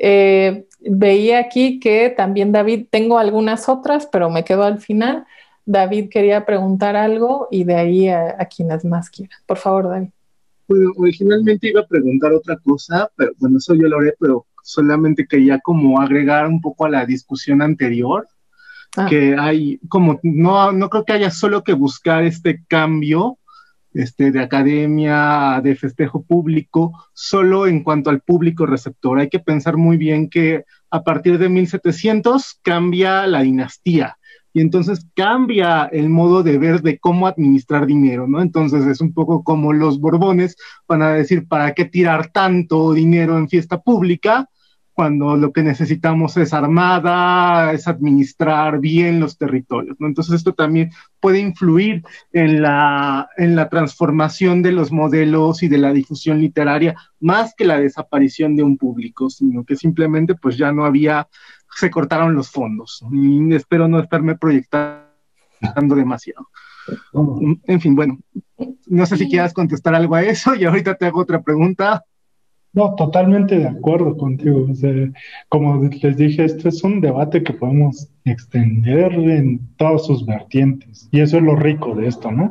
veía aquí que también David, tengo algunas otras, pero me quedo al final. David quería preguntar algo y de ahí a quienes más quieran. Por favor, David. Bueno, originalmente iba a preguntar otra cosa, pero bueno, eso yo lo haré, pero solamente quería como agregar un poco a la discusión anterior, que hay como, no creo que haya solo que buscar este cambio de academia, de festejo público, solo en cuanto al público receptor. Hay que pensar muy bien que a partir de 1700 cambia la dinastía. Y entonces cambia el modo de ver de cómo administrar dinero, ¿no? Entonces es un poco como los Borbones van a decir, ¿para qué tirar tanto dinero en fiesta pública cuando lo que necesitamos es armada, es administrar bien los territorios, ¿no? Entonces esto también puede influir en la transformación de los modelos y de la difusión literaria, más que la desaparición de un público, sino que simplemente pues ya no había, se cortaron los fondos. Y espero no estarme proyectando demasiado. En fin, bueno, no sé si quieras contestar algo a eso y ahorita te hago otra pregunta. No, totalmente de acuerdo contigo. O sea, como les dije, esto es un debate que podemos extender en todas sus vertientes. Y eso es lo rico de esto, ¿no?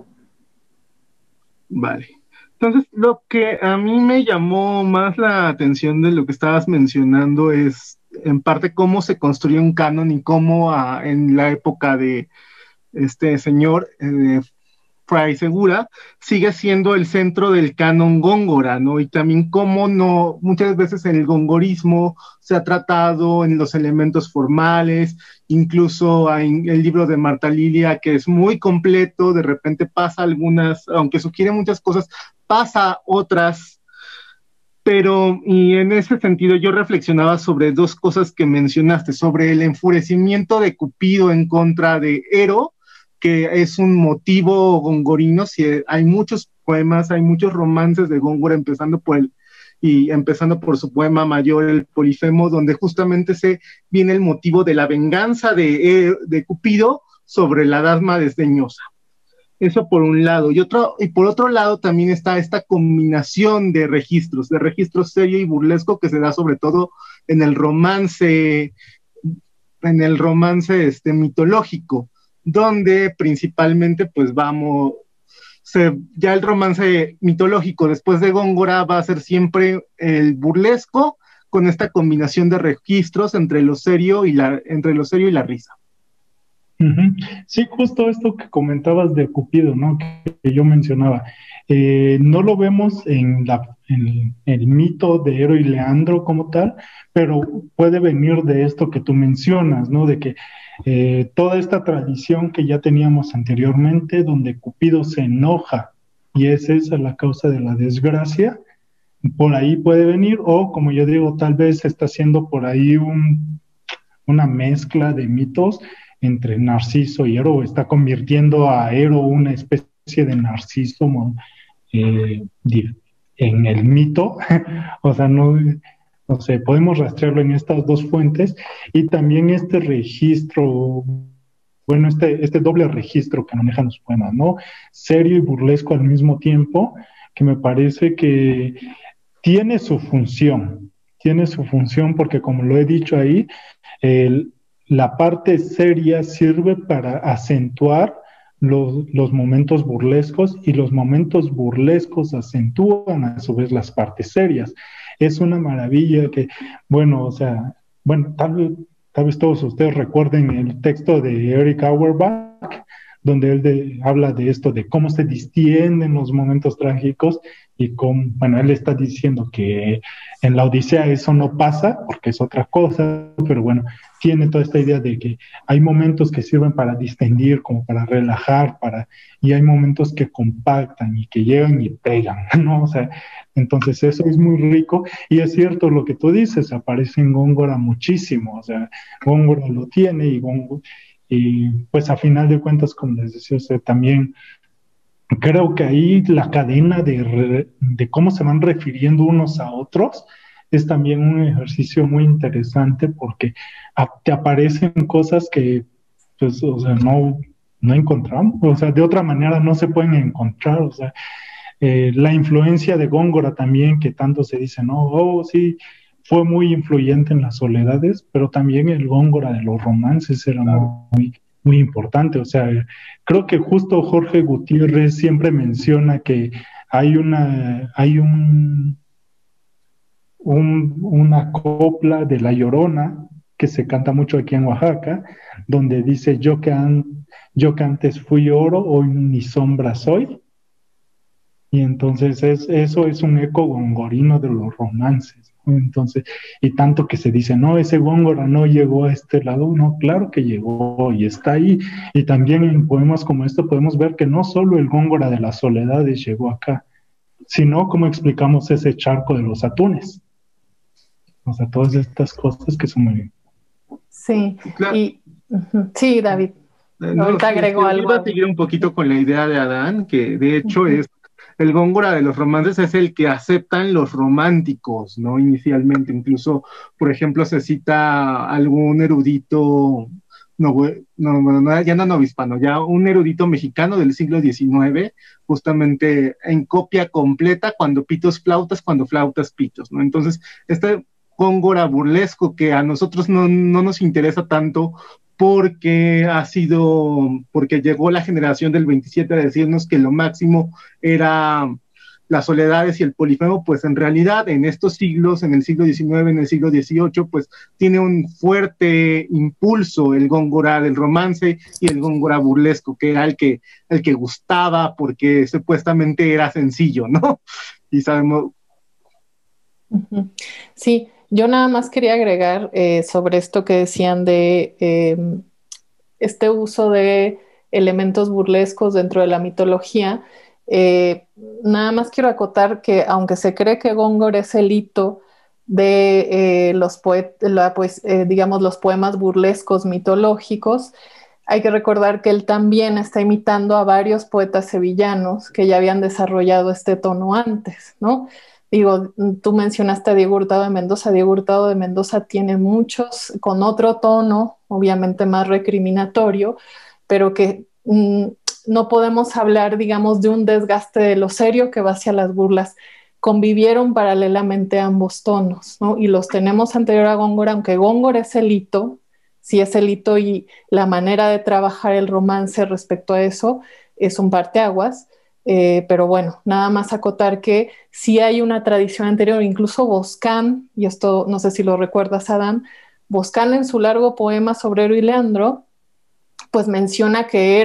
Vale. Entonces, lo que a mí me llamó más la atención de lo que estabas mencionando es, en parte, cómo se construye un canon y cómo en la época de este señor Fray Segura sigue siendo el centro del canon góngora, ¿no? Y también cómo no, muchas veces en el gongorismo se ha tratado en los elementos formales, incluso en el libro de Marta Lilia, que es muy completo, de repente pasa algunas, aunque sugiere muchas cosas, traspasa otras, pero y en ese sentido yo reflexionaba sobre dos cosas que mencionaste, sobre el enfurecimiento de Cupido en contra de Ero, que es un motivo gongorino. Si hay muchos poemas, hay muchos romances de Góngora, empezando por su poema mayor, el Polifemo, donde justamente se viene el motivo de la venganza de Cupido sobre la Dasma desdeñosa. Eso por un lado. Y por otro lado también está esta combinación de registro serio y burlesco, que se da sobre todo en el romance mitológico, donde principalmente pues ya el romance mitológico después de Góngora va a ser siempre el burlesco, con esta combinación de registros entre lo serio y la risa. Sí, justo esto que comentabas de Cupido, ¿no? Que yo mencionaba. No lo vemos en el mito de Ero y Leandro como tal, pero puede venir de esto que tú mencionas, ¿no? De que toda esta tradición que ya teníamos anteriormente, donde Cupido se enoja y es esa la causa de la desgracia, por ahí puede venir, o como yo digo, tal vez está haciendo por ahí una mezcla de mitos entre Narciso y Ero, está convirtiendo a Ero una especie de Narciso en el mito. O sea, no sé, podemos rastrearlo en estas dos fuentes, y también este registro, bueno, este doble registro que manejan los poemas, ¿no? Serio y burlesco al mismo tiempo, que me parece que tiene su función porque, como lo he dicho ahí, la parte seria sirve para acentuar los momentos burlescos, y los momentos burlescos acentúan a su vez las partes serias. Es una maravilla que, bueno, o sea, bueno, tal vez todos ustedes recuerden el texto de Eric Auerbach, donde él habla de esto, de cómo se distienden los momentos trágicos, y cómo, bueno, él está diciendo que en la Odisea eso no pasa, porque es otra cosa, pero bueno, tiene toda esta idea de que hay momentos que sirven para distendir, como para relajar, y hay momentos que compactan y que llegan y pegan, ¿no? O sea, entonces eso es muy rico, y es cierto lo que tú dices, aparece en Góngora muchísimo, o sea, Góngora lo tiene, y pues a final de cuentas, como les decía, o sea, también creo que ahí la cadena de cómo se van refiriendo unos a otros es también un ejercicio muy interesante, porque te aparecen cosas que, pues, o sea, no encontramos, o sea, de otra manera no se pueden encontrar, o sea, la influencia de Góngora también, que tanto se dice, no, oh, sí, fue muy influyente en las soledades, pero también el Góngora de los romances era muy importante. O sea, creo que justo Jorge Gutiérrez siempre menciona que hay una copla de La Llorona que se canta mucho aquí en Oaxaca, donde dice: yo que antes fui oro, hoy ni sombra soy. Y entonces eso es un eco gongorino de los romances, ¿no? Entonces, y tanto que se dice, no, ese Góngora no llegó a este lado, no, claro que llegó y está ahí. Y también en poemas como esto podemos ver que no solo el Góngora de las soledades llegó acá, sino cómo explicamos ese charco de los atunes. O sea, todas estas cosas que son muy bien. Sí, claro. Sí, David. Ahorita agrego algo. Iba a seguir un poquito con la idea de Adán, que de hecho es el Góngora de los romances, es el que aceptan los románticos, ¿no? Inicialmente, incluso, por ejemplo, se cita algún erudito, ya no novohispano, ya un erudito mexicano del siglo XIX, justamente en copia completa, cuando pitos flautas, cuando flautas pitos, ¿no? Entonces, este Góngora burlesco que a nosotros no nos interesa tanto, porque llegó la generación del 27 a decirnos que lo máximo era las soledades y el polifemo, pues en realidad en estos siglos, en el siglo XIX, en el siglo XVIII, pues tiene un fuerte impulso el Góngora del romance y el Góngora burlesco, que era el que gustaba porque supuestamente era sencillo, ¿no? Y sabemos... Sí, yo nada más quería agregar sobre esto que decían de este uso de elementos burlescos dentro de la mitología. Nada más quiero acotar que aunque se cree que Góngora es el hito de digamos, los poemas burlescos mitológicos, hay que recordar que él también está imitando a varios poetas sevillanos que ya habían desarrollado este tono antes, ¿no? Digo, tú mencionaste a Diego Hurtado de Mendoza. Diego Hurtado de Mendoza tiene muchos con otro tono, obviamente más recriminatorio, pero que no podemos hablar, digamos, de un desgaste de lo serio que va hacia las burlas. Convivieron paralelamente ambos tonos, ¿no? Y los tenemos anterior a Góngora, aunque Góngora es el hito, sí es el hito, y la manera de trabajar el romance respecto a eso es un parteaguas. Pero bueno, nada más acotar que sí hay una tradición anterior, incluso Boscán, y esto no sé si lo recuerdas, Adán, Boscán en su largo poema sobre Ero y Leandro, pues menciona que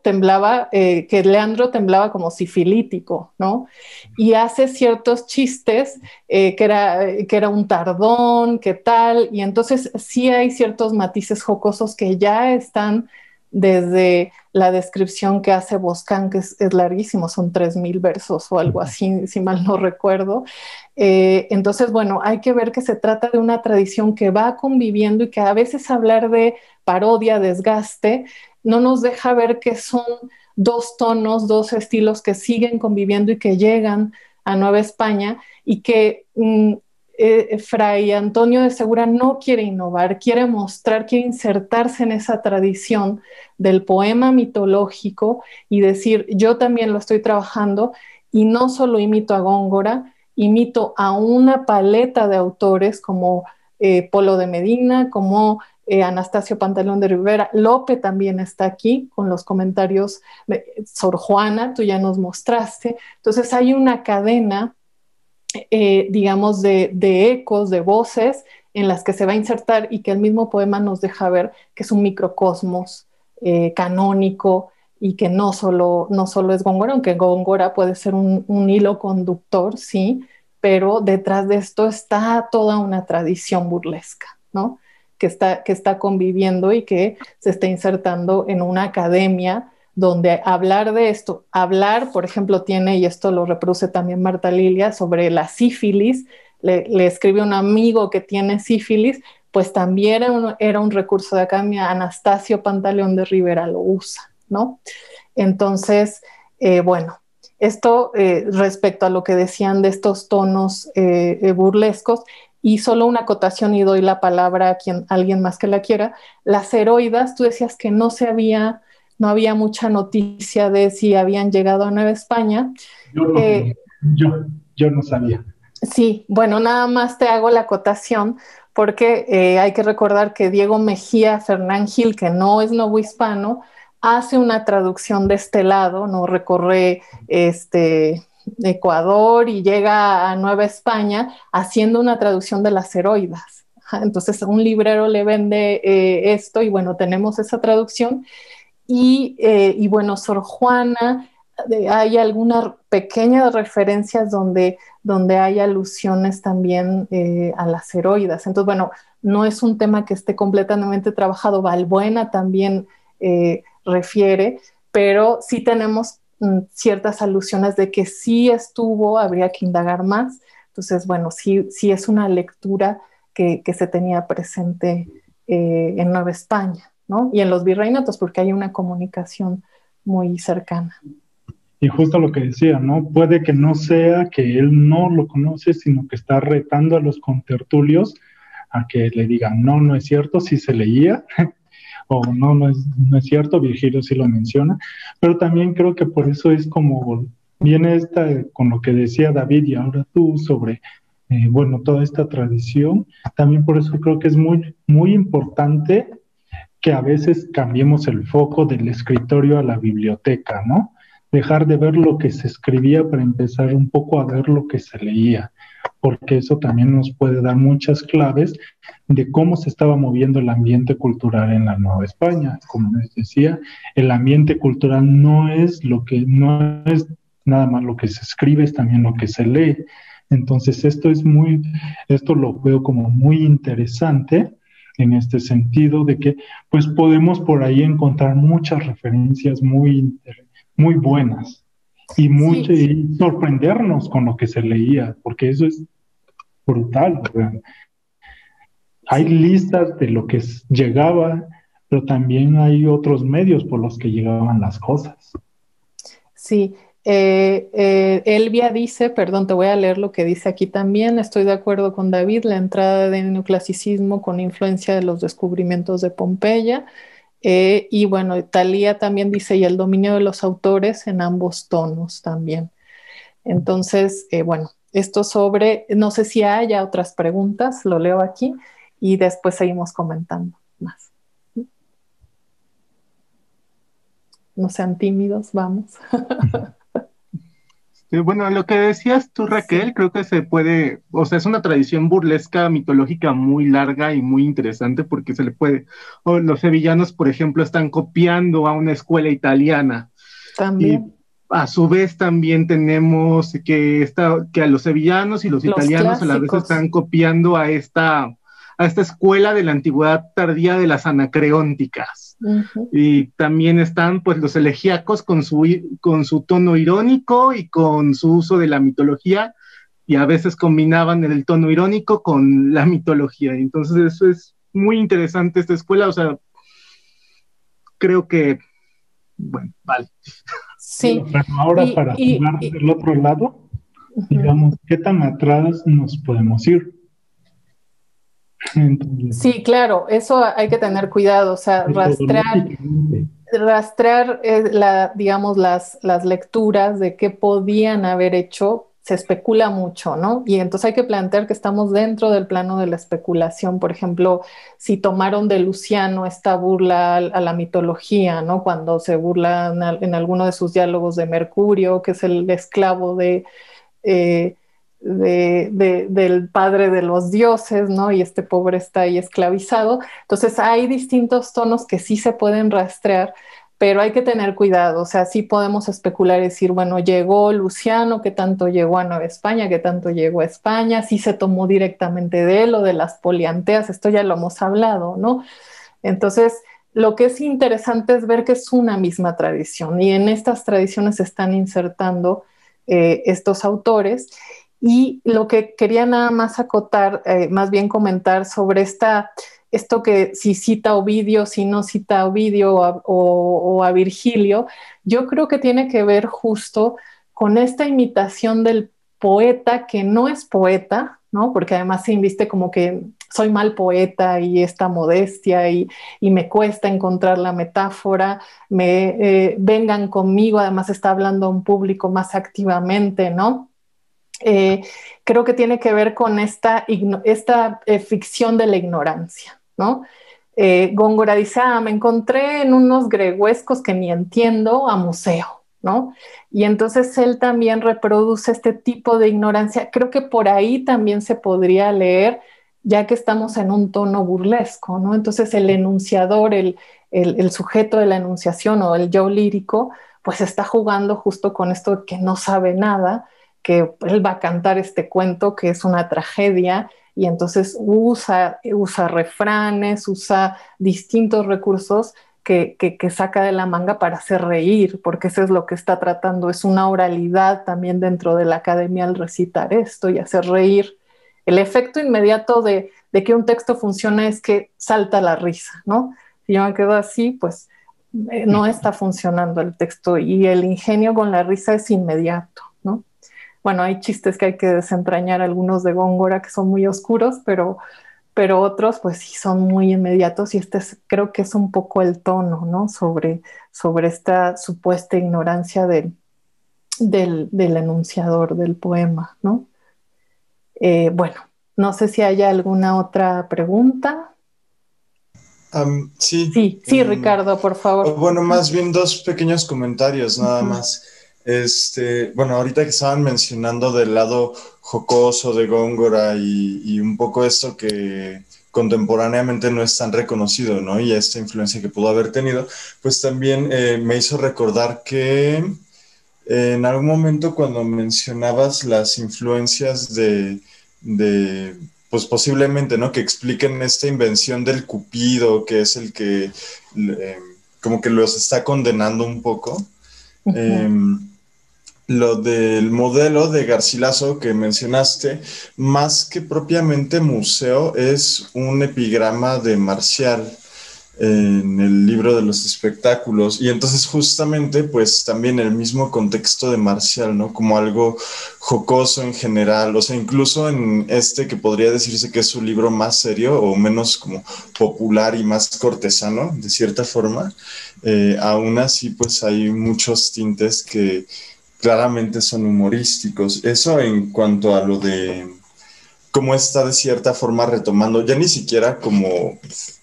que Leandro temblaba como sifilítico, ¿no? Y hace ciertos chistes, que era un tardón, que tal, y entonces sí hay ciertos matices jocosos que ya están desde la descripción que hace Boscán, que es larguísimo, son 3000 versos o algo así, si mal no recuerdo. Entonces, bueno, hay que ver que se trata de una tradición que va conviviendo y que a veces hablar de parodia, desgaste, no nos deja ver que son dos tonos, dos estilos que siguen conviviendo y que llegan a Nueva España, y que Fray Antonio de Segura no quiere innovar, quiere mostrar, quiere insertarse en esa tradición del poema mitológico y decir, yo también lo estoy trabajando, y no solo imito a Góngora, imito a una paleta de autores como Polo de Medina, como Anastasio Pantaleón de Rivera. Lope también está aquí con los comentarios de Sor Juana, tú ya nos mostraste. Entonces hay una cadena, digamos, de ecos, de voces en las que se va a insertar, y que el mismo poema nos deja ver que es un microcosmos canónico, y que no solo es Góngora, aunque Góngora puede ser un hilo conductor, sí, pero detrás de esto está toda una tradición burlesca, ¿no? Que está conviviendo y que se está insertando en una academia donde hablar de esto, por ejemplo, tiene, y esto lo reproduce también Marta Lilia, sobre la sífilis, le escribe un amigo que tiene sífilis, pues también era un recurso de academia. Anastasio Pantaleón de Rivera lo usa, ¿no? Entonces, bueno, esto respecto a lo que decían de estos tonos burlescos. Y solo una acotación, y doy la palabra a alguien más que la quiera. Las heroidas, tú decías que no había mucha noticia de si habían llegado a Nueva España. Yo no sabía. Sí, bueno, nada más te hago la acotación, porque hay que recordar que Diego Mejía Fernán Gil, que no es novohispano, hace una traducción de este lado, no recorre Ecuador y llega a Nueva España haciendo una traducción de las heroidas. Entonces un librero le vende esto, y bueno, tenemos esa traducción. Y bueno, Sor Juana, hay algunas pequeñas referencias donde hay alusiones también a las heroidas. Entonces, bueno, no es un tema que esté completamente trabajado. Balbuena también refiere, pero sí tenemos ciertas alusiones de que sí estuvo, habría que indagar más. Entonces, bueno, sí es una lectura que se tenía presente en Nueva España, ¿no? Y en los virreinatos, porque hay una comunicación muy cercana. Y justo lo que decía, ¿no? Puede que no sea que él no lo conoce, sino que está retando a los contertulios a que le digan, no es cierto, sí se leía, o no es cierto, Virgilio sí lo menciona, pero también creo que por eso es como viene con lo que decía David y ahora tú sobre, bueno, toda esta tradición, también por eso creo que es muy, muy importante que a veces cambiemos el foco del escritorio a la biblioteca, ¿no? Dejar de ver lo que se escribía para empezar un poco a ver lo que se leía, porque eso también nos puede dar muchas claves de cómo se estaba moviendo el ambiente cultural en la Nueva España. Como les decía, el ambiente cultural no es nada más lo que se escribe, es también lo que se lee. Entonces esto lo veo como muy interesante en este sentido de que pues podemos por ahí encontrar muchas referencias muy buenas. y mucho, y sorprendernos con lo que se leía, porque eso es brutal. O sea, hay listas de lo que llegaba, pero también hay otros medios por los que llegaban las cosas. Sí, Elvia dice, perdón, te voy a leer lo que dice aquí también, estoy de acuerdo con David, la entrada del neoclasicismo con influencia de los descubrimientos de Pompeya, y bueno, Thalía también dice, y el dominio de los autores en ambos tonos también. Entonces, bueno, esto sobre, no sé si haya otras preguntas, lo leo aquí, y después seguimos comentando más. No sean tímidos, vamos. Bueno, lo que decías tú, Raquel, creo que se puede, o sea, es una tradición burlesca mitológica muy larga y muy interesante porque se le puede, o los sevillanos, por ejemplo, están copiando a una escuela italiana. También. Y a su vez también tenemos que a los sevillanos y los italianos a la vez están copiando a esta escuela de la antigüedad tardía de las anacreónticas. Uh-huh. Y también están pues los elegíacos con su tono irónico y con su uso de la mitología, y a veces combinaban el tono irónico con la mitología. Entonces eso es muy interesante esta escuela, o sea, creo que, bueno, vale. Sí. Pero ahora para jugar del otro lado, digamos, ¿qué tan atrás nos podemos ir? Entonces, sí, claro, eso hay que tener cuidado, o sea, rastrear digamos, las lecturas de qué podían haber hecho, se especula mucho, ¿no? Y entonces hay que plantear que estamos dentro del plano de la especulación. Por ejemplo, si tomaron de Luciano esta burla a la mitología, ¿no? Cuando se burla en alguno de sus diálogos de Mercurio, que es el esclavo del padre de los dioses, ¿no? Y este pobre está ahí esclavizado. Entonces hay distintos tonos que sí se pueden rastrear, pero hay que tener cuidado. O sea, sí podemos especular y decir, bueno, llegó Luciano, ¿qué tanto llegó a Nueva España? ¿Qué tanto llegó a España? Sí se tomó directamente de él o de las polianteas, esto ya lo hemos hablado, ¿no? Entonces, lo que es interesante es ver que es una misma tradición y en estas tradiciones se están insertando estos autores. Y lo que quería nada más acotar, más bien comentar sobre esto que si cita a Ovidio, si no cita a Ovidio o a Virgilio, yo creo que tiene que ver justo con esta imitación del poeta que no es poeta, ¿no? Porque además se inviste como que soy mal poeta y esta modestia y me cuesta encontrar la metáfora, vengan conmigo, además está hablando a un público más activamente, ¿no? Creo que tiene que ver con esta ficción de la ignorancia, ¿no? Góngora dice, me encontré en unos gregüescos que ni entiendo a museo, ¿no? Y entonces él también reproduce este tipo de ignorancia. Creo que por ahí también se podría leer, ya que estamos en un tono burlesco, ¿no? Entonces el enunciador, el sujeto de la enunciación o el yo lírico, pues está jugando justo con esto de que no sabe nada, que él va a cantar este cuento que es una tragedia y entonces usa refranes, usa distintos recursos que saca de la manga para hacer reír, porque eso es lo que está tratando, es una oralidad también dentro de la academia al recitar esto y hacer reír. El efecto inmediato de que un texto funciona es que salta la risa, ¿no? Si yo me quedo así, pues no está funcionando el texto y el ingenio con la risa es inmediato, ¿no? Bueno, hay chistes que hay que desentrañar, algunos de Góngora que son muy oscuros, pero otros pues sí son muy inmediatos y creo que es un poco el tono, ¿no? Sobre esta supuesta ignorancia del enunciador del poema, ¿no? Bueno, no sé si haya alguna otra pregunta. Sí, Ricardo, por favor. Bueno, más bien dos pequeños comentarios, nada más. Bueno, ahorita que estaban mencionando del lado jocoso de Góngora y un poco esto que contemporáneamente no es tan reconocido, ¿no? Y esta influencia que pudo haber tenido, pues también me hizo recordar que en algún momento cuando mencionabas las influencias pues posiblemente, ¿no? Que expliquen esta invención del Cupido, que es el que como que los está condenando un poco. Uh-huh. lo del modelo de Garcilaso que mencionaste, más que propiamente museo, es un epigrama de Marcial en el libro de los espectáculos. Y entonces justamente, pues también el mismo contexto de Marcial, ¿no? Como algo jocoso en general, o sea, incluso en este que podría decirse que es su libro más serio o menos como popular y más cortesano, de cierta forma, aún así, pues hay muchos tintes que claramente son humorísticos. Eso en cuanto a lo de cómo está de cierta forma retomando, ya ni siquiera como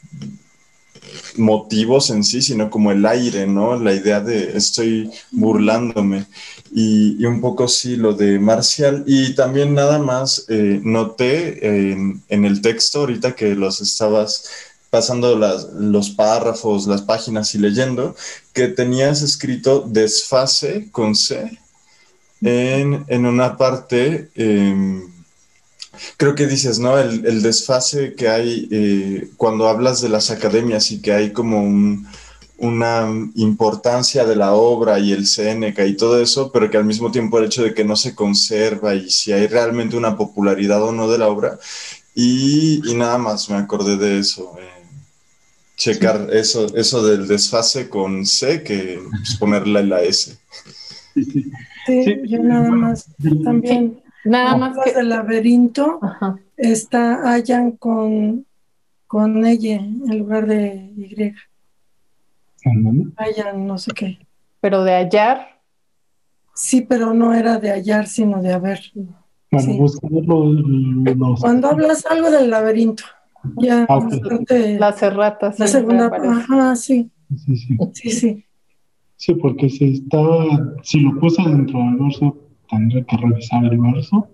motivos en sí, sino como el aire, ¿no? La idea de estoy burlándome. Y un poco sí lo de Marcial. Y también nada más noté en el texto, ahorita que los estabas pasando los párrafos, las páginas y leyendo, que tenías escrito desfase con C en una parte. Creo que dices, ¿no? El desfase que hay cuando hablas de las academias y que hay como una importancia de la obra y el Séneca y todo eso, pero que al mismo tiempo el hecho de que no se conserva y si hay realmente una popularidad o no de la obra. Y nada más me acordé de eso. Checar eso del desfase con C, que pues, ponerle la S. Sí, sí. Sí, Sí, yo nada bueno, más también. Nada Cuando más hablas que... del laberinto, Ajá. está Ayan con ella en lugar de Y. ándale. Ayan, no sé qué. Pero de hallar, Sí, pero no era de hallar, sino de haber. Bueno, Sí. buscamos los. Cuando hablas algo del laberinto, ya Ah, en ok. la parte, las erratas la siempre segunda, aparecen. ajá, sí, Sí, sí. sí, sí. Sí, porque si lo puse dentro del verso, tendré que revisar el verso.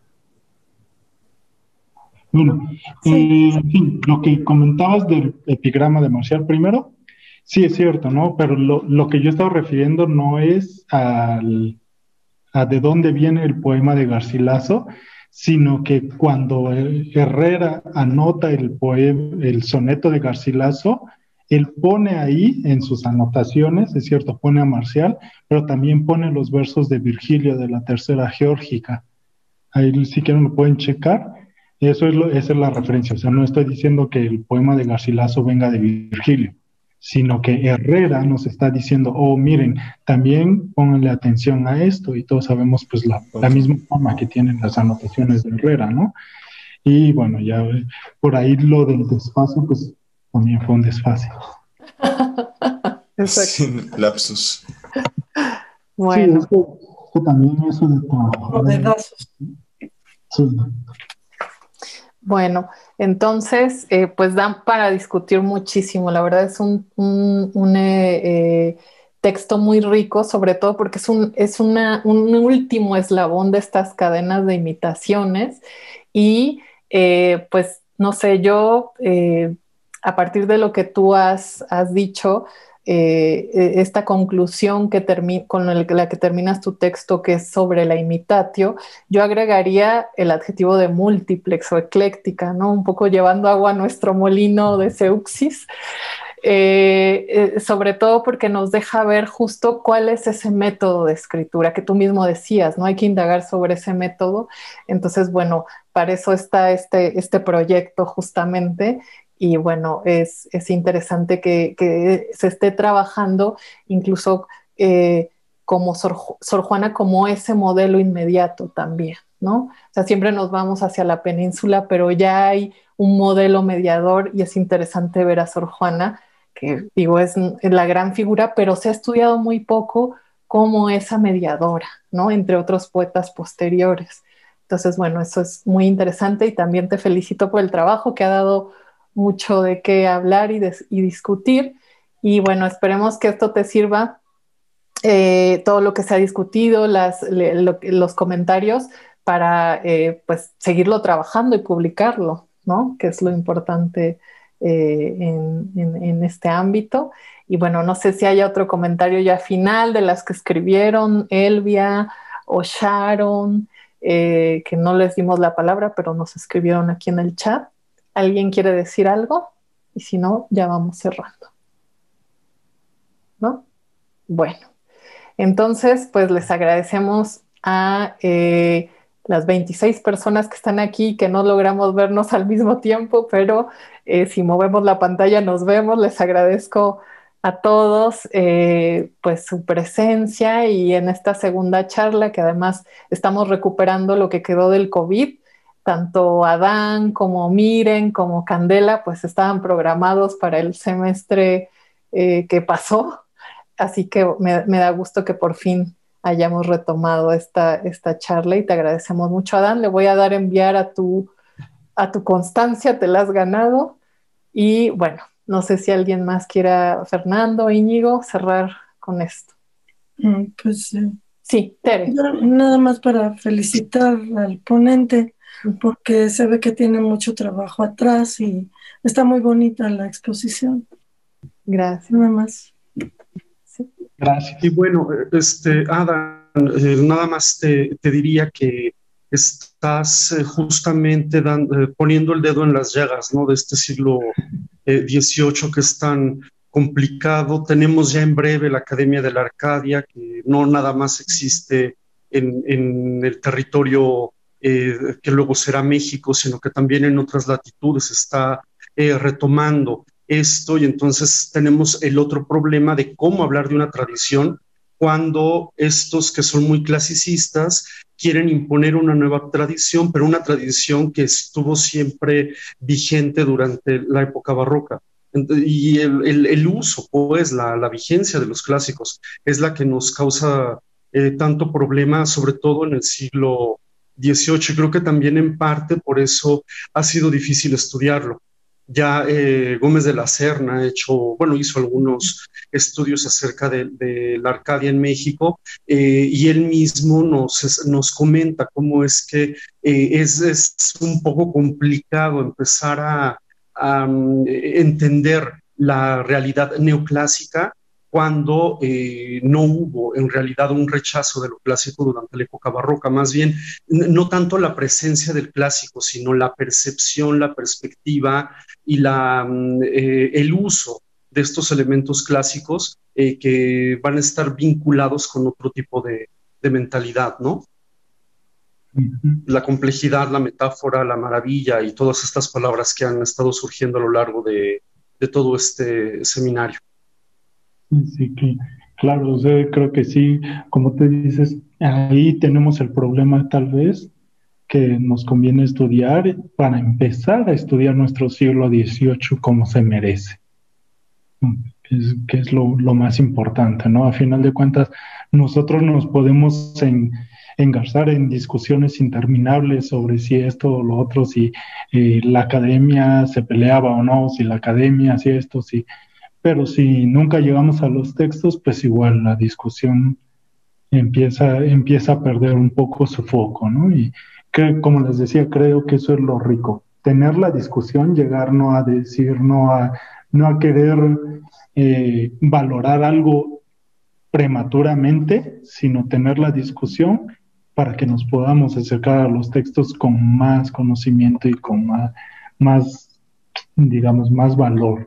Bueno, Sí, en fin, lo que comentabas del epigrama de Marcial primero, sí es cierto, ¿no? Pero lo que yo estaba refiriendo no es a de dónde viene el poema de Garcilaso, sino que cuando Herrera anota el soneto de Garcilaso, él pone ahí en sus anotaciones, es cierto, pone a Marcial, pero también pone los versos de Virgilio de la Tercera Geórgica. Ahí si quieren lo pueden checar. Esa es la referencia. O sea, no estoy diciendo que el poema de Garcilaso venga de Virgilio, sino que Herrera nos está diciendo, oh, miren, también pónganle atención a esto, y todos sabemos pues la Ok. misma forma que tienen las anotaciones de Herrera, ¿no? Y bueno, ya por ahí lo del desfase, pues también fue un desfase. Exacto. Sin lapsus. Sí, Bueno, es que también eso de trabajar, o dedazos. sí, bueno, entonces, pues dan para discutir muchísimo. La verdad es un texto muy rico, sobre todo porque un último eslabón de estas cadenas de imitaciones. Y pues, no sé, yo, a partir de lo que tú has dicho, esta conclusión con la que terminas tu texto, que es sobre la imitatio, yo agregaría el adjetivo de múltiplex o ecléctica, ¿no? Un poco llevando agua a nuestro molino de Seuxis, sobre todo porque nos deja ver justo cuál es ese método de escritura que tú mismo decías, ¿no? Hay que indagar sobre ese método. Entonces, bueno, para eso está este proyecto justamente. Y bueno, es interesante que se esté trabajando incluso como Sor Juana, como ese modelo inmediato también, ¿no? O sea, siempre nos vamos hacia la península, pero ya hay un modelo mediador y es interesante ver a Sor Juana, que digo, es la gran figura, pero se ha estudiado muy poco como esa mediadora, ¿no? Entre otros poetas posteriores. Entonces, bueno, eso es muy interesante y también te felicito por el trabajo que ha dado mucho de qué hablar y discutir. Y bueno, esperemos que esto te sirva, todo lo que se ha discutido, los comentarios, para pues seguirlo trabajando y publicarlo, ¿no? Que es lo importante en este ámbito. Y bueno, no sé si haya otro comentario ya final de las que escribieron Elvia o Sharon, que no les dimos la palabra, pero nos escribieron aquí en el chat. ¿Alguien quiere decir algo? Y si no, ya vamos cerrando, ¿no? Bueno. Entonces, pues les agradecemos a las 26 personas que están aquí, que no logramos vernos al mismo tiempo, pero si movemos la pantalla nos vemos. Les agradezco a todos pues su presencia, y en esta segunda charla, que además estamos recuperando lo que quedó del COVID, tanto Adán como Miren como Candela pues estaban programados para el semestre que pasó, así que me da gusto que por fin hayamos retomado esta charla, y te agradecemos mucho, Adán. Le voy a dar enviar a tu constancia, te la has ganado. Y bueno, no sé si alguien más quiera, Fernando, Íñigo, cerrar con esto. Pues sí, Tere. Nada más para felicitar al ponente, porque se ve que tiene mucho trabajo atrás y está muy bonita la exposición. Gracias. Nada más. Sí. Gracias. Y bueno, Adán, nada más te diría que estás justamente poniendo el dedo en las llagas, ¿no? De este siglo XVIII, que es tan complicado. Tenemos ya en breve la Academia de la Arcadia, que no nada más existe en el territorio que luego será México, sino que también en otras latitudes está retomando esto, y entonces tenemos el otro problema de cómo hablar de una tradición cuando estos que son muy clasicistas quieren imponer una nueva tradición, pero una tradición que estuvo siempre vigente durante la época barroca. Y el uso, pues, la vigencia de los clásicos es la que nos causa tanto problema, sobre todo en el siglo XVIII. Creo que también en parte por eso ha sido difícil estudiarlo. Ya Gómez de la Serna hizo algunos estudios acerca de la Arcadia en México, y él mismo nos comenta cómo es que es un poco complicado empezar a entender la realidad neoclásica cuando no hubo en realidad un rechazo de lo clásico durante la época barroca. Más bien, no tanto la presencia del clásico, sino la percepción, la perspectiva y el uso de estos elementos clásicos que van a estar vinculados con otro tipo de mentalidad, ¿no? Uh-huh. La complejidad, la metáfora, la maravilla y todas estas palabras que han estado surgiendo a lo largo de todo este seminario. Sí, claro, o sea, creo que sí, como te dices, ahí tenemos el problema tal vez que nos conviene estudiar para empezar a estudiar nuestro siglo XVIII como se merece, que es lo más importante, ¿no? A final de cuentas, nosotros nos podemos engarzar en discusiones interminables sobre si esto o lo otro, si la academia se peleaba o no, si la academia hacía esto, si... Pero si nunca llegamos a los textos, pues igual la discusión empieza a perder un poco su foco, ¿no? Y como les decía, creo que eso es lo rico. Tener la discusión, llegar no a decir, no a querer valorar algo prematuramente, sino tener la discusión para que nos podamos acercar a los textos con más conocimiento y con más digamos, más valor.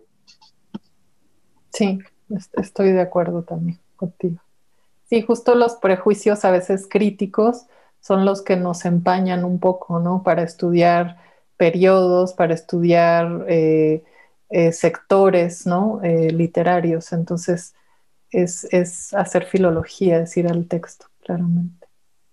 Sí, estoy de acuerdo también contigo. Sí, justo los prejuicios a veces críticos son los que nos empañan un poco, ¿no? Para estudiar periodos, para estudiar sectores, ¿no? Literarios. Entonces, es hacer filología, es ir al texto, claramente.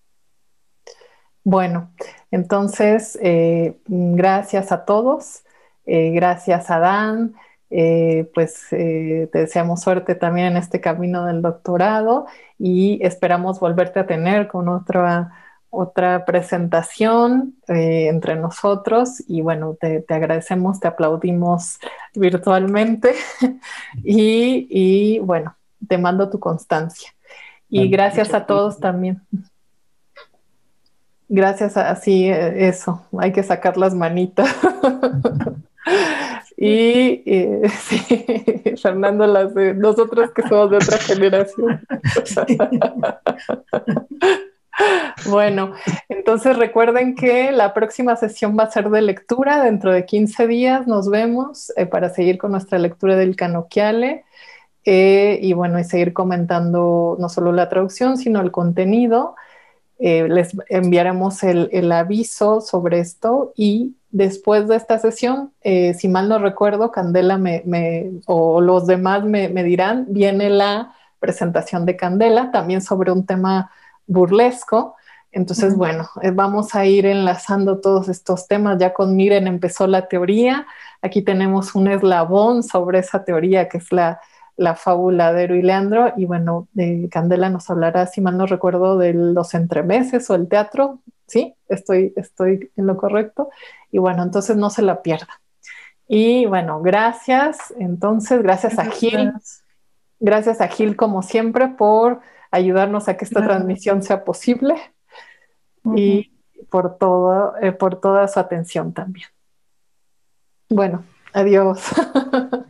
Bueno, entonces, gracias a todos. Gracias a Dan. Te deseamos suerte también en este camino del doctorado y esperamos volverte a tener con otra presentación entre nosotros, y bueno, te agradecemos, te aplaudimos virtualmente y bueno, te mando tu constancia. Y gracias a todos también. Gracias sí, eso, hay que sacar las manitas. Y sí, Fernando, nosotros que somos de otra generación. Bueno, entonces recuerden que la próxima sesión va a ser de lectura. Dentro de 15 días nos vemos para seguir con nuestra lectura del Canoquiale. y bueno, y seguir comentando no solo la traducción, sino el contenido. Les enviaremos el aviso sobre esto y después de esta sesión, si mal no recuerdo, Candela o los demás me dirán, viene la presentación de Candela, también sobre un tema burlesco. Entonces, bueno, vamos a ir enlazando todos estos temas. Ya con Miren empezó la teoría. Aquí tenemos un eslabón sobre esa teoría que es la fábula de Ero y Leandro, y bueno, Candela nos hablará, si mal no recuerdo, de los entremeses o el teatro. Sí, estoy en lo correcto. Y bueno, entonces no se la pierda. Y bueno, gracias. Entonces, gracias a Gil. Gracias a Gil, como siempre, por ayudarnos a que esta transmisión sea posible y por toda su atención también. Bueno, adiós.